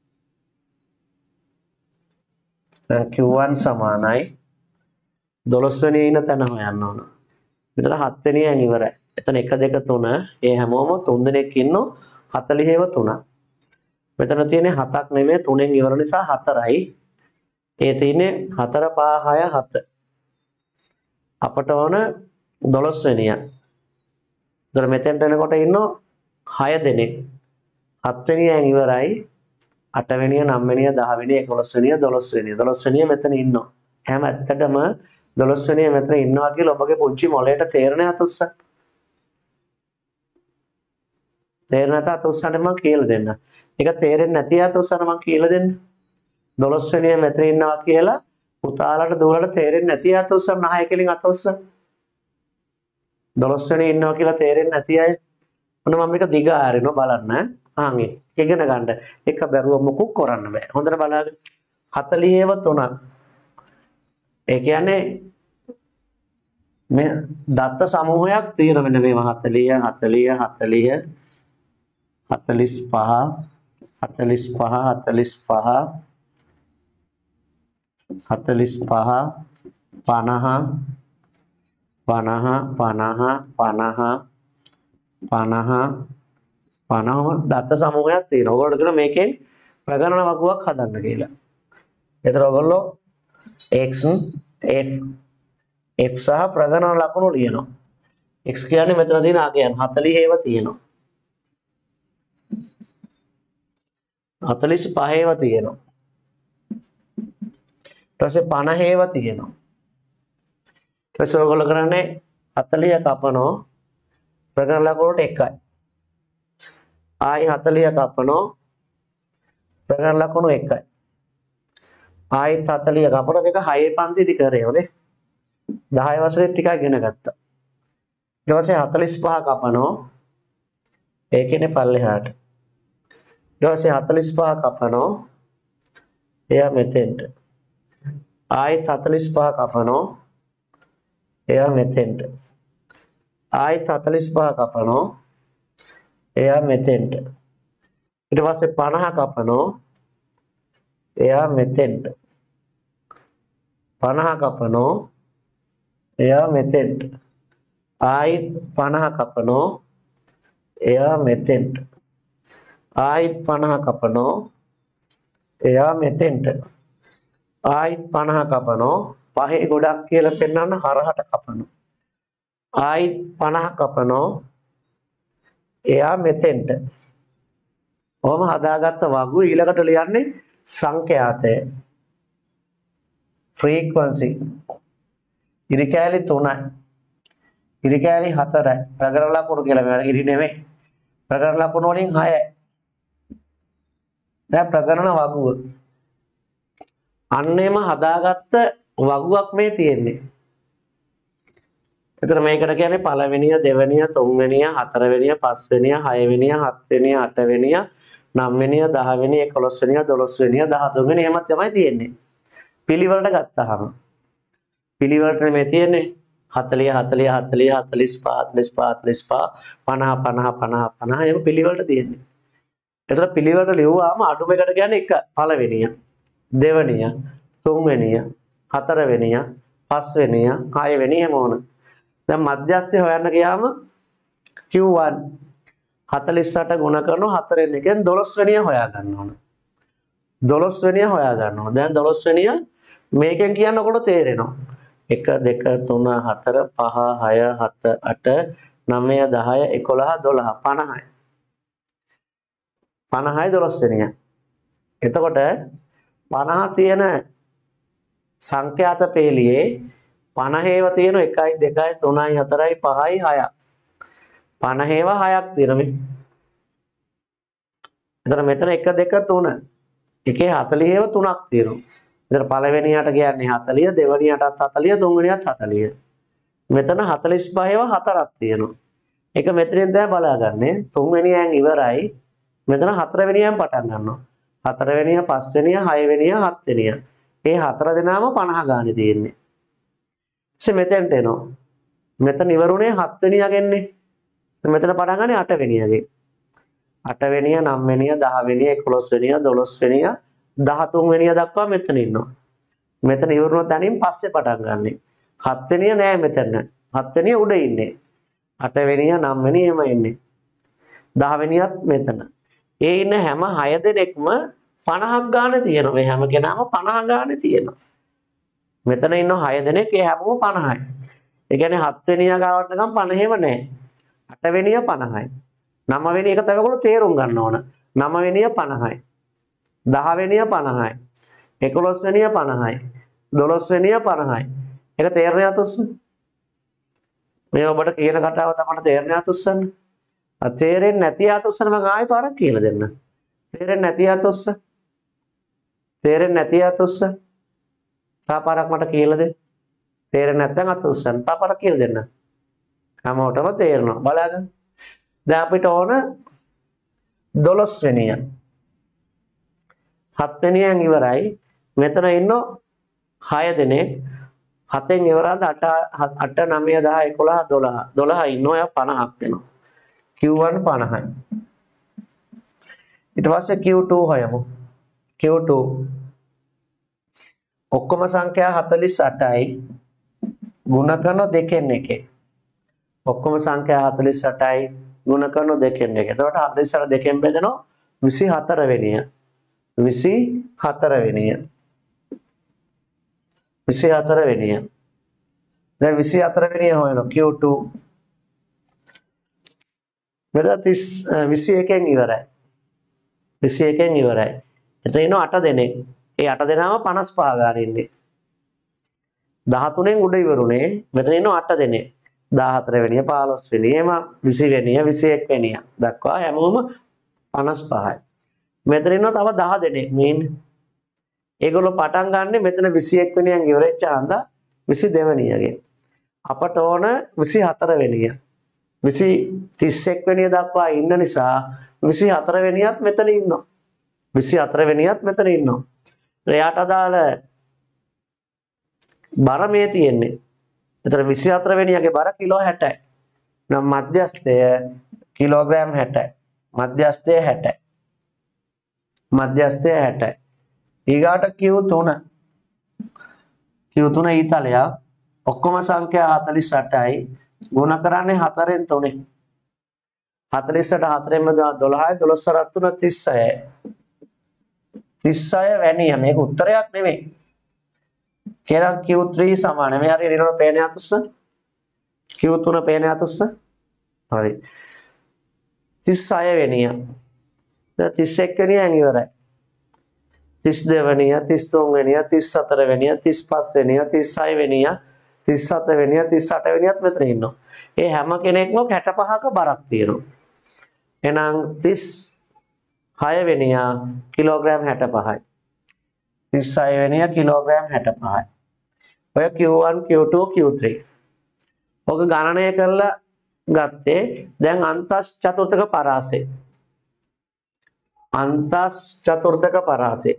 දැන් Q1 සමානයි 12 වෙනිය ඉන්න තැන හොයන්න ඕන මෙතන 7 වෙනියෙන් ඉවරයි එතන 1 2 3 ඒ හැමෝම 3 දෙනෙක් ඉන්නෝ 40ව 3 මෙතන තියෙන්නේ 7ක් නෙමෙයි 3න් ඉවර නිසා 4යි ඒ තියෙන්නේ 4 5 6 7 අපට ඕන 12 වෙනිය. ඒතර මෙතෙන්ට එනකොට ඉන්නෝ 6 දෙනෙක් 7 වෙනියෙන් ඉවරයි 8 වෙනිය 9 වෙනිය 10 වෙනිය 11 වෙනිය 12 වෙනිය 12 වෙනිය මෙතන ඉන්නෝ හැම ඇත්තටම 12 වෙනිය මෙතන ඉන්නවා කියලා ඔබගේ පුංචි මොළයට තේරෙන්නේ නැතුස්ස තේරෙන්නේ නැත අතොස්සට මම කියලා දෙන්න. ඒක තේරෙන්නේ නැති අතොස්සට මම කියලා දෙන්න. 12 වෙනිය මෙතන ඉන්නවා කියලා පුතාලට දුවලට තේරෙන්නේ නැති අතොස්ස නහය කෙලින් අතොස්ස 12 වෙනිය ඉන්නවා කියලා තේරෙන්නේ නැති අය මොන මම මේක දිග ආරිනවා බලන්න. ආන්ගේ ඉගෙන ගන්න. එක බැරුව මොකුත් කරන්න බෑ. හොඳට බලන්න. 40ව 3ක්. ඒ කියන්නේ මේ දත්ත සමූහයක් තියෙන වෙන මේවා 40 45 දත්ත සමූහයක් තියෙනවා. ඔයගොල්ලෝ කියන මේකෙන් ප්‍රගණන වගුවක් හදන්න කියලා. ඒතර ඔයගොල්ලෝ x f සහ ප්‍රගණන ලකුණු ලියනවා. x කියන්නේ මෙතන තියෙන අගයන් 40 ඒවා තියෙනවා. 45 ඒවා තියෙනවා. ඊට පස්සේ 50 ඒවා තියෙනවා. ඊට පස්සේ ඔයගොල්ලෝ කරන්නේ 40 කපනවා ප්‍රගණන ලකුණට 1යි. ආයි 40 කපනවා ප්‍රගණන ලකුණු 1යි. ආයි 40 කපනවා මේක 6 පන්ති ඉදි කරේ හොඳේ. 10 වසරේ ටිකක් ඉගෙන ගත්තා. ඊට පස්සේ 45 කපනවා ඒ කියන්නේ පල්ලෙහාට. ඊට පස්සේ 45 කපනවා එයා මෙතෙන්ට. ආයෙත් 45 කපනවා එයා මෙතෙන්ට. ආයෙත් 45 කපනවා එයා මෙතෙන්ට. ඊට පස්සේ 50 කපනවා එයා මෙතෙන්ට. 50 කපනවා එයා මෙතෙන්ට. ආයෙත් 50 කපනවා එයා මෙතෙන්ට. ආයෙත් 50 කපනවා එයා මෙතෙන්ට. ආයෙත් 50 කපනවා පහේ ගොඩක් කියලා පෙන්නන්න හරහට කපනවා. ආයෙත් 50 කපනවා එයා මෙතෙන්ට. ඔහොම හදාගත්ත වගු ඊළඟට ලියන්නේ සංඛ්‍යාතය. ෆ්‍රීකවන්සි. ඉරි කෑලි 3යි. ඉරි කෑලි 4යි. ප්‍රගණන ලකුණු කියලා මේවා ඉරි නෙමෙයි. ප්‍රගණන ලකුණු වලින් 6යි. දැන් ප්‍රකරණ වගුව. අන්නේම හදාගත්ත වගුවක් මේ තියෙන්නේ. එතන මේකට කියන්නේ පළවෙනිය, දෙවෙනිය, තුන්වෙනිය, හතරවෙනිය, පස්වෙනිය, හයවෙනිය, හත්වෙනිය, අටවෙනිය, නවවෙනිය, 10 වෙනිය, 11 වෙනිය, 12 වෙනිය, 13 වෙනිය එහෙම තමයි තියෙන්නේ. පිළිවෙලට ගත්තාම පිළිවෙලට මේ තියෙන්නේ 40 40 40 45 45 45 50 50 50 එහෙම පිළිවෙලට තියෙන්නේ. එතන පිළිවෙලට ලියුවාම අඩුම එකට කියන්නේ එක පළවෙනිය, දෙවෙනිය, තුන්වෙනිය, හතරවෙනිය, පස්වෙනිය, හයවෙනිය එහෙම ඕන. දැන් මධ්‍යස්ථය හොයන්න ගියාම Q1 48 ගුණ කරනවා 4 එකෙන් 12 වෙනිය හොයා ගන්න ඕන. 12 වෙනිය හොයා ගන්න ඕන. දැන් 12 වෙනිය මේකෙන් කියනකොට තේරෙනවා. 1 2 3 4 5 6 7 8 9 10 11 12 50යි. 50යි 12 වෙනිය. එතකොට 50 තියෙන සංඛ්‍යාත පේලියේ 50 ඒවා තියෙන 1යි 2යි 3යි 4යි 5යි 6යි 50 ඒවා 6ක් තියෙනවා. එතන මෙතන 1 2 3 එකේ 40 ඒවා 3ක් තියෙනවා. එතන පළවෙනියට කියන්නේ 40, දෙවෙනියටත් 40, තුන්වෙනියත් 40. මෙතන 45 ඒවා 4ක් තියෙනවා. ඒක මෙතනින් තමයි බලාගන්නේ. තුන්වෙනියෙන් ඉවරයි. මෙතන හතරවෙනියෙන් පටන් ගන්නවා. හතරවෙනිය, පස්වෙනිය, හයවෙනිය, හත්වෙනිය. මේ හතර දෙනාම 50 ගානේ තියෙන්නේ. මෙතෙන්ට එනවා. මෙතන ඉවරුනේ 7 වෙනියගෙන්නේ. මෙතන පටන් ගන්නේ 8 වෙනියගෙන්. 8 වෙනිය, 9 වෙනිය, 10 වෙනිය, 11 වෙනිය, 12 වෙනිය, 13 වෙනිය දක්වා මෙතන ඉන්නවා. මෙතන ඉවරුන තැනින් පස්සේ පටන් ගන්නෙ. 7 වෙනිය නෑ මෙතන. 7 වෙනිය උඩ ඉන්නේ. 8 වෙනිය, 9 වෙනිය එහෙම ඉන්නේ. 10 වෙනියත් මෙතන. ඒ ඉන්න හැම 6 දෙනෙක්ම 50ක් ගානේ තියෙනවා. මේ හැම කෙනාම 50 ගානේ තියෙනවා. මෙතන ඉන්න 6 දෙනෙක් ඒ හැමෝම 50යි. ඒ කියන්නේ 7 වෙනියා ගාවට නිකන් 50ව නැහැ. 8 වෙනිය 50යි. 9 වෙනි එක තමයි ඔයගොල්ලෝ තේරුම් ගන්න ඕන. 9 වෙනිය 50යි. 10 වෙනිය 50යි. 11 වෙනිය 50යි. 12 වෙනිය 50යි. ඒක තේරෙන්නේ නැතුස්ස. මේ ඔබට කියන කතාව තමයි තේරෙන්නේ නැතුස්සන්න. තේරෙන්නේ නැති ආතුස්සන මම ආයෙ පාරක් කියලා දෙන්න. තේරෙන්නේ නැති ආතුස්ස. තේරෙන්නේ නැති ආතුස්ස. තාපාරක් මට කියලා දෙන්න. තේරෙන්නේ නැත්නම් අතුස්සන්න. තාපාරක් කියලා දෙන්න. හැමෝටම තේරෙනවා. බලන්න. දැන් අපිට ඕන 12 වෙනිය. 7 වෙනියෙන් ඉවරයි. මෙතන ඉන්න 6 දෙනෙක්. 7න් ඉවරද 8 9 10 11 12. 12 ඉන්න ඔය 50ක් වෙනවා. Q1 50යි. ඊට පස්සේ Q2 හොයමු. Q2 ඔක්කොම සංඛ්‍යා 48යි ගුණ කරන දෙකෙන් එකේ. ඔක්කොම සංඛ්‍යා 48යි ගුණ කරන දෙකෙන් එක. එතකොට 48 දෙකෙන් බෙදෙනවා 24 වෙනිය. 24 වෙනිය. 24 වෙනිය. දැන් 24 වෙනිය හොයනවා Q2. මෙතන 21න් ඉවරයි. 21න් ඉවරයි. එතන ඉන්න 8 දෙනෙක්. ඒ 8 දෙනාම 55 ගාන ඉන්නේ. 13න් උඩ ඉවරුනේ. මෙතන ඉන්න 8 දෙනෙක්. 14 වෙනිය, 15 වෙනිය, 20 වෙනිය, 21 වෙනිය දක්වා හැමෝම 55යි. මෙතන ඉන්න තව 10 දෙනෙක්. මේන් ඒගොල්ලෝ පටන් ගන්නෙ මෙතන 21 වෙනියෙන් ඉවරෙච්ච හන්ද 22 වෙනියගෙන්. අපට ඕන 24 වෙනිය. 31 වෙනිය දක්වා ඉන්න නිසා 24 වෙනියත් මෙතන ඉන්නවා. 24 වෙනියත් මෙතන ඉන්නවා. එයාට අදාළ බර මේ තියෙන්නේ. එතන 24 වෙනියගේ බර කිලෝ 60යි. නම් මධ්‍යස්ථය කිලෝග්‍රෑම් 60යි. මධ්‍යස්ථය 60යි. මධ්‍යස්ථය 60යි. ඊගාට Q3. Q3 ඊතලයක්. ඔක්කොම සංඛ්‍යා 48යි. ගුණ කරන්නේ 4න් 3. 48 4න් 12යි 12 3 36යි. 36 වැනිය මේක උත්තරයක් නෙමෙයි. කෙනා Q3 සමාන. මේ හරිය ඊළඟ පේන්නේ අතුස්ස. Q3 පේන්නේ අතුස්ස. හරි. 36 වෙනිය. 31 වෙනියෙන් ඉවරයි. 32 වෙනිය, 33 වෙනිය, 34 වෙනිය, 35 වෙනිය, 36 වෙනිය, 37 වෙනිය, 38 වෙනියත් මෙතන ඉන්නවා. ඒ හැම කෙනෙක්ම 65ක බරක් තියෙනවා. එහෙනම් 34 6 වෙනියා කිලෝග්‍රෑම් 65යි. 36 වෙනියා කිලෝග්‍රෑම් 65යි. ඔය Q1 Q2 Q3 ඔක ගණනය කරලා ගත්තේ දැන් අන්තස් චතුර්ථක පරාසය. අන්තස් චතුර්ථක පරාසය.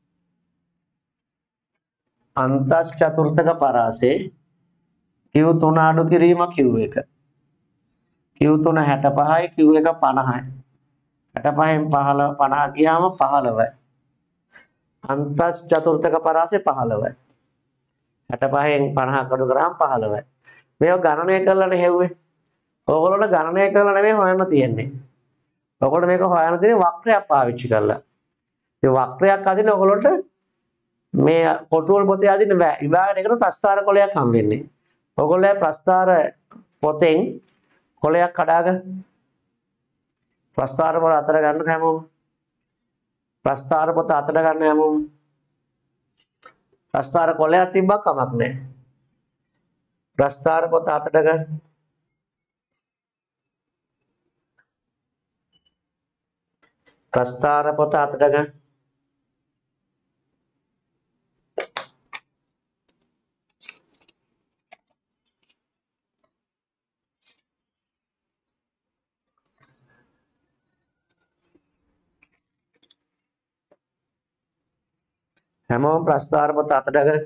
අන්තස් චතුර්ථක පරාසය Q3 අඩු කිරීම Q1. Q3 65යි Q1 50යි. 65න් 50 ගියාම 15යි. අන්තස් චතුර්ථක පරාසය 15යි. 65න් 50 අඩු කරාම 15යි. මේක ගණනය කරලා හෙව්වේ. ඔයගොල්ලෝට ගණනය කරලා නෙමෙයි හොයන්න තියෙන්නේ. ඔයගොල්ලෝ මේක හොයන්න තියෙන්නේ වක්‍රයක් පාවිච්චි කරලා. මේ වක්‍රයක් අදින්න ඔයගොල්ලෝට මේ කොටුවල් පොතේ අදින්න බෑ. විභාගයට එකට ප්‍රස්ථාර කොලයක් හම් වෙන්නේ. ඔයගොල්ලෝ ප්‍රස්ථාර පොතෙන් කොලයක් කඩාගෙන ප්‍රස්ථාර පොත අතර ගන්න හැමෝම. ප්‍රස්ථාර පොත අතර ගන්න හැමෝම. ප්‍රස්ථාර කොලයක් තිබ්බක් කමක් නැහැ. ප්‍රස්ථාර පොත අතට ගන්න. ප්‍රස්ථාර පොත අතට ගන්න. හැමෝම ප්‍රස්ථාර පොත අතට ගන්න.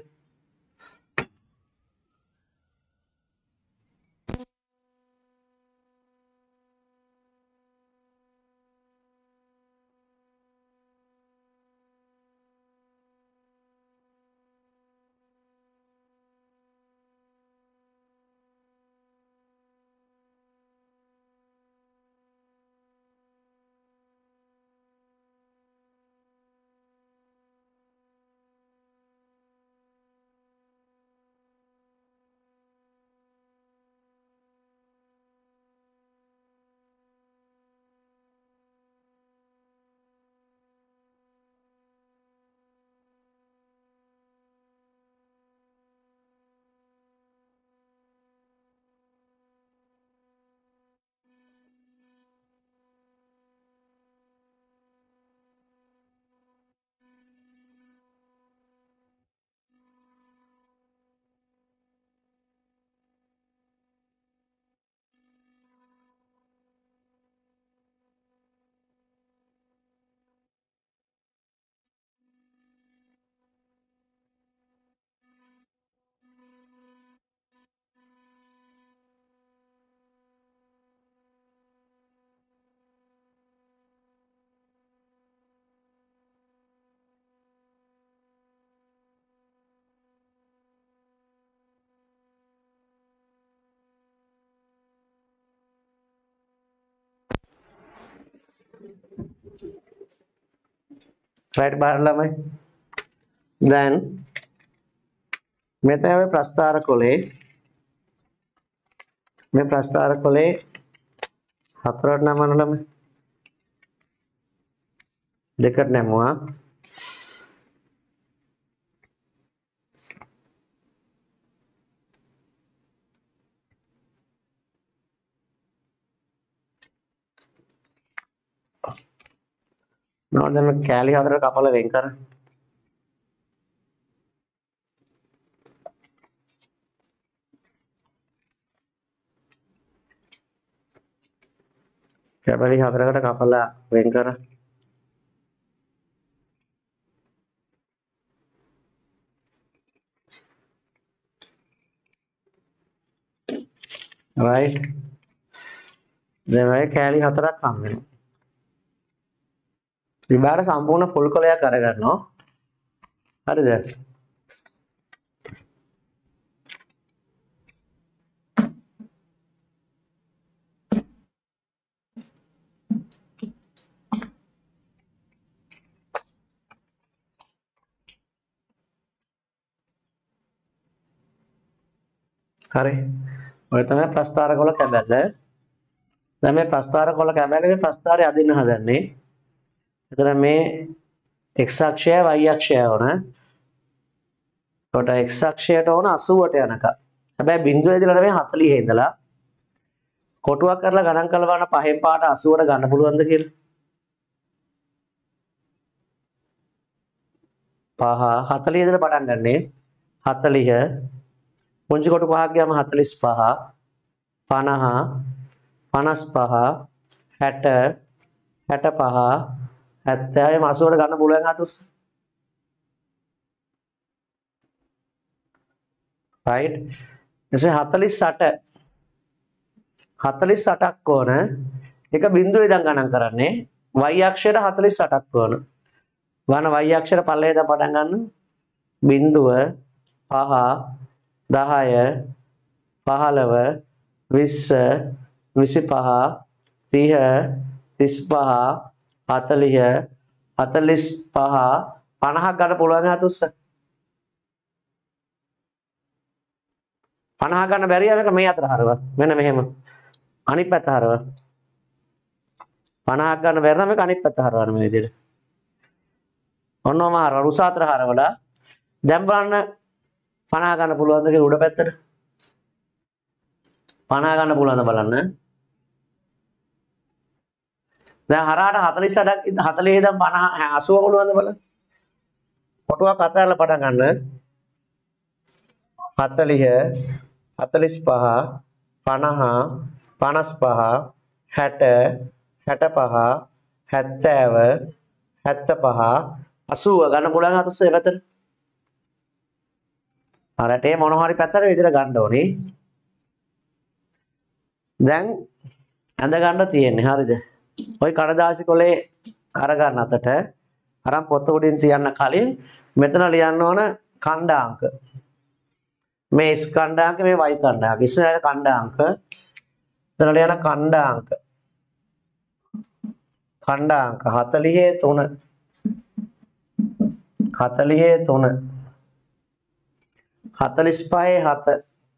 right බාර ළමයි. දැන් මෙතන ඔය ප්‍රස්ථාර කොලේ මේ ප්‍රස්ථාර කොලේ හතරට නමන ළමයි. දෙකට නැමුවා. නෝදම කැලි හතරට කපලා වෙන් කර. කැලි හතරකට කපලා වෙන් කර. right. දැන් ඔය කැලි හතරක් හම් වෙනවා. විභාග සම්පූර්ණ ෆුල් කොලයක් අරගන්නවා. හරිද? හරි. ඔය තමයි ප්‍රස්ථාර කොල කැබැල්ල. දැන් මේ ප්‍රස්ථාර කොල කැබැල්ලේ ප්‍රස්ථාරය අදින්න හදන්නේ. එතන මේ x අක්ෂය y අක්ෂය වුණ. කොට x අක්ෂයට ඕන 80ට යනකම්. හැබැයි බිඳුව ඉදලා නෙමෙයි 40 ඉඳලා. කොටුවක් කරලා ගණන් කරලා බලන්න 5න් පාට 80ට ගන්න පුළුවන්ද කියලා. පහ 40 ඉඳලා පටන් ගන්නෙ 40 පුංචි කොට පහක් ගියාම 45 50 55 60 65 70 80ට ගන්න පුළුවන් හතුස් right එසේ 48ක් ඕන එක බිංදුවේ ඉඳන් ගණන් කරන්නේ y අක්ෂයට 48ක් ඕන වන y අක්ෂයට පල්ලේ ඉඳන් පටන් ගන්න බිංදුව 5 10 15 20 25 30 35 40 45 50ක් ගන්න පුළුවන් හතුස්ස 50 ගන්න බැරි යම එක මේ අතර හරව මෙන්න මෙහෙම අනිත් පැත්ත හරව 50ක් ගන්න බැරි නම් මේක අනිත් පැත්ත හරවන්න මේ විදිහට ඔන්නෝම හරව උස අතර හරවලා දැන් බලන්න 50 ගන්න පුළුවන්ද කියලා උඩ පැත්තට 50 ගන්න පුළුවන්ද බලන්න දැන් හරහාට 48ක් 40 ඉඳන් 50 80 පුළුවන්ද බලන්න කොටුවක් අතහැරලා පටන් ගන්න 40 45 50 55 60 65 70 75 80 ගන්න පුළුවන් හතුස්ස ඒ පැත්තට අරට ඒ මොන හරි පැත්තට විදිහට ගන්න ඕනේ දැන් ඇඳ ගන්න තියෙන්නේ හරිද ওই කඩදාසි කොලේ අර ගන්න අතට අරන් පොත උඩින් තියන්න කලින් මෙතන ලියන්න ඕන ඛණ්ඩාංක මේ S ඛණ්ඩාංක මේ Y ඛණ්ඩාංක ඉස්සරහට ඛණ්ඩාංක එතන ලියන ඛණ්ඩාංක 43 43 45 7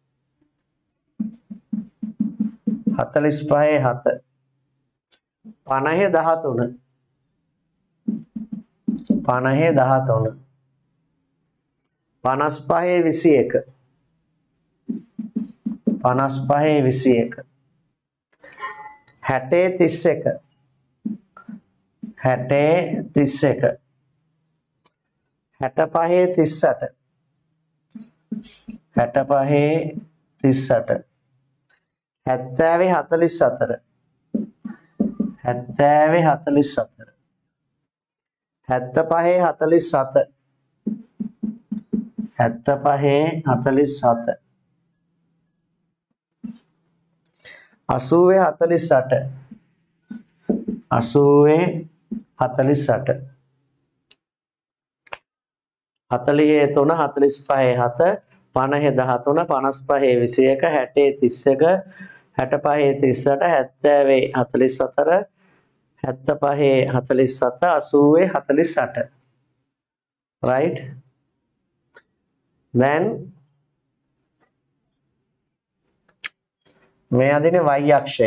45 7 50 13 50 13 55 21 55 21 60 31 60 31 65 38 68 44 70 44 75 47 75 48 48 80 48 45 7 50 13 55 21 60 31 65 38 70 44 75 47 80 48 right then මේ අදිනේ y අක්ෂය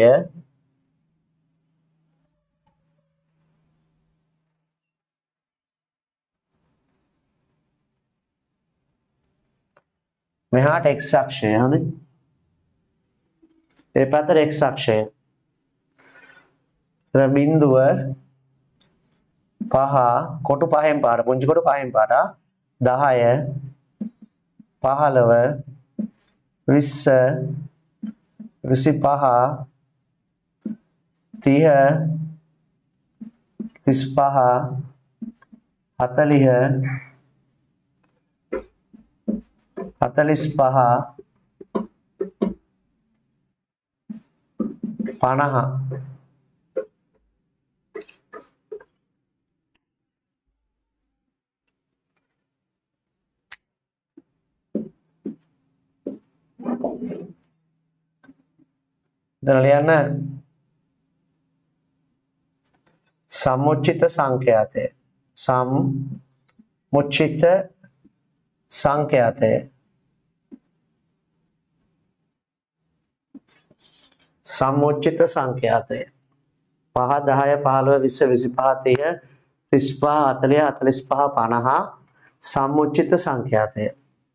මෙහාට x අක්ෂය හරි ඒ පැත්තට x අක්ෂය බිංදුව 5 කොටු 5න් පාට පුංචි කොටු 5න් පාට 10 15 20 25 30 35 40 45 50 දැන් ලියන්න සමුච්චිත සංඛ්‍යාතය සමුච්චිත සංඛ්‍යාතය සමුච්චිත සංඛ්‍යාතය 5 10 15 20 25 30 35 40 45 50 සමුච්චිත සංඛ්‍යාතය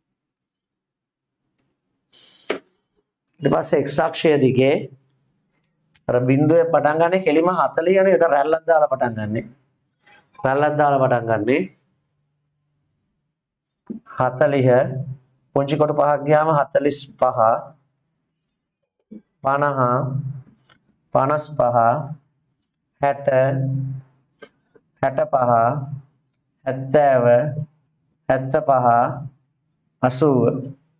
ඊට පස්සේ x අක්ෂය දිගේ අර බිංදුවේ පටන් ගන්න කෙලිම 40 යන එක රැල්ලක් දාලා පටන් ගන්නෙ රැල්ලක් දාලා පටන් ගන්නෙ 40 පුංචි කොට 5ක් ගියාම 45 50 55 60 65 70 75 80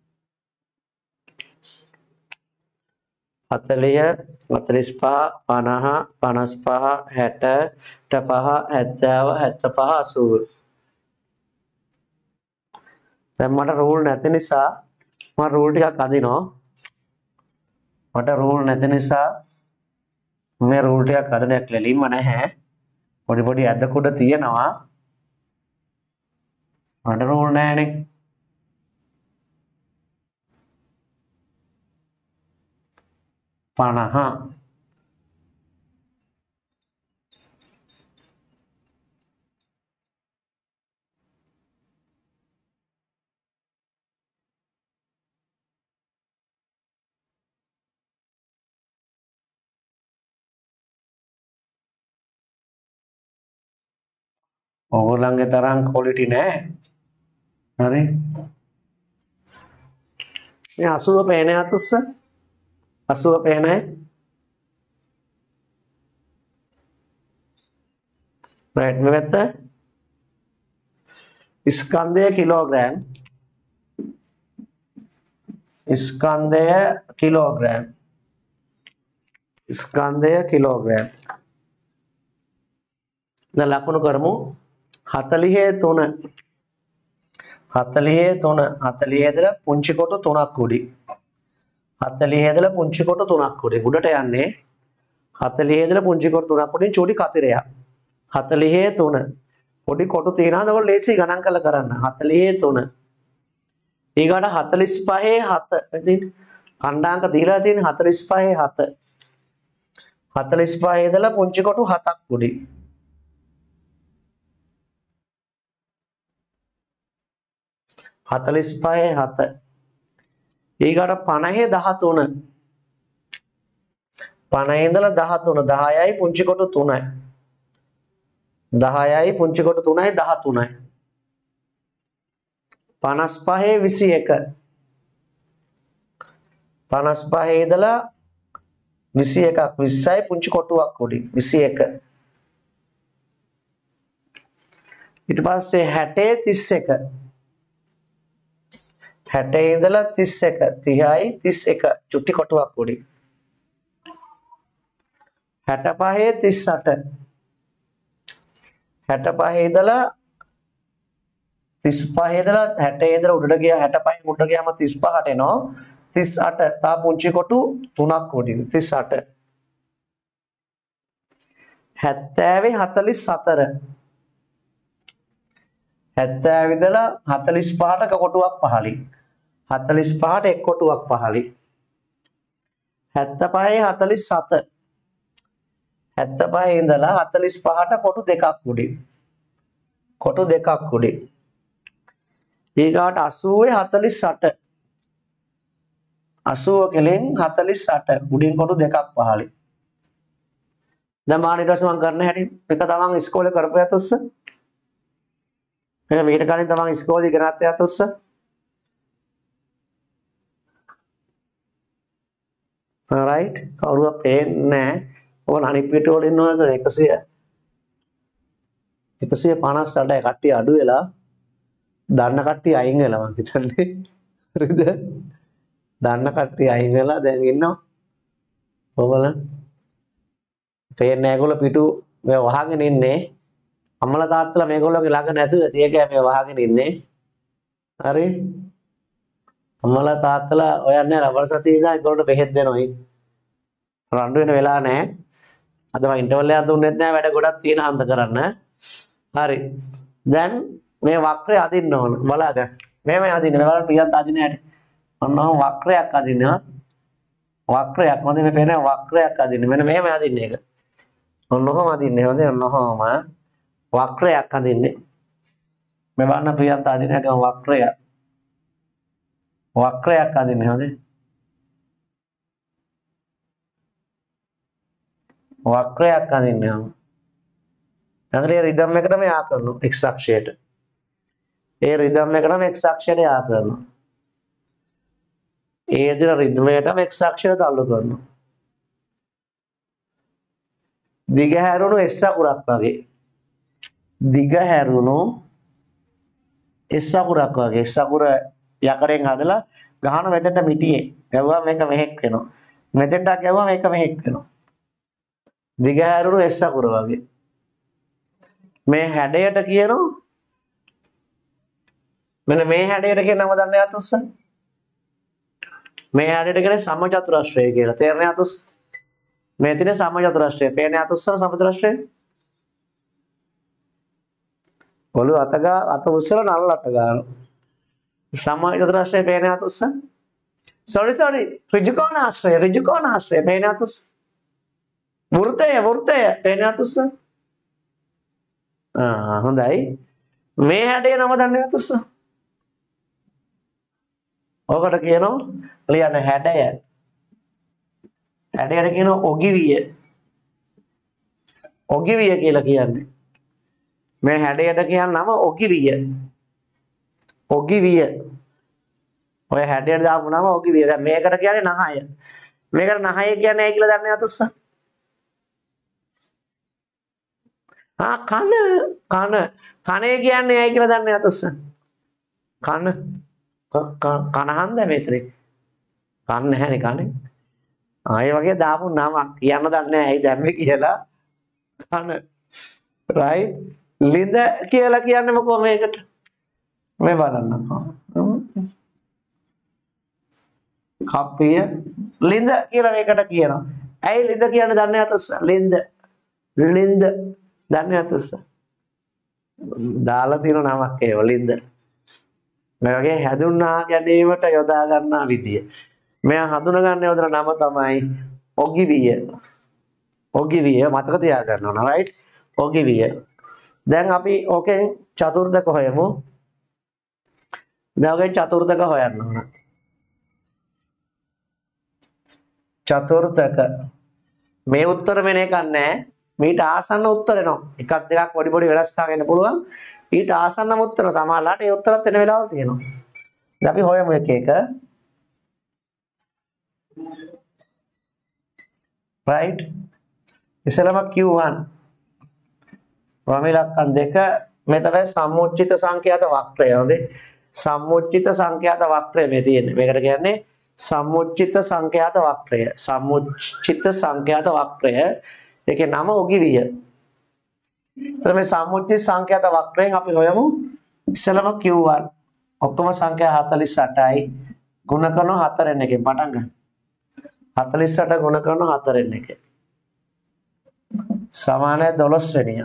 40 45 50 55 60 65 70 75 80 දැන් මට රූල් නැති නිසා මම රූල් ටිකක් අදිනවා මට රූල් නැති නිසා මේ රූල් ටිකක් අදනයක් ලෙලින්ම නැහැ පොඩි පොඩි ඇද්ද කුඩ තියෙනවා මට රූල් නැහැනේ පනහ ඕගොල්ලන්ගේ තරම් ක්වොලිටි නෑ හරි මේ 80 පේන්නේ අතුස්ස 80 පේන්නේ රයිට් මේ පැත්ත ස්කන්ධය කිලෝග්‍රෑම් දැන් ලකුණු කරමු 43 ඉඳලා පුංචි කොට 3ක් උඩි 40 ඉඳලා පුංචි කොට 3ක් උඩි උඩට යන්නේ 40 ඉඳලා පුංචි කොට 3ක් උඩින් චූටි කතිරයක් 43 පොඩි කොටු තියනවාද ඔයගොල්ලෝ ලේසි ගණන් කරලා කරන්න 43 ඊගාට 45 7 ඉතින් කණ්ඩාංක දීලා තියෙන 45 7 45 ඉඳලා පුංචි කොටු 7ක් උඩි 45 7 ඊගාට 50 13 50 ඉඳලා 13 10යි පුංචි කොටු 3යි 10යි පුංචි කොට 3යි 13යි 55 21 ඉඳලා 21ක් 20යි පුංචි කොටුවක් උඩි 21 ඊට පස්සේ 60 31 60 ඉඳලා 31 30යි 31 චුටි කොටුවක් උඩි 65 38 65 ඉඳලා 35 ඉඳලා 60 ඉඳලා උඩට ගියා 65 උඩට ගියාම 35ට එනවා 38 තා පුංචි කොටු 3ක් උඩින් 38 70 44 70 ඉඳලා 45ට එක කොටුවක් පහළි 45ට එක් කොටුවක් පහළි 75 47 75 ඉඳලා 45ට කොටු දෙකක් උඩි ඊගාට 80 48 80 කෙලින් 48 උඩින් කොටු දෙකක් පහළි දැන් මාන ඊට පස්සේ මම කරන්න හැටි මේක තමන් ඉස්කෝලේ කරපු යතොස්ස මේක මීට කලින් තමන් ඉස්කෝලේ ඉගෙන ගත්ත යතොස්ස රයිට් කවුරුවත් පේන්නේ නැහැ ඕන අනිත් පිටු වල ඉන්නවද 158 කට්ටිය අඩු වෙලා දන්න කට්ටිය අයින් වෙලා මං හිතන්නේ හරිද දන්න කට්ටිය අයින් වෙලා දැන් ඉන්නවා ඔයගොල්ලෝ පේන්නේ නැහැ ඒගොල්ලෝ පිටු මේ වහගෙන ඉන්නේ අම්මලා තාත්තලා මේගොල්ලෝගේ ළඟ නැතුව තියකෑ මේ වහගෙන ඉන්නේ හරි අම්මලා තාත්තලා ඔයන්නේ රබර් සතිය ඉඳන් ඒගොල්ලන්ට බෙහෙත් දෙනවා රණ්ඩු වෙන වෙලා නැහැ අද මම ඉන්ටර්වල් එකක් දුන්නෙත් නැහැ වැඩ ගොඩක් තියෙන හන්ද කරන්න හරි දැන් මේ වක්‍රය අදින්න ඕන බලන්න මෙහෙම අදින්න බලන්න පියත් අදින්න හැටි ඔන්නෝම වක්‍රයක් අදින්න වක්‍රයක් මොකද මේ පේන වක්‍රයක් අදින්න මෙන්න මෙහෙම අදින්න එක ඔන්නෝම අදින්නේ හොඳේ ඔන්නෝම වක්‍රයක් අදින්නේ මේ බලන්න පියත් අදින්න හැටි වක්‍රයක් අදින්නේ හොඳේ වක්‍රයක් අදින්න යනවා. රිදම් එකට මෙයා කරනවා x අක්ෂයට. ඒ රිද්ම් එකට x අක්ෂරය ආ කරනවා. ඒ දින රිද්මයට x අක්ෂරය තල්ලු කරනවා. දිග හැරුණු s අකුරක් වගේ. දිග හැරුණු s අකුරක් වගේ. s අකුර යකඩෙන් හදලා ගහන මෙතෙන්ට මිටියේ. ගැවුවා මේක මෙහෙක් වෙනවා. මෙතෙන්ට ගැවුවා මේක මෙහෙක් වෙනවා. දිග හැරුණු s අකුර වගේ. මේ හැඩයට කියනවා මෙන්න මේ හැඩයට කියන නම දන්නේ අතුස්ස? මේ හැඩයට කියන්නේ සමචතුරස්‍රය කියලා. තේරෙන්නේ අතුස්? මේ තියෙන සමචතුරස්‍රය. පේන්නේ අතුස්ස සමචතුරස්‍රය? ඔලු අත උස්සලා නල්ල අත ගන්නවා. සමචතුරස්‍රය පේන්නේ අතුස්ස? sorry ඍජුකෝණාශ්‍රය පේන්නේ අතුස්ස? වෘත්තය පේන්නේ අතුස්ස? හොඳයි. මේ හැඩේ නම දන්නේ අතුස්ස? ඔකට කියනවා ලියන්න හැඩය. හැඩයට කියනවා ඔගිවිය. ඔගිවිය කියලා කියන්නේ. මේ හැඩයට කියන නම ඔගිවිය. ඔගිවිය. ඔය හැඩයට දාපු නම ඔගිවිය. දැන් මේකට කියන්නේ නහය. මේකට නහය කියන්නේ ඇයි කියලා දන්නේ අතුස්ස? කනේ කියන්නේ ඇයි කියලා දන්නේ අතුස්ස? කනහන්ද මෙතනේ? කන්න නැහැනේ කනේ. ආයේ වගේ දාපු නමක් කියන්න දන්නේ නැහැ ඇයි දැම්මේ කියලා. කන. right? ලිඳ කියලා කියන්නේ මොකෝ මේකට? මේ බලන්නකෝ. කප්පිය ලිඳ කියලා මේකට කියනවා. ඇයි ලිඳ කියන්නේ දන්නේ නැතස? ලිඳ දන්නේ නැතස? දාලා තියෙන නමක් ඒව ලිඳ. මේ වගේ හැඳුන්වා ගැනීමට යොදා ගන්නා විදිය. මෙයා හඳුනා ගන්න යොදන නම තමයි ඔගිවිය. ඔගිවිය මතක තියාගන්න ඕන right? ඔගිවිය. දැන් අපි ඕකෙන් චතුර්ථක හොයමු. දැන් ඔකෙන් චතුර්ථක හොයන්න ඕන. චතුර්ථක මේ උත්තර වෙන එකක් නැහැ. මීට ආසන්න උත්තර එනවා. එකක් දෙකක් පොඩි වෙනස්කම් වෙන්න පුළුවන්. ඊට ආසන්නම උත්තර සමහරලාට ඒ උත්තරත් එන වෙලාවල් තියෙනවා. දැන් අපි හොයමු එක එක. right? ඉස්සෙල්ලාම Q1 ප්‍රමිලක්කන් දෙක මේ තමයි සම්මුච්චිත සංඛ්‍යාත වක්‍රය. හොඳේ. සම්මුච්චිත සංඛ්‍යාත වක්‍රය මේ තියෙන්නේ. මේකට කියන්නේ සම්මුච්චිත සංඛ්‍යාත වක්‍රය. සම්මුච්චිත සංඛ්‍යාත වක්‍රය. ඒකේ නම ඔගිවිය. එතන මේ සම්මුච්චිත සංඛ්‍යාත වක්‍රයෙන් අපි හොයමු ඉස්සෙල්ලාම Q1 ඔක්කොම සංඛ්‍යා 48යි ගුණ කරන 4 එකෙන් පටන් ගන්න. 48 ගුණ කරන 4 එකෙන් සමානයි 12 වෙනිය.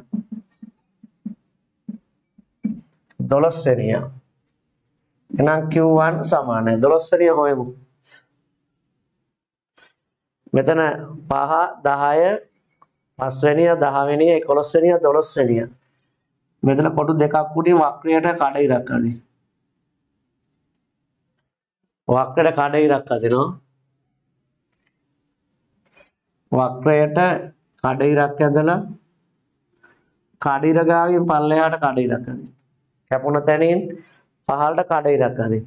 12 වෙනිය. එහෙනම් Q1 සමානයි 12 වෙනිය හොයමු. මෙතන 5 10 5 වෙනිය 10 වෙනිය 11 වෙනිය 12 වෙනිය. මෙතන කොටු දෙකක් උඩින් වක්‍රයට කඩිරක් අදින. වක්‍රයට කඩිරක් අදිනවා. වක්‍රයට කඩිරක් ඇදලා කඩිර ගාවින් පල්ලෙහාට කඩිරක් අදින. කැපුණ තැනින් පහළට කඩිරක් අදින.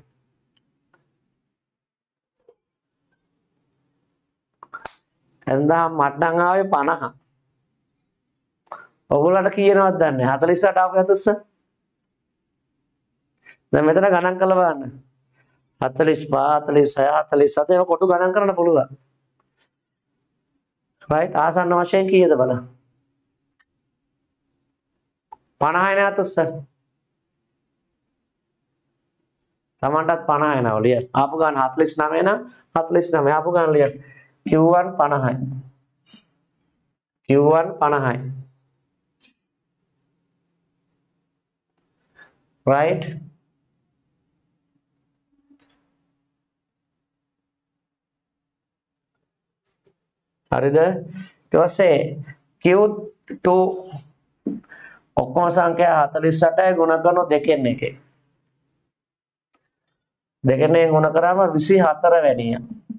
එන්දා මට නම් ආවේ 50. ඔයගොල්ලන්ට කියනවද දන්නේ 48 ආපු යතුස්ස දැන් මෙතන ගණන් කරලා බලන්න 45 46 47 ඒවා කොටු ගණන් කරන්න පුළුවන් right ආසන්න වශයෙන් කීයද බලන්න 50 නේ යතුස්ස තමන්ටත් 50 එනවා ලියන්න ආපු ගාන 49 නම් 49 ආපු ගාන ලියන්න Q1 50යි Q1 50යි right හරිද ඊට පස්සේ Q2 ඔක්කොම සංඛ්‍යා 48යි ගුණ කරන දෙකෙන් එකේ දෙකෙන් ගුණ කරාම 24 වෙනිය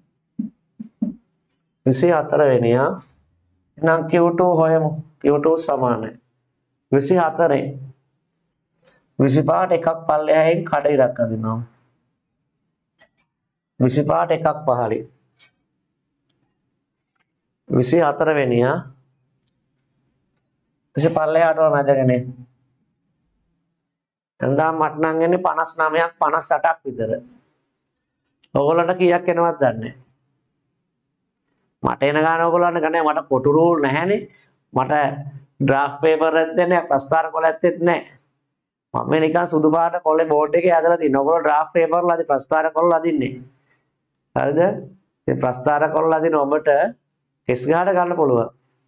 24 වෙනිය එහෙනම් Q2 හොයමු Q2 සමානයි 24 25ට එකක් පල්ලෙහායින් කඩ ඉරක් අදිනවා. 25ට එකක් පහළින්. 24 වෙනියා. ඊට පල්ලෙහාටම මැදගෙන. එඳා මට නම් එන්නේ 59ක් 58ක් විතර. ඔයගොල්ලන්ට කීයක් එනවද දන්නේ? මට එන ගාන ඔයගොල්ලන්ට ගන්නේ මට කොටු රූල් නැහැනේ. මට ඩ්‍රාෆ්ට් පේපර් එකක් දෙන්නේ ප්‍රස්තාර කොළ ඇත්තෙත් නැහැ. මම නිකන් සුදු පාට කොළේ බෝඩ් එකේ හදලා තියෙනවා. ඔයගොල්ලෝ ඩ්‍රාෆ්ට් පේපර් වල අද ප්‍රස්තාර කොළ අදින්නේ. හරිද? මේ ප්‍රස්තාර කොළ අදින ඔබට කෙස් ගහට ගන්න පුළුවන්.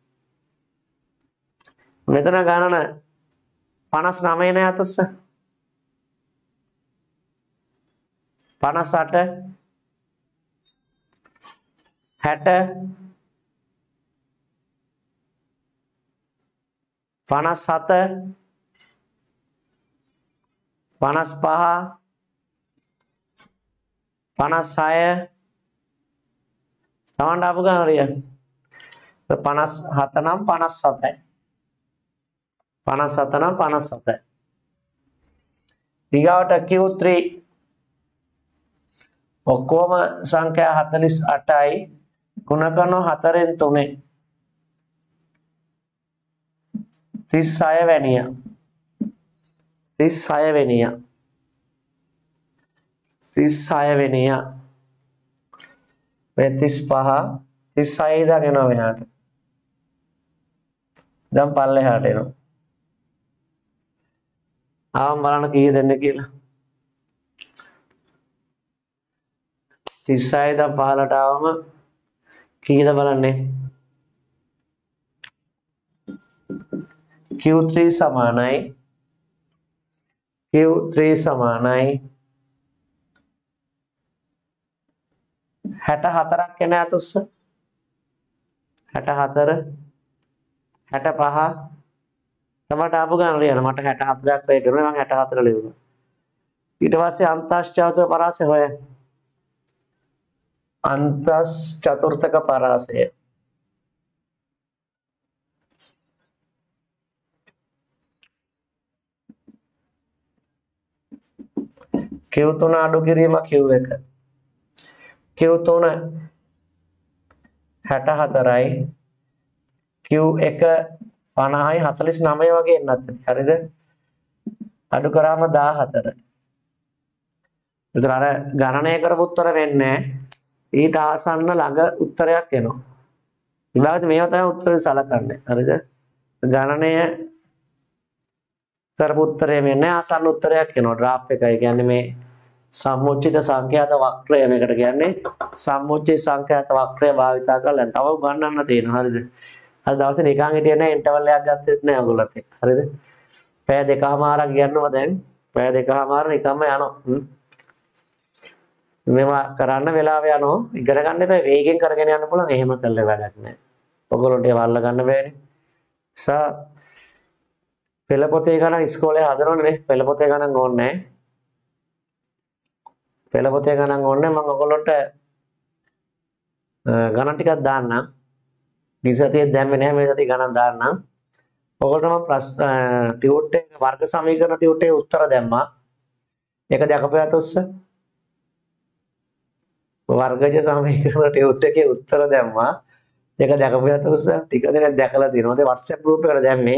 මෙතන ගණන 59 නේ අතස්ස. 58 60 57 55 56 තමන්ට ආපු ගාන හරියන්නේ 57 නම් 57යි 57 නම් 57යි ඊගාවට Q3 ඔක්කොම සංඛ්‍යා 48යි ගුණ කරනවා 4න් 3 36 වෙනියා 36 වෙනියා 36 වෙනියා 35 36 දාගෙනවා මෙහාට දැන් පල්ලෙහාට එනවා ආවම බලන්න කී දෙන්නේ කියලා 36 දැන් පහලට ආවම කීයද බලන්නේ Q3 සමානයි Q3 සමානයි 64ක් එන අතොස්ස 64 65 තමයි ආපු ගාන ලියන මට 64ක් වෙයි කරනවා මම 64 ලියුවා ඊට පස්සේ අන්තස් චතුර්ථක පරාසය හොය අන්තස් චතුර්ථක පරාසය Q3 අඩු කිරීම Q1 Q3 64යි Q1 50යි 49 වගේ එන්නත් ඇති හරිද අඩු කරාම 14 විතර අර ගණනය කරපු උත්තර වෙන්නේ ඊට ආසන්න ළඟ උත්තරයක් එනවා ඊළඟට මේව තමයි උත්තරේ සලකන්නේ හරිද ගණනය කරපු උත්තරේ වෙන්නේ ආසන්න උත්තරයක් එනවා ඩ්‍රාෆ්ට් එකයි කියන්නේ මේ සම්මුචිත සංඛ්‍යාත වක්‍රය මේකට කියන්නේ සම්මුචිත සංඛ්‍යාත වක්‍රය භාවිතා කරලා තව උගන්වන්න තියෙනවා හරිද අද දවසේ නිකන් හිටියේ නැහැ ඉන්ටර්වල් එකක් ගත්තෙත් නැහැ ඔයගොල්ලොත් එක්ක හරිද පැය දෙකමාරක් ගියනවා දැන් පැය දෙකමාර නිකම්ම යනවා මේවා කරන්න වෙලාව යනවා ඉගෙන ගන්න එපා වේගෙන් කරගෙන යන්න පුළුවන් එහෙම කළා වැඩක් නැහැ ඔයගොල්ලන්ට ඒව අල්ල ගන්න බෑනේ පෙළ පොතේ ගණන් ඉස්කෝලේ හදනවනේ නේ පෙළ පොතේ ගණන් ඕනේ නැහැ පෙළ පොතේ ගණන් ඕනේ මම ඔයගොල්ලන්ට ගණන් ටිකක් දාන්නම් නිසතිය දැම්මේ නැහැ මේ සතිය ගණන් දාන්නම් ඔයගොල්ලන්ට මම ප්‍රශ්න ටියුට් එක වර්ග සමීකරණ ටියුට් එකේ උත්තර දැම්මා ඒක දැකපුවාට උස්ස වර්ගජ සමීකරණ ටියුට් එකේ උත්තර දැම්මා ඒක දැකපුවාට උස්ස ටික දෙනෙක් දැකලා තියෙනවා ඒ WhatsApp group එකට දැම්මේ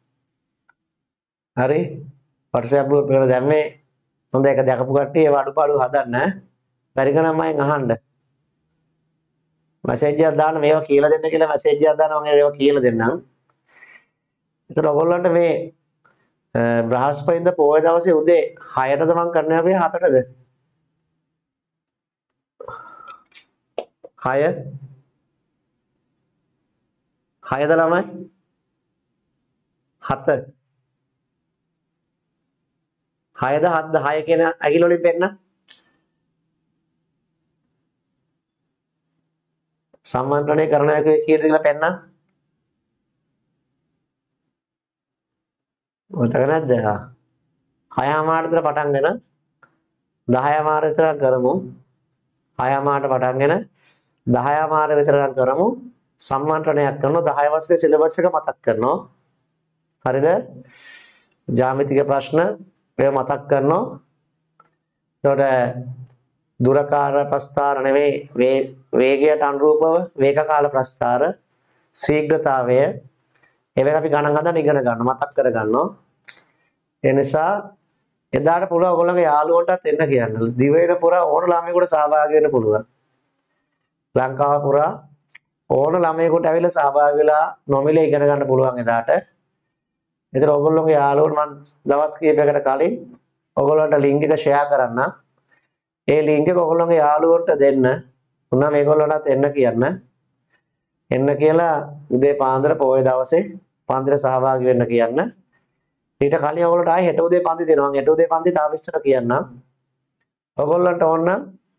හරි WhatsApp group එකට දැම්මේ හොඳ ඒක දැකපු කට්ටිය ඒව අඩුපාඩු හදන්න බැරි කනම් මම අහන්න මැසේජ් එකක් දාන්න මේවා කියලා දෙන්න කියලා මැසේජ් එකක් දාන්න මම ඒවා කියලා දෙන්නම් ඒතර ඔයගොල්ලන්ට මේ බ්‍රහස්පතින්ද පොය දවසේ උදේ 6ටද මම කරන්නේ අපි 7ටද 6ද ළමයි 7 6ද 7ද 6 කියන ඇගිලි වලින් පෙන්න සම්මන්ත්‍රණය කරන එක කීයද කියලා පෙන්න මතක නැද්ද 6:00 විතර පටන් ගෙන 10:00 විතර කරමු 6:00 පටන් ගෙන 10:00 විතර කරමු සම්මන්ත්‍රණයක් කරනවා 10 වසරේ සිලබස් එක මතක් කරනවා හරිද ජ්‍යාමිතික ප්‍රශ්න ඔය මතක් කරනවා. එතකොට දුරකාර ප්‍රස්ථාර නෙවෙයි වේගයට අනුරූපව වේග කාල ප්‍රස්ථාර ශීඝ්‍රතාවය ඒවා අපි ගණන් හදන්න ඉගෙන ගන්න මතක් කර ගන්නවා. ඒ නිසා එදාට පුළුවන් ඔයගොල්ලෝගේ යාළුවන්ටත් එන්න කියන්න. දිවයින පුරා ඕන ළමයෙකුට සහභාගී වෙන්න පුළුවන්. ලංකාව පුරා ඕන ළමයෙකුට ඇවිල්ලා සහභාගී වෙලා නොමිලේ ඉගෙන ගන්න පුළුවන් එදාට. ඒතර ඔයගොල්ලෝගේ යාළුවෝ මම දවස් කිහිපයකට කලින් ඔයගොල්ලන්ට ලින්ක් එක ෂෙයා කරන්න. ඒ ලින්ක් එක ඔයගොල්ලෝගේ යාළුවන්ට දෙන්න. උනා මේගොල්ලන්ටත් එන්න කියන්න. එන්න කියලා උදේ පාන්දර පොයේ දවසේ පන්තිර සහභාගී වෙන්න කියන්න. ඊට කලින් ඔයගොල්ලන්ට ආයෙ හෙට උදේ පන්ති දෙනවා. හෙට උදේ පන්ති තාම විස්තර කියන්න. ඔයගොල්ලන්ට ඕන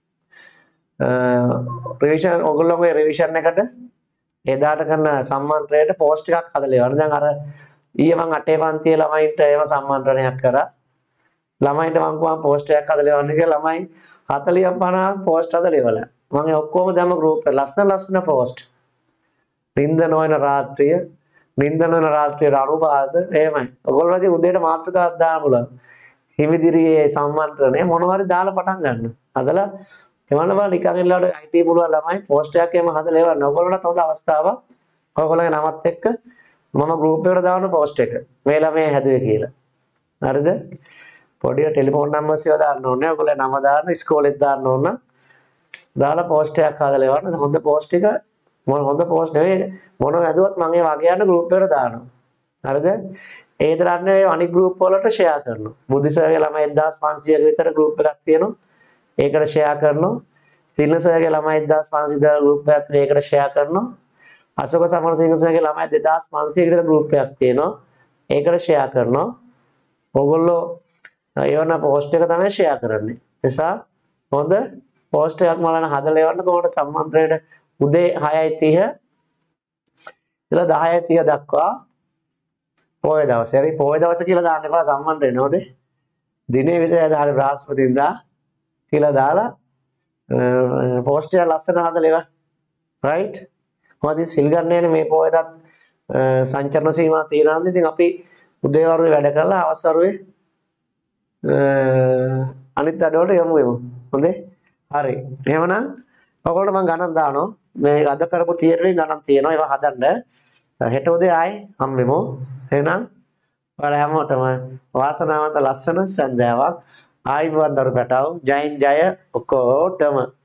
රිවිෂන් ඔයගොල්ලෝගේ රිවිෂන් එකට එදාට කරන සම්මන්ත්‍රණයට පෝස්ට් එකක් හදලා එවන්න. දැන් අර ඊයේ මම 8 පන්තියේ ළමයින්ට ඒව සම්මන්ත්‍රණයක් කරා. ළමයින්ට මම කිව්වා පෝස්ට් එකක් හදලා එවන්න කියලා. ළමයි 40ක් 50ක් පෝස්ට් හදලා එවලා. මම ඔක්කොම දැම්ම ගෲප් එක ලස්සන පෝස්ට්. නිින්ද නොවන රාත්‍රිය අනුපාත එහෙමයි. ඔයගොල්ලෝදී උදේට මාතෘකාවක් දාන්න පුළුවන්. හිමිදිරියේ සම්මන්ත්‍රණය මොනවා හරි දාලා පටන් ගන්න. හදලා එවන්න බා නිකන් ඉන්නලාට IT පුළුවන් ළමයි පෝස්ට් එකක් එහෙම හදලා එවන්න. ඔයගොල්ලන්ට හොඳ අවස්ථාවක්. ඔයගොල්ලන්ගේ නමත් එක්ක මම ගෲප් එකට දාන පෝස්ට් එක. මේ ළමයි හැදුවේ කියලා. හරිද? පොඩි ටෙලිෆෝන් නම්බර්ස් ඒවා දාන්න ඕනේ. ඔයගොල්ලෝ නම දාන්න ඉස්කෝලෙත් දාන්න ඕන. දාලා පෝස්ට් එකක් හදලා එවන්න. හොඳ පෝස්ට් එක හොඳ පෝස්ට් නෙවෙයි මොන වැදුවත් මම ඒ වගේ යන ගෲප් එකට දානවා. හරිද? ඒ තරන්නේ අනිත් ගෲප් වලට ෂෙයා කරනවා. බුද්ධිසර්ගේ ළමයි 1500ක විතර ගෲප් එකක් තියෙනවා. ඒකට ෂෙයා කරනවා. තිලසර්ගේ ළමයි 1500 විතර ගෲප් එකක් තියෙනවා. ඒකට ෂෙයා කරනවා. අශෝක සමරසිංහගේ ළමයි 2500 විතර ගෲප් එකක් තියෙනවා. ඒකට ෂෙයා කරනවා. ඕගොල්ලෝ ඒවන පෝස්ට් එක තමයි ෂෙයා කරන්නේ. නිසා හොඳ පෝස්ට් එකක් මලන හදලා එවන්න කොහොමද සම්මන්ත්‍රණයට උදේ 6:30 ඉඳලා 10:30 දක්වා පොය දවසේ. හරි පොය දවස කියලා දාන්න එපා සම්මන්ත්‍රණය නෝද? දිනේ විතරයි දාලා බ්‍රහස්පතින්දා කියලා දාලා පෝස්ට් එක ලස්සන හදලා එවන්න. රයිට්? කොහොමද සිල් ගන්නේනේ මේ පොයටත් සංචරණ සීමා තියනවා. ඉතින් අපි උදේ වරුවේ වැඩ කරලා හවස වරුවේ අනිත් වැඩවලට යමු. හොඳේ? හරි. එහෙමනම් ඔයගොල්ලෝ මම ගණන් දානවා. මේ අද කරපු තියරි ගණන් තියෙනවා. ඒවා හදන්න. හෙට උදේ ආයේ හම්බෙමු. එහෙනම් ඔයාලා හැමෝටම වාසනාවන්ත ලස්සන සන්ධ්‍යාවක්. ආයිබෝන් දරු පැටව. ජයෙන් ජය ඔක්කොටම.